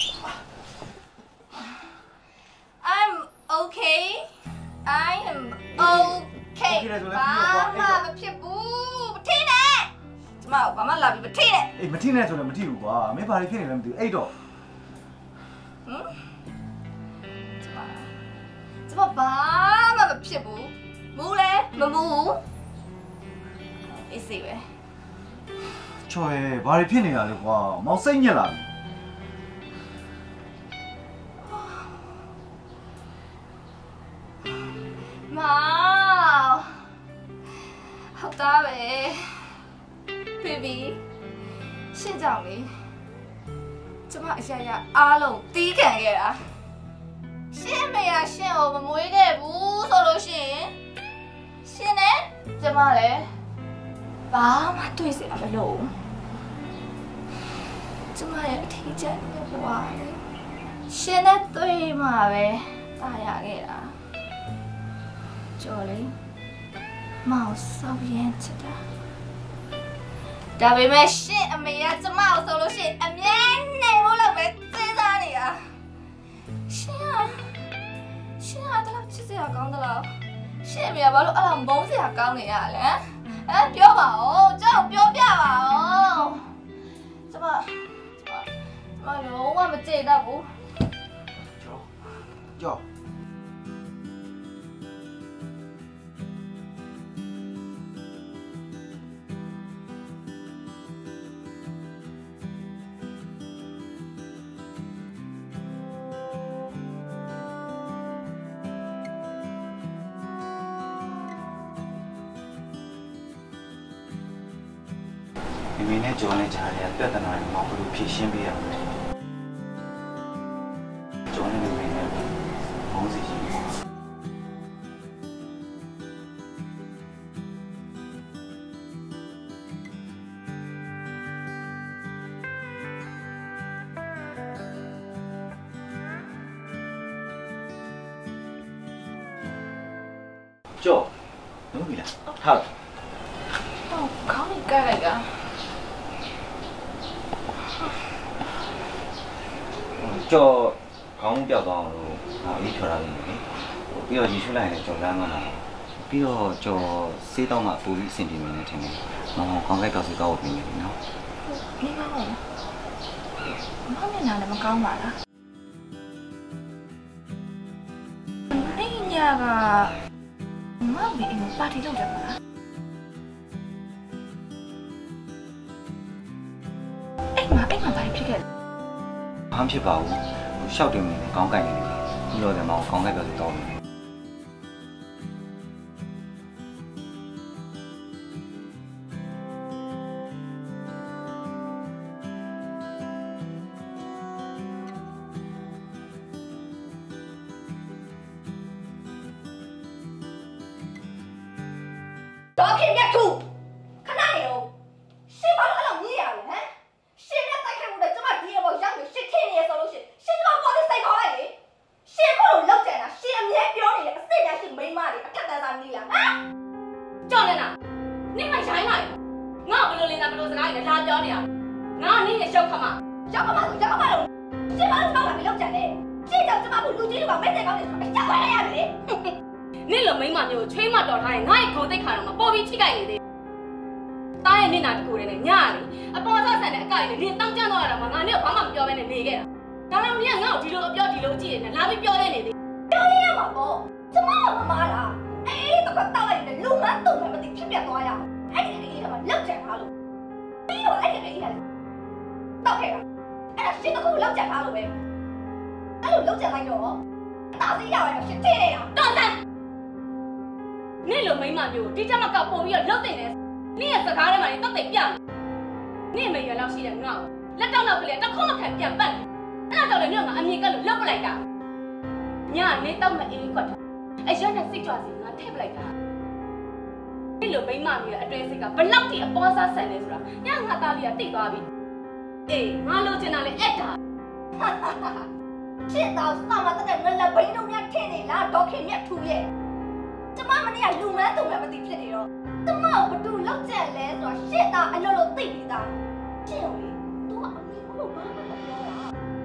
I'm okay I am okay ဘာမှမဖြစ်ဘူးမထင်းနဲ့ကျမဘာမှလာပြီးမထင်းနဲ့အေးမထင်းနဲ့ဆိုလည်းမထင်းဘူးကွာမင်းဘာတွေဖြစ်နေလဲမသိဘူးအဲ့တော့ဟမ်ကျမကျမဘာမှမဖြစ်ဘူးမူးလဲမမူးအေးစိပဲချော်ရဲဘာတွေဖြစ်နေတာလဲကွာမောင်စိတ်ညစ်လာပြီမောင်ဟုတ်သားပဲဖေဘီရှင်းကြောင်လေကျမအရာရာအားလုံးတီးခံခဲ့တာရှင်းမေရရှင်းကိုမမွေးခဲ့ဘူးဆိုလို့ရှိရင်ရှင်းနဲ့ကျမလည်းဘာမှတွေ့စရာမလိုကျမရဲ့အထီးကျန်တဲ့ဘဝရှင်းနဲ့တွေ့မှပဲတာရခဲ့တာကြော်လေမောင်ဆောက်ရင်ချစ်တာဒါပေမဲ့ရှင့်အမေကကျမကိုဆိုလို့ရှိရင်အမြဲနေဖို့လို့ပဲစဉ်းစားနေတာရှင့်ကရှင့်ကတော့ချစ်စရာကောင်းသလားရှင့်အမေကဘာလို့အဲ့လိုမုန်းစရာကောင်းနေရလဲအဲပြောပါဦးကြောက်ပြောပြပါဦးကျမကျမကျမလုံးဝမကျေနပ်ဘူးကြော်ကြော်မိမိနဲ့ကြော်နဲ့ကြားရတဲ့ပြဿနာတွေမောင်ဘယ်လိုဖြေရှင်းပေးရမလဲကြော်နဲ့မိမိနဲ့ဘုံစီရှိတယ်ကြောနော်မီလားထားဟုတ်ခေါင်းကလိုက်တာကြောခေါင်းပြောက်သွားအောင်လို့အေးထွက်လာနေတယ်ပြီးတော့ရေရှုလိုက်ရင်ကြောလမ်းမှာလာပြီးတော့ကြောစေးတော့မှပူပြီးအဆင်ပြေနေတယ်ထင်တယ်မောင်ခေါင်းကိုက်တော့စေးတော့ပြင်နေပြီနော်နေပါဦးမမမျက်နှာလည်းမကောင်းပါလားအဲ့ညကမမအင်းပါတီလုပ်တယ်မလားအဲ့မအဲ့မဘာဖြစ်ခဲ့လဲဘာမှဖြစ်ပါဘူးရှောက်တင်နေတယ်ခေါင်းကိုက်နေတယ်ပြီးတော့လည်းမောင်ခေါင်းကိုက်တော့စေးတော့နေတယ်တော်ခင်မြတ်သူခဏနေတော့ရှင်ဘာလို့အဲ့လိုမြည်ရလဲဟမ်ရှင်နဲ့တိုက်ခိုက်မှုနဲ့ကျမဒီအပေါ်ရောက်ပြီးရှင်ခင်းနေရဆိုလို့ရှင်ရှင်ကျမပေါ်တဲ့စိတ်ခေါ်လိုက်လေရှင်ကိုလောက်ကြံတာရှင်အမြဲပြောနေတယ်အစ်စ်ညာရှင်မိန်းမတွေအထက်တန်းစားနီးလားဟမ်ကြောက်နေတာနင်မရိုင်းလိုက်ငါဘယ်လိုလဲဘယ်လိုစကားလဲလာပြောနေရငါနင်းရဲ့ရှောက်ခမရှောက်ခမဆိုရှောက်ခမလို့ရှင်ဘာလို့ပေါက်လာပြီးလောက်ကြံလဲရှင်ကြောင့်ကျမကိုလူကြီးတွေကမဲ့တဲ့ကောင်းနေဆိုတော့ကြောက်ရရလေနင့်လိုမိန်းမမျိုးချွေးမတော်ထားရင်ငါ့ရဲ့ခုံတိတ်ခါတော့မပေါ်ပြီးထိခိုက်နေသေး။တားရဲ့နင့်နာတကူနဲ့ညလေအပေါ်သားဆန်တဲ့အကလေးနင်တောင်းကျမ်းတော့ရတာမှငါနင့်ကဘာမှမပြောဘဲနဲ့နေခဲ့တာ။ဒါတော့နင်ကငါ့ကိုဒီလိုအပြောဒီလိုကြည့်နေလာပြီးပြောနေနေသေး။ပြောနေရမှာပေါ့။ကျမကမမားလား။အေးတော့တောက်လိုက်တယ်လူမန်းတုံနဲ့မသိဖြစ်ပြသွားရအောင်။အဲ့ဒီအေးကမှလောက်ကြံထားလို့ပြီးတော့အဲ့ဒီအေးကတောက်ခဲ့တာ။အဲ့ဒါရှင်းတကူလောက်ကြံထားလို့ပဲ။အဲ့လိုလောက်ကြံလိုက်တော့တာစီးရရတော့ရှင်းတင်နေတာ။တော်တယ်နင့်လိုမိန်းမမျိုးဒီချက်မကပို့ပြီးတော့လှုပ်တင်တယ်နင့်ရဲ့စကားထဲမှာနေတော့တိတ်ပြနင့်မေရွယ်လောက်ရှိတယ်ငါ့ကိုလက်တောက်နောက်ကလေးတစ်ခုမှခံပြန်ပတ်အဲ့ဒါကြောင့်လည်းနင့်ကအမြင်ကလို့လှုပ်ပလိုက်တာညနေတော့မအေးကွက်အရက်နဲ့စိတ်ကြွစီငါထည့်ပလိုက်တာနင့်လိုမိန်းမမျိုးရဲ့အတွင်းစိတ်ကဘလောက်ထိအပေါ်စားဆန်နေဆိုတာညငါသားလေးကတိတ်သွားပြီအေးငါလိုချင်တာလေအဲ့ဒါရှင်းတော့စမတဲ့ငါလက်ဘိန်းတို့များထင်းနေလားဒေါခင်မြတ်ထူရဲ့ကျမမနေ့ကလူမန်းတုံလည်းမသိဖြစ်နေတော့ကျမကိုဘသူလောက်ကျက်လဲဆိုတော့ရှစ်သားအလိုလိုသိပြီးသားရှင်းလေ तू ကအမေကလို့ဘာမှမပြောတာ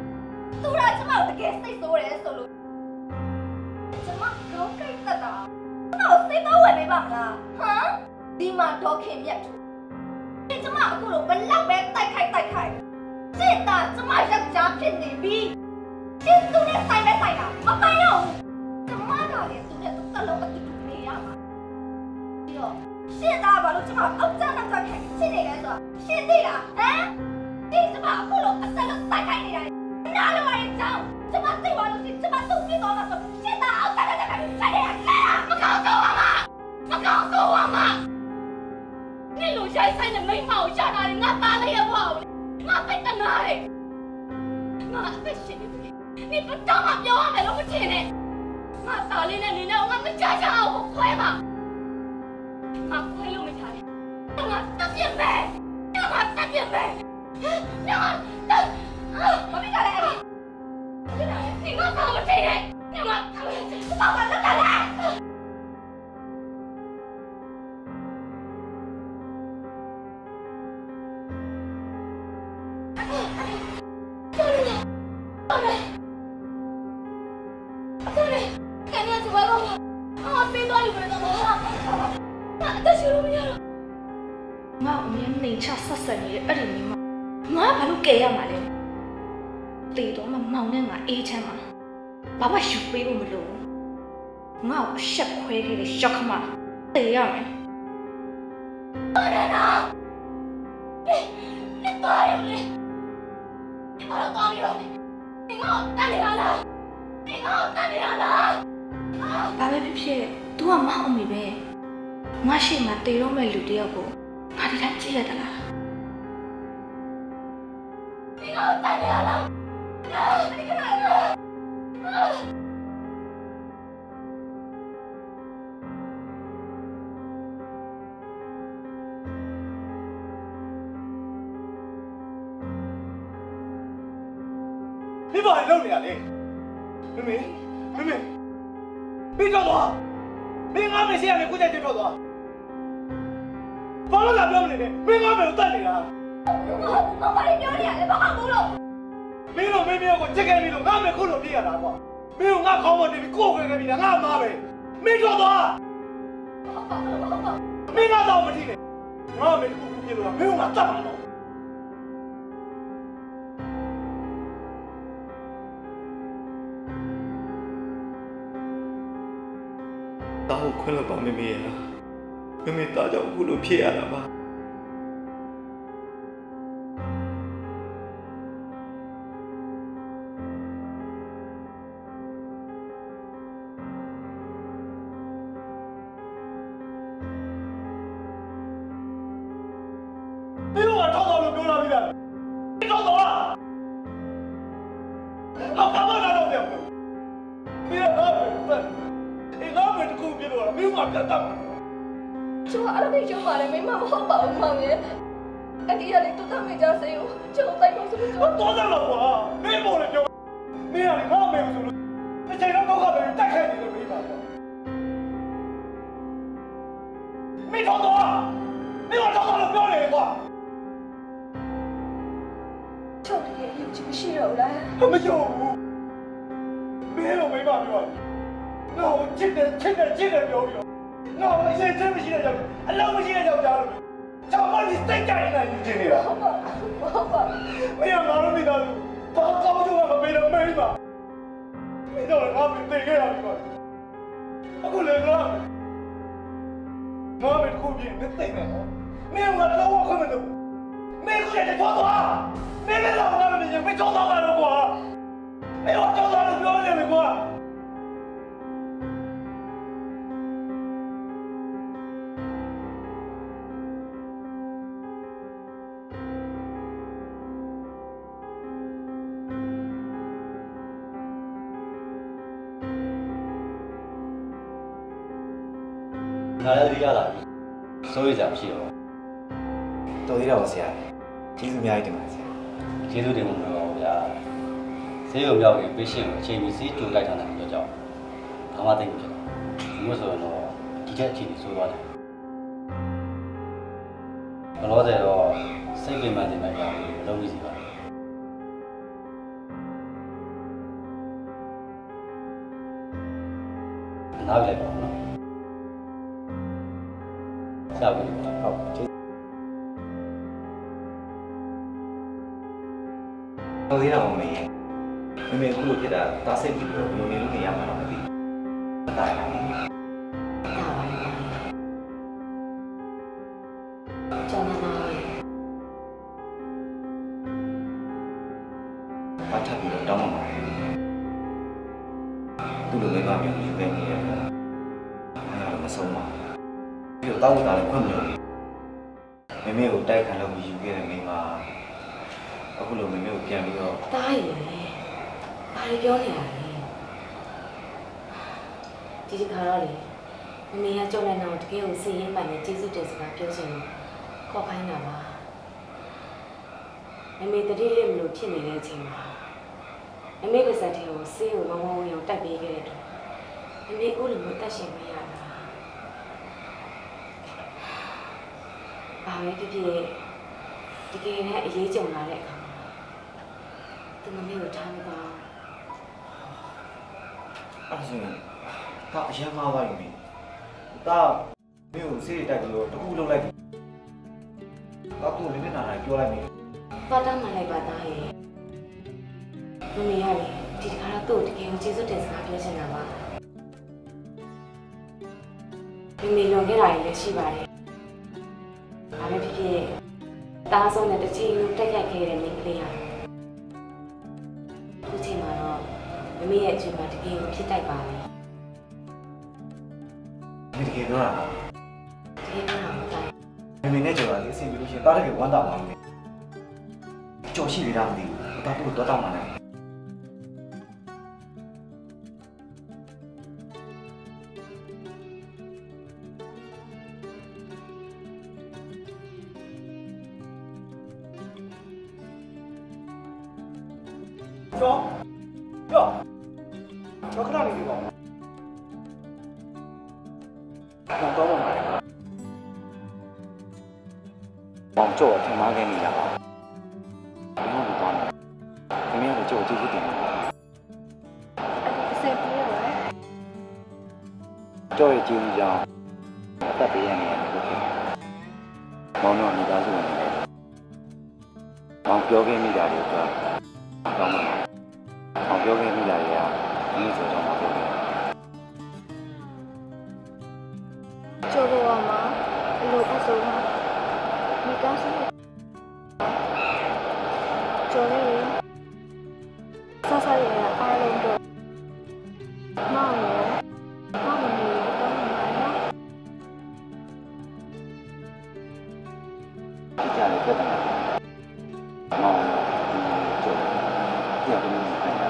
तू ကကျမကိုတကယ်စိတ်ဆိုးတယ်ဆိုလို့ကျမကောင်းကိတ်သက်တာကျမကိုစိတ်တော့ဝင်နေပါမလားဟမ်ဒီမှာဒေါခင်မြတ်ထူဒီကျမအခုလိုဘလောက်ပဲတိုက်ခိုက်တိုက်ခိုက်ရှစ်သားကျမယောက်ျားဖြစ်နေပြီရှစ်သူနဲ့ဆိုင်ပဲဆိုင်တာမပိုင်တော့ကျမကလည်းသူနဲ့တလုံးအတူနေရမှာပြီးတော့ရှင်းသားဘာလို့ကျမအောက်ကျနောက်ကျခိုင်ရှင်းနေလဲဆိုတော့ရှင်းသေးလားဟမ်ဒီကျမအခုလို့အဆက်လို့တိုက်ခိုက်နေတာနားလို့ရတဲ့ကြောင်းကျမသိသွားလို့ကျမသူ့ပြသွားမှာဆိုရှင်းသားအောက်ကျနောက်ကျခိုင်ရှင်းနေရမကောင်းတော့ပါမမကောင်းတော့ပါမဒီလိုရိုက်ဆိုင်တဲ့မိန်းမကိုရှာတာငါသားလေးရဲ့ဘဝကိုငါပိတ်တနာတယ်ငါအသက်ရှင်နေတယ်你不当嘛表啊，没那么甜呢。我打你了，你了，我们家家我快嘛。我快又没差的，让我当兵呗，让我当兵呗，让我当。我别干了，你我当不起的，让我当不起，爸爸都干了。ငါအမြင်နေချဆက်ဆက်နေတဲ့အဲ့ဒီမိမငါဘာလို့ကဲရမှာလဲတေတော့မမောင်နဲ့ငါအေးချမ်းမှာဘာမှယူပေးဖို့မလိုငါ့ကိုအဆက်ခွဲခဲ့တဲ့ရှောက်ခမတေရမယ်ဘာလဲနော်ဒီဘာလဲဒီဘာလို့ကောင်းရောဒီငါတန်နေရလားဒီငါတန်နေရလားဘာပဲဖြစ်ဖြစ် तू ကမအောင်မိပဲငါရှိမှတေတော့မဲ့လူတယောက်ကိုငါဒီတိုင်းကြည့်ရတလားဒီငါတန်နေရလားဒီကနေ့你把人弄你啊你，妹妹妹妹，别找我， မင်းငါမေရှိရလေခုချက်တင်တော့သွားဘာလို့လာပြောမနေနဲ့မင်းငါမေကိုတတ်နေတာဘာဘာလေးပြောနေရလဲဘာမှမဟုတ်လို့မင်းတို့မင်းမျိုးကိုချက်ခဲ့ပြီးတော့ငါမေခုလိုပြရတာကွာမင်းကငါခေါင်းပေါ်တင်ပြီးကိုယ်ခွဲခဲ့ပြီးတာငါမားပဲမင်းတော့သွားမင်းကတော့မထီးနဲ့ငါမေခုခုပြလို့မင်းကတတ်မှာတော့တောင်းခွင့်လို့ပါမမေရမမေတာကြောင့်ခုလိုဖြစ်ရတာပါမင်းတို့ကထောက်တော့လို့ပြောလာပြီလားမင်းတော့တော့ဟာဘာမှလာတော့ပြန်မင်းကအေးငါမင်းတကူပြလို့မင်းကပြတ်တာကျမအဲ့ဒါကြီးကျမလည်းမင်းမမဟုတ်ပါဘူးမောင်ရဲ့အဒီရလေးတူတမေကြစေကိုကျုံတိုက်လို့ဆိုလို့တော့တယ်လို့ကွာမင်းမို့လေပြောမင်းကလည်းငါ့မေကိုဆိုလို့တစ်ချိန်တော့တော့ပဲတက်ခဲ့နေလို့မင်းပါကွာမင်းတော့တော့မင်းတော့တော့လို့ပြောနေကွာချုပ်တယ်ရုပ်ချမရှိတော့လားမယုံဘူးမင်းတော့မင်းပါပြောငါ့ကိုချစ်တယ်ချစ်တယ်ချစ်တယ်ပြောပြီးတော့ငါ့ကိုအရင်ချင်းမရှိတဲ့ကြောင့်အလုံးမရှိတဲ့ကြောင့်ကြားလို့ကျောင်းမကြီးစိတ်ကြိုက်နေတာယူချင်နေတာဟုတ်ပါဟုတ်ပါမင်းကငါတို့မိသားစုဘာကောင်းလို့မပေးတော့မင်းပါမင်းတော့ငါ့ကိုသိခဲ့ရပြီပါအခုလည်းငါငါမင်းခုပြင်းမသိနေတော့မင်းကတော့ခွင့်မလို့မင်းကိုလည်းတော့သွားမင်းလည်းတော့ငါမင်းမင်းတော့သွားတော့ကွာမင်းတော့သွားလို့ပြောနေတယ်ကွာငါလည်းသိရလာပြီစိုးရိမ်စရာမရှိတော့တော်သေးတော့ဆရာကျေးဇူးအများကြီးတင်ပါတယ်ဆရာကျေးဇူးတင်မှာပါဗျာဆေးရုံရောက်ရင်ပေးရှင်းကိုအချိန်မီဆေးကြိုလိုက်ထားတယ်ပြောကြောက်ဘာမှသိမဖြစ်တော့ဒီလိုဆိုတော့ဒီချက်အချိန်ကြီးဆိုးသွားတယ်ဘလို့ဆိုတော့စိတ်ပင်ပန်းနေမှကြာပြီးလုံးဝစီပါတယ်နားလည်းပေါ့နော်ဟုတ်ပြီဟုတ်ကျေးတော်သေးတော့မမေရဲ့မမေခုလိုဖြစ်တာတာစိတ်ပြီးတော့ဘယ်လိုနေလို့နေရမှာတော့မသိဘူးအတားရမယ်ကျောင်းမှာဘာထပ်ပြီးတော့တောင်းမှာသူ့လိုမိမမျိုးယူခဲ့နေရတယ်အဲ့ဒါတော့မဆုံးပါဘူးပြီးတော့တောင်းတာလည်းခွင့်မလို့မမေကိုတိုက်ခံလို့မယူခဲ့တဲ့မိမအခုလိုမမေကိုပြန်ပြီးတော့တားရယ်ဘာတွေပြောနေရလဲဒီဒီခါတော့လေမမေကကြောက်နေတော့တကယ်ကိုစီရင်မှန်နေကျေးဇူးတင်စကားပြောချင်လို့ခေါ်ခိုင်းတာပါမမေတတိလေးမလို့ဖြစ်နေတဲ့အချိန်မှာမမေပါစတဲ့ကိုစေးကိုဝဝဝရုံတက်ပေးခဲ့တဲ့တော့မမေကိုလည်းမတက်ရှင်မရတာဘာပဲဖြစ်ဖြစ်တကယ်နဲ့အရေးကြုံလာတဲ့အခါမှာသူမမေကိုထားမသွားအဲ့ဆိုရင်ဒါအရင်မှားသွားပြီဒါမင်းကိုစေးတိုက်ပြီးတော့တခုလုံးလိုက်ပြီတော့သူလည်းမျက်နှာတိုင်းပြောလိုက်ပြီဘာတမ်းမှလိုက်ပါသားရဲ့မမေရလေဒီတခါတော့သူ့တကယ်ကိုကျေးဇူးတင်စကားပြောချင်တာပါမမေလွန်ခဲ့တာလည်းရှိပါတယ်ဘာပဲဖြစ်ဖြစ်တားဆုံးတဲ့တစ်ချိန်လုံးတက်ခတ်ခဲ့တဲ့မိန်းကလေးဟာသူ့ချိန်မှာတော့မမေရဲ့အချိန်မှာတကယ်ကိုဖြစ်တိုက်ပါလေဒီတကယ်ပြောတာလားတကယ်ပြောတာမဟုတ်ဘူးမမေနဲ့ကြော်တာလေအဆင်ပြေလို့ရှိရင်တားတကယ်ဝမ်းသာပါမယ်ကြော်ရှိသေးတာမသိဘူးတားဖို့တော့တောင်းပါနဲ့ကျော်ကျော်ကျော်ခဏနေပြီပေါ့မောင်ကြော့ထင်မှားခဲ့မိကြပါဘယ်လိုသွားလဲခင်ဗျားတို့ကြော့ကြည့်ကြည့်တယ်အဆက်ပြေးရယ်ကြော့ရဲ့ကြည့်ဦးကြောင်းအသက်ပေးရနေရတယ်လို့ဖြစ်မောင်တို့မိသားစုဝင်နေတယ်မောင်ပြောခဲ့မိတာတွေတော့ကောင်းပါလားမောင်ပြောခဲ့မိတာတွေကဒီလိုဆိုတော့မပြောဘူးကျော်ပေါ်မှာအလိုအဆုံးမှာမိသားစုကျော်ရည်ဆဆရရအားလုံးတော့မောင်ရမောင်ရတော့မှာနော်ဒီကြလေပြတ်တယ်မောင်ကျော်ပြန်ပြီးခိုင်းတာ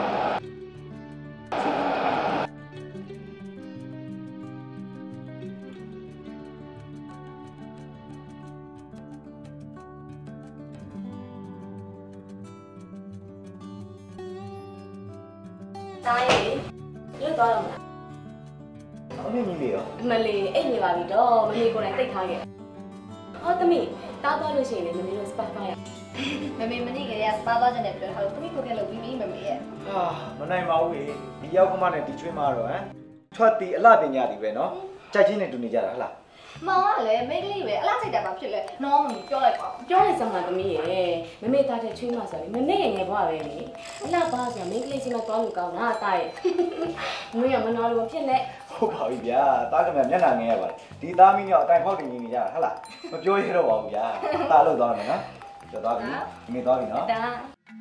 တားရေလွတ်သွားတော့မလားအမေကြီးလေရောအမလေးအိတ်နေပါပြီတော့မမေကိုယ်တိုင်တိတ်ထားခဲ့ဟောသမီးတားသွားလို့ရှိရင်လည်းမမေတို့စပတ်ပါရမမေမနေ့ကလေးကစပါသွားကြတယ်ပြောထားလို့သမီးကိုကလည်းပြီးပြီမမေရဲ့ဟာမနိုင်ပါဘူးလေဒီရောက်ကမနဲ့ဒီချွေးမတော့ဟမ်ထွက်တီအလှပညာတီပဲနော်ကြိုက်ချင်းနဲ့တူနေကြတာဟလားမောင်ကလည်းမိတ်ကလေးပဲအလားစိတ်တာပါဖြစ်လဲနော်မမပြောလိုက်ပါပြောလိုက်စမ်းပါသမီးရေမမေသားတဲ့ချွေးမဆိုရင်မနေ့ငယ်ဘွားပဲလေအလှပါဆိုမိန်းကလေးချင်းမသွားလို့ကောင်းတာတားရဲ့မင်းကမနာလို့ဖြစ်နေဟုတ်ပါပြီဗျာတားကမြန်မျက်နှာငယ်ရပါဒီသားမင်းကအတိုင်ဖောက်တင်နေကြတာဟလားမပြောရတော့ပါဘူးဗျာတားလို့သွားမယ်နော်ကျော်သွားပြီငယ်သွားပြီနော်တား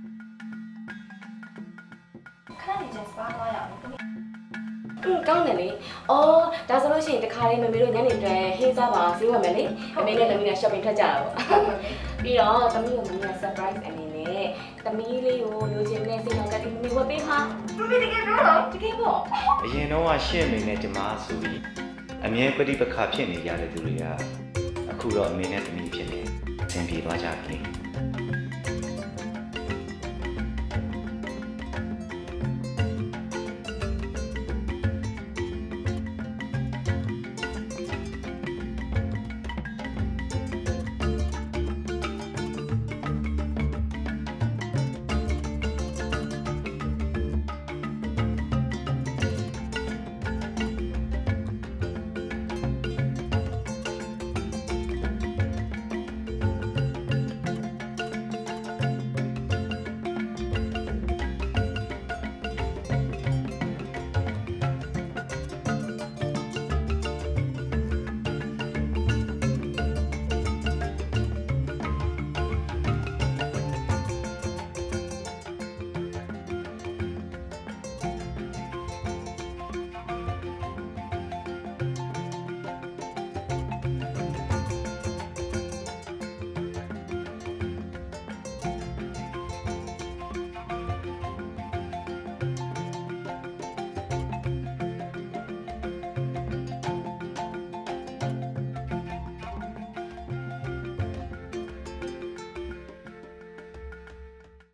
ခဏနေကျစပါသွားရအောင်อืมကောင်းတယ်လေ။အော်ဒါဆိုလို့ရှိရင်တခါလေးမမေတို့ညနေတွင်ဟင်းစားပါဈေးဝယ်မယ်လေ။မမေနဲ့သမီးနဲ့ shopping ထွက်ကြတာပေါ့။ပြီးတော့သမီးကိုမမေက surprise အနေနဲ့သမီးလေးကိုလိုချင်တဲ့စိတ်နောက်ကတိမမေဝယ်ပေးမှာ။မမေတကယ်ပြောတော့တကယ်ပေါ့အရင်တော့ရှင့်အမေနဲ့ဒီမှာဆိုပြီးအမြဲပဋိပက္ခဖြစ်နေကြတဲ့သူတွေကအခုတော့အမေနဲ့သမီးဖြစ်နေအဆင်ပြေသွားကြပြီ။